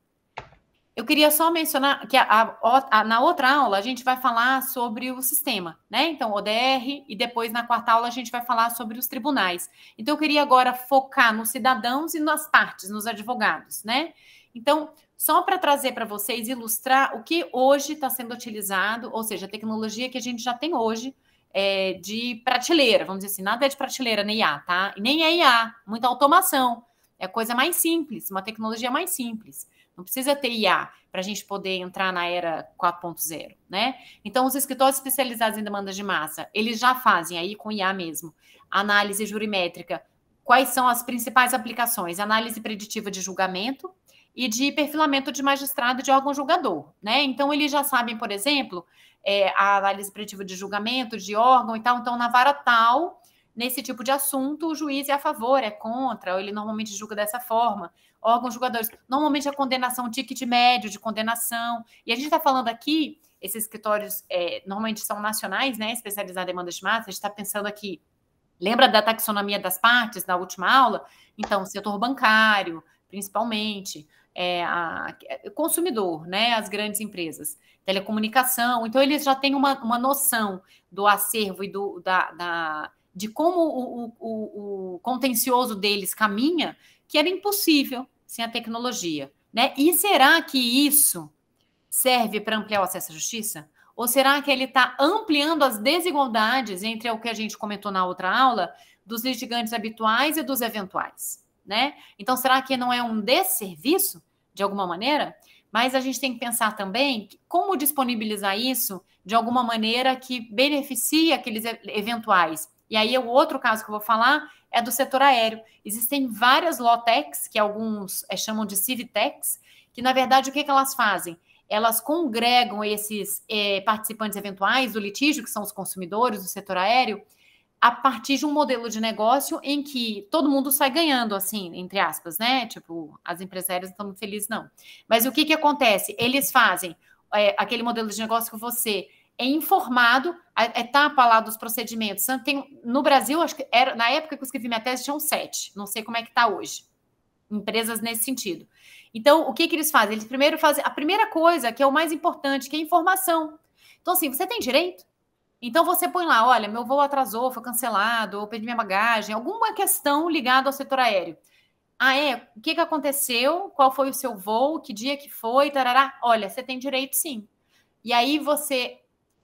Eu queria só mencionar que a, a, a, na outra aula a gente vai falar sobre o sistema, né? Então, O D R, e depois na quarta aula a gente vai falar sobre os tribunais. Então, eu queria agora focar nos cidadãos e nas partes, nos advogados, né? Então, só para trazer para vocês, ilustrar o que hoje está sendo utilizado, ou seja, a tecnologia que a gente já tem hoje, é, de prateleira, vamos dizer assim, nada é de prateleira nem I A, tá? E nem é I A, muita automação. É coisa mais simples, uma tecnologia mais simples. Não precisa ter I A para a gente poder entrar na era quatro ponto zero, né? Então, os escritórios especializados em demandas de massa, eles já fazem aí com I A mesmo, análise jurimétrica. Quais são as principais aplicações? Análise preditiva de julgamento e de perfilamento de magistrado e de órgão julgador, né? Então, eles já sabem, por exemplo, é, a análise preditiva de julgamento, de órgão e tal. Então, na vara tal, nesse tipo de assunto, o juiz é a favor, é contra, ou ele normalmente julga dessa forma. Órgãos julgadores, normalmente a condenação, o ticket médio de condenação. E a gente está falando aqui, esses escritórios é, normalmente são nacionais, né, especializados em demandas de massa, a gente está pensando aqui, lembra da taxonomia das partes na última aula? Então, setor bancário, principalmente, é, a, consumidor, né, as grandes empresas, telecomunicação. Então, eles já têm uma, uma noção do acervo e do, da, da, de como o, o, o contencioso deles caminha, que era impossível sem a tecnologia, né? E será que isso serve para ampliar o acesso à justiça? Ou será que ele está ampliando as desigualdades entre o que a gente comentou na outra aula, dos litigantes habituais e dos eventuais, né? Então, será que não é um desserviço, de alguma maneira? Mas a gente tem que pensar também como disponibilizar isso de alguma maneira que beneficie aqueles eventuais. E aí, o outro caso que eu vou falar é do setor aéreo. Existem várias Lawtechs, que alguns é, chamam de Civitechs, que, na verdade, o que, que elas fazem? Elas congregam esses é, participantes eventuais do litígio, que são os consumidores do setor aéreo, a partir de um modelo de negócio em que todo mundo sai ganhando, assim, entre aspas, né? Tipo, as empresas aéreas não estão muito felizes, não. Mas o que, que acontece? Eles fazem é, aquele modelo de negócio que você é informado, a etapa lá dos procedimentos. Tem, no Brasil, acho que era, na época que eu escrevi minha tese, tinham sete. Não sei como é que está hoje. Empresas nesse sentido. Então, o que, que eles fazem? Eles primeiro fazem a primeira coisa, que é o mais importante, que é a informação. Então, assim, você tem direito? Então, você põe lá, olha, meu voo atrasou, foi cancelado, ou perdi minha bagagem, alguma questão ligada ao setor aéreo. Ah, é? O que, que aconteceu? Qual foi o seu voo? Que dia que foi? Tarará. Olha, você tem direito, sim. E aí, você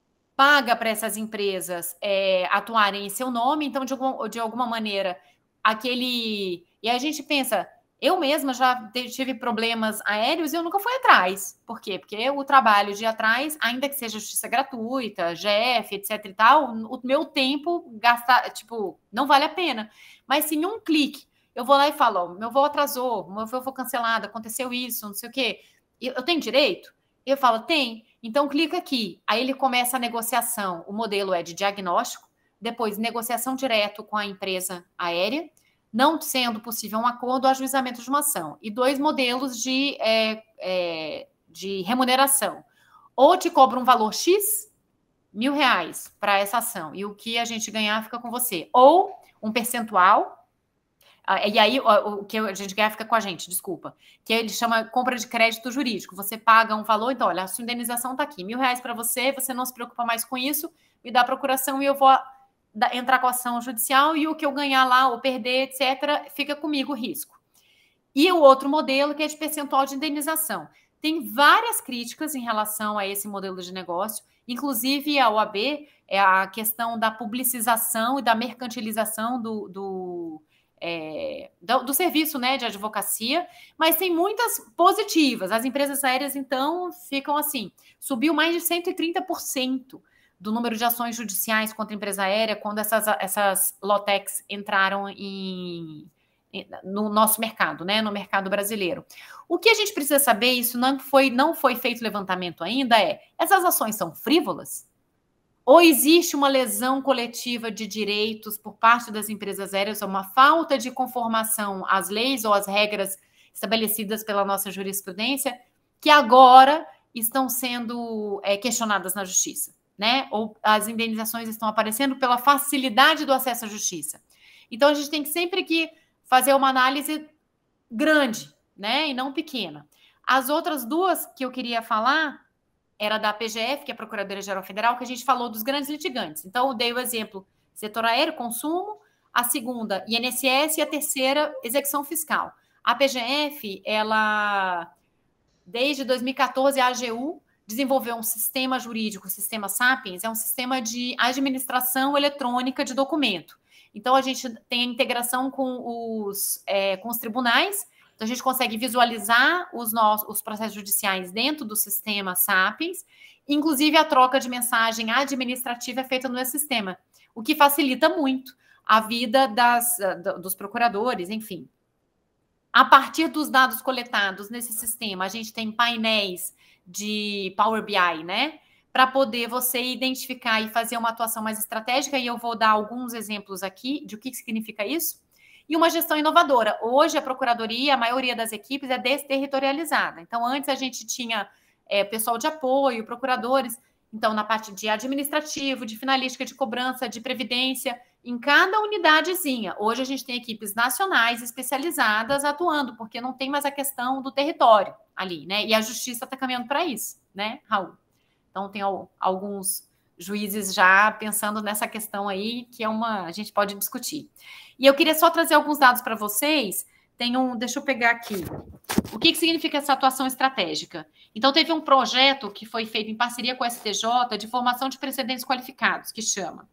paga para essas empresas é, atuarem em seu nome, então, de, algum, de alguma maneira, aquele... E a gente pensa, Eu mesma já tive problemas aéreos e eu nunca fui atrás. Por quê? Porque o trabalho de ir atrás, ainda que seja justiça gratuita, G F, etc e tal, o meu tempo gastar, tipo, não vale a pena. Mas se em um clique eu vou lá e falo, ó, meu voo atrasou, meu voo foi cancelado, aconteceu isso, não sei o quê, eu tenho direito? Eu falo, tem. Então clica aqui. Aí ele começa a negociação. O modelo é de diagnóstico, depois negociação direto com a empresa aérea, não sendo possível um acordo, ajuizamento de uma ação. E dois modelos de, é, é, de remuneração. Ou te cobra um valor X, mil reais para essa ação, e o que a gente ganhar fica com você. Ou um percentual, e aí o que a gente ganhar fica com a gente, desculpa, que ele chama compra de crédito jurídico. Você paga um valor, então, olha, a sua indenização está aqui, mil reais para você, você não se preocupa mais com isso, me dá a procuração e eu vou entrar com a ação judicial e o que eu ganhar lá ou perder, etcétera, fica comigo o risco. E o outro modelo, que é de percentual de indenização. Tem várias críticas em relação a esse modelo de negócio, inclusive a O A B, é a questão da publicização e da mercantilização do, do, é, do, do serviço, né, de advocacia, mas tem muitas positivas. As empresas aéreas, então, ficam assim, subiu mais de cento e trinta por cento do número de ações judiciais contra a empresa aérea quando essas, essas LOTECs entraram em, em, no nosso mercado, né, no mercado brasileiro. O que a gente precisa saber, isso não foi, não foi feito levantamento ainda, é, essas ações são frívolas? Ou existe uma lesão coletiva de direitos por parte das empresas aéreas, ou uma falta de conformação às leis ou às regras estabelecidas pela nossa jurisprudência, que agora estão sendo é, questionadas na justiça? Né? Ou as indenizações estão aparecendo pela facilidade do acesso à justiça. Então, a gente tem que sempre que fazer uma análise grande, né? E não pequena. As outras duas que eu queria falar era da P G F, que é a Procuradoria-Geral Federal, que a gente falou dos grandes litigantes. Então, eu dei o exemplo setor aéreo, consumo, a segunda, I N S S, e a terceira, execução fiscal. A P G F, ela, desde dois mil e quatorze, a AGU desenvolveu um sistema jurídico, o sistema Sapiens, é um sistema de administração eletrônica de documento. Então, a gente tem a integração com os, é, com os tribunais, então a gente consegue visualizar os, nossos, os processos judiciais dentro do sistema Sapiens, inclusive a troca de mensagem administrativa é feita no sistema, o que facilita muito a vida das, dos procuradores, enfim. A partir dos dados coletados nesse sistema, a gente tem painéis de Power B I, né? Para poder você identificar e fazer uma atuação mais estratégica, e eu vou dar alguns exemplos aqui de o que significa isso. E uma gestão inovadora. Hoje, a Procuradoria, a maioria das equipes é desterritorializada. Então, antes a gente tinha é, pessoal de apoio, procuradores, então, na parte de administrativo, de finalística, de cobrança, de previdência, em cada unidadezinha. Hoje a gente tem equipes nacionais especializadas atuando, porque não tem mais a questão do território ali, né? E a justiça está caminhando para isso, né, Raul? Então, tem alguns juízes já pensando nessa questão aí, que é uma, a gente pode discutir. E eu queria só trazer alguns dados para vocês. Tem um, deixa eu pegar aqui. O que, que significa essa atuação estratégica? Então, teve um projeto que foi feito em parceria com o S T J de formação de precedentes qualificados, que chama.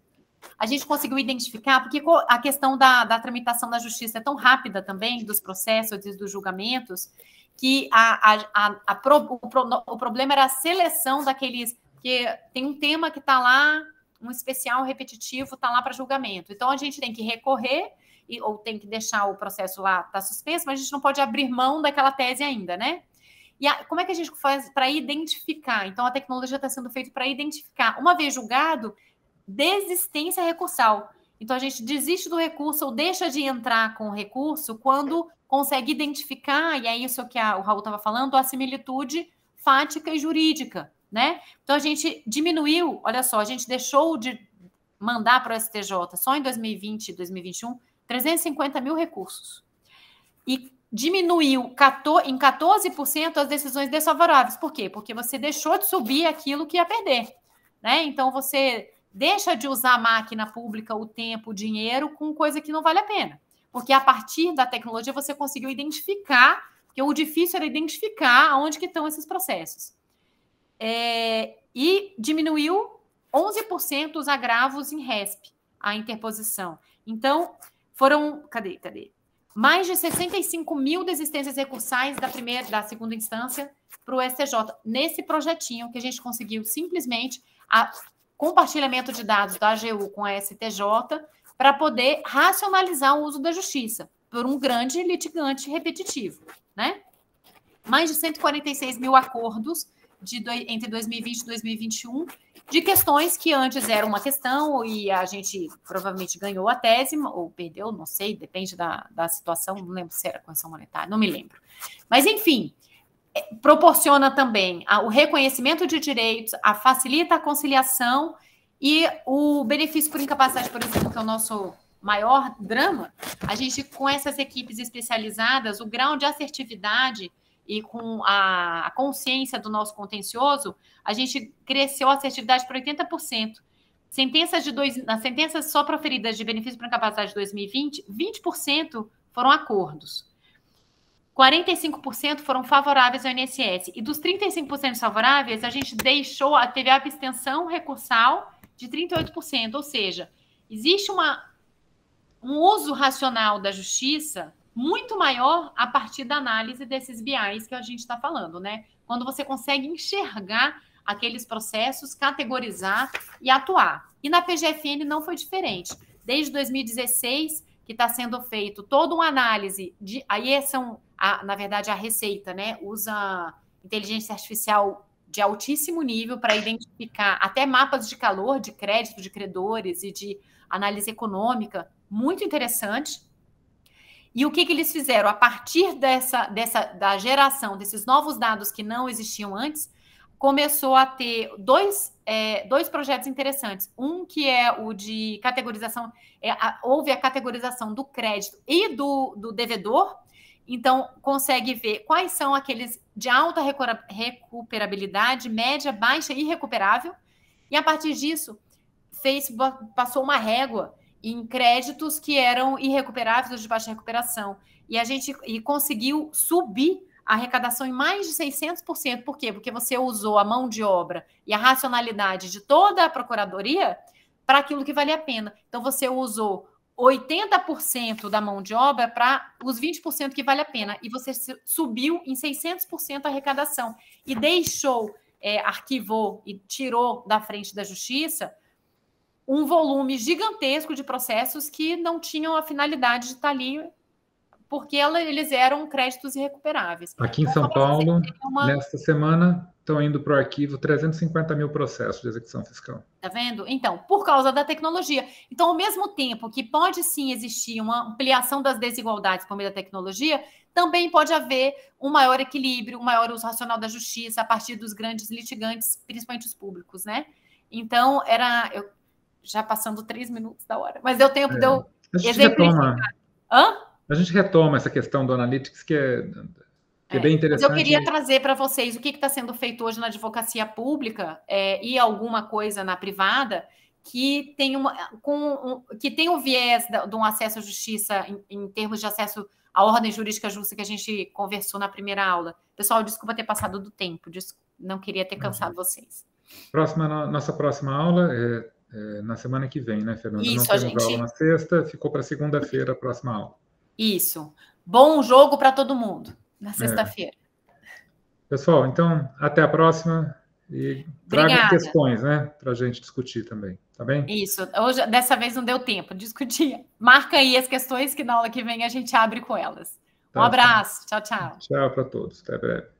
A gente conseguiu identificar, porque a questão da, da tramitação da justiça é tão rápida também, dos processos e dos julgamentos, que a, a, a, a pro, o, pro, o problema era a seleção daqueles... Porque tem um tema que está lá, um especial repetitivo, está lá para julgamento. Então, a gente tem que recorrer, e, ou tem que deixar o processo lá, está suspenso, mas a gente não pode abrir mão daquela tese ainda, né? E a, como é que a gente faz para identificar? Então, a tecnologia está sendo feita para identificar. Uma vez julgado, desistência recursal. Então, a gente desiste do recurso ou deixa de entrar com o recurso quando consegue identificar, e é isso que a, o Raul estava falando, a similitude fática e jurídica, né? Então, a gente diminuiu, olha só, a gente deixou de mandar para o S T J só em dois mil e vinte e dois mil e vinte e um trezentos e cinquenta mil recursos. E diminuiu em quatorze por cento as decisões desfavoráveis. Por quê? Porque você deixou de subir aquilo que ia perder, né? Então, você deixa de usar a máquina pública, o tempo, o dinheiro, com coisa que não vale a pena. Porque a partir da tecnologia você conseguiu identificar, porque o difícil era identificar onde que estão esses processos. É, e diminuiu onze por cento os agravos em R E S P, a interposição. Então, foram... Cadê? Cadê? mais de sessenta e cinco mil desistências recursais da primeira, da segunda instância para o S T J, nesse projetinho que a gente conseguiu simplesmente a compartilhamento de dados da A G U com a S T J para poder racionalizar o uso da justiça por um grande litigante repetitivo, né? Mais de cento e quarenta e seis mil acordos de do, entre dois mil e vinte e dois mil e vinte e um, de questões que antes era uma questão e a gente provavelmente ganhou a tese, ou perdeu, não sei, depende da, da situação, não lembro se era correção monetária, não me lembro. Mas, enfim, proporciona também o reconhecimento de direitos, a facilita a conciliação e o benefício por incapacidade, por exemplo, que é o nosso maior drama, a gente, com essas equipes especializadas, o grau de assertividade e com a, a consciência do nosso contencioso, a gente cresceu a assertividade para oitenta por cento. Sentenças de dois, nas sentenças só proferidas de benefício por incapacidade de dois mil e vinte, vinte por cento foram acordos. quarenta e cinco por cento foram favoráveis ao I N S S. E dos trinta e cinco por cento favoráveis, a gente deixou, teve a abstenção recursal de trinta e oito por cento. Ou seja, existe uma, um uso racional da justiça muito maior a partir da análise desses B Is que a gente está falando, né? Quando você consegue enxergar aqueles processos, categorizar e atuar. E na P G F N não foi diferente. Desde dois mil e dezesseis, que está sendo feito toda uma análise de... Aí são, a, na verdade, a Receita, né? Usa inteligência artificial de altíssimo nível para identificar até mapas de calor, de crédito de credores e de análise econômica, muito interessante. E o que, que eles fizeram? A partir dessa, dessa, da geração desses novos dados que não existiam antes, começou a ter dois, é, dois projetos interessantes. Um que é o de categorização, é, a, houve a categorização do crédito e do, do devedor, então consegue ver quais são aqueles de alta recuperabilidade, média, baixa e recuperável, e a partir disso fez, passou uma régua em créditos que eram irrecuperáveis ou de baixa recuperação. E a gente e conseguiu subir a arrecadação em mais de seiscentos por cento. Por quê? Porque você usou a mão de obra e a racionalidade de toda a procuradoria para aquilo que valia a pena. Então, você usou oitenta por cento da mão de obra para os vinte por cento que vale a pena. E você subiu em seiscentos por cento a arrecadação. E deixou, é, arquivou e tirou da frente da justiça um volume gigantesco de processos que não tinham a finalidade de estar ali, porque ela, eles eram créditos irrecuperáveis. Aqui em São Paulo, uma... nesta semana, estão indo para o arquivo trezentos e cinquenta mil processos de execução fiscal. Tá vendo? Então, por causa da tecnologia. Então, ao mesmo tempo que pode sim existir uma ampliação das desigualdades por meio da tecnologia, também pode haver um maior equilíbrio, um maior uso racional da justiça a partir dos grandes litigantes, principalmente os públicos, né? Então, era... Eu, já passando três minutos da hora. Mas deu tempo é. de eu exemplificar. Hã? A gente retoma essa questão do Analytics, que é, que é, é bem interessante. Mas eu queria trazer para vocês o que está sendo feito hoje na advocacia pública é, e alguma coisa na privada que tem, uma, com, um, que tem o viés da, de um acesso à justiça em, em termos de acesso à ordem jurídica justa que a gente conversou na primeira aula. Pessoal, desculpa ter passado do tempo. Desculpa, não queria ter cansado uhum. vocês. Próxima, nossa próxima aula é... É, na semana que vem, né, Fernanda? Isso, não temos gente... aula na sexta, ficou para segunda-feira a próxima aula. Isso. Bom jogo para todo mundo na sexta-feira. É. Pessoal, então, até a próxima e traga questões, né, para a gente discutir também, tá bem? Isso. Hoje, dessa vez não deu tempo de discutir. Marca aí as questões que na aula que vem a gente abre com elas. Um tá, abraço. Tchau, tchau. Tchau para todos. Até breve.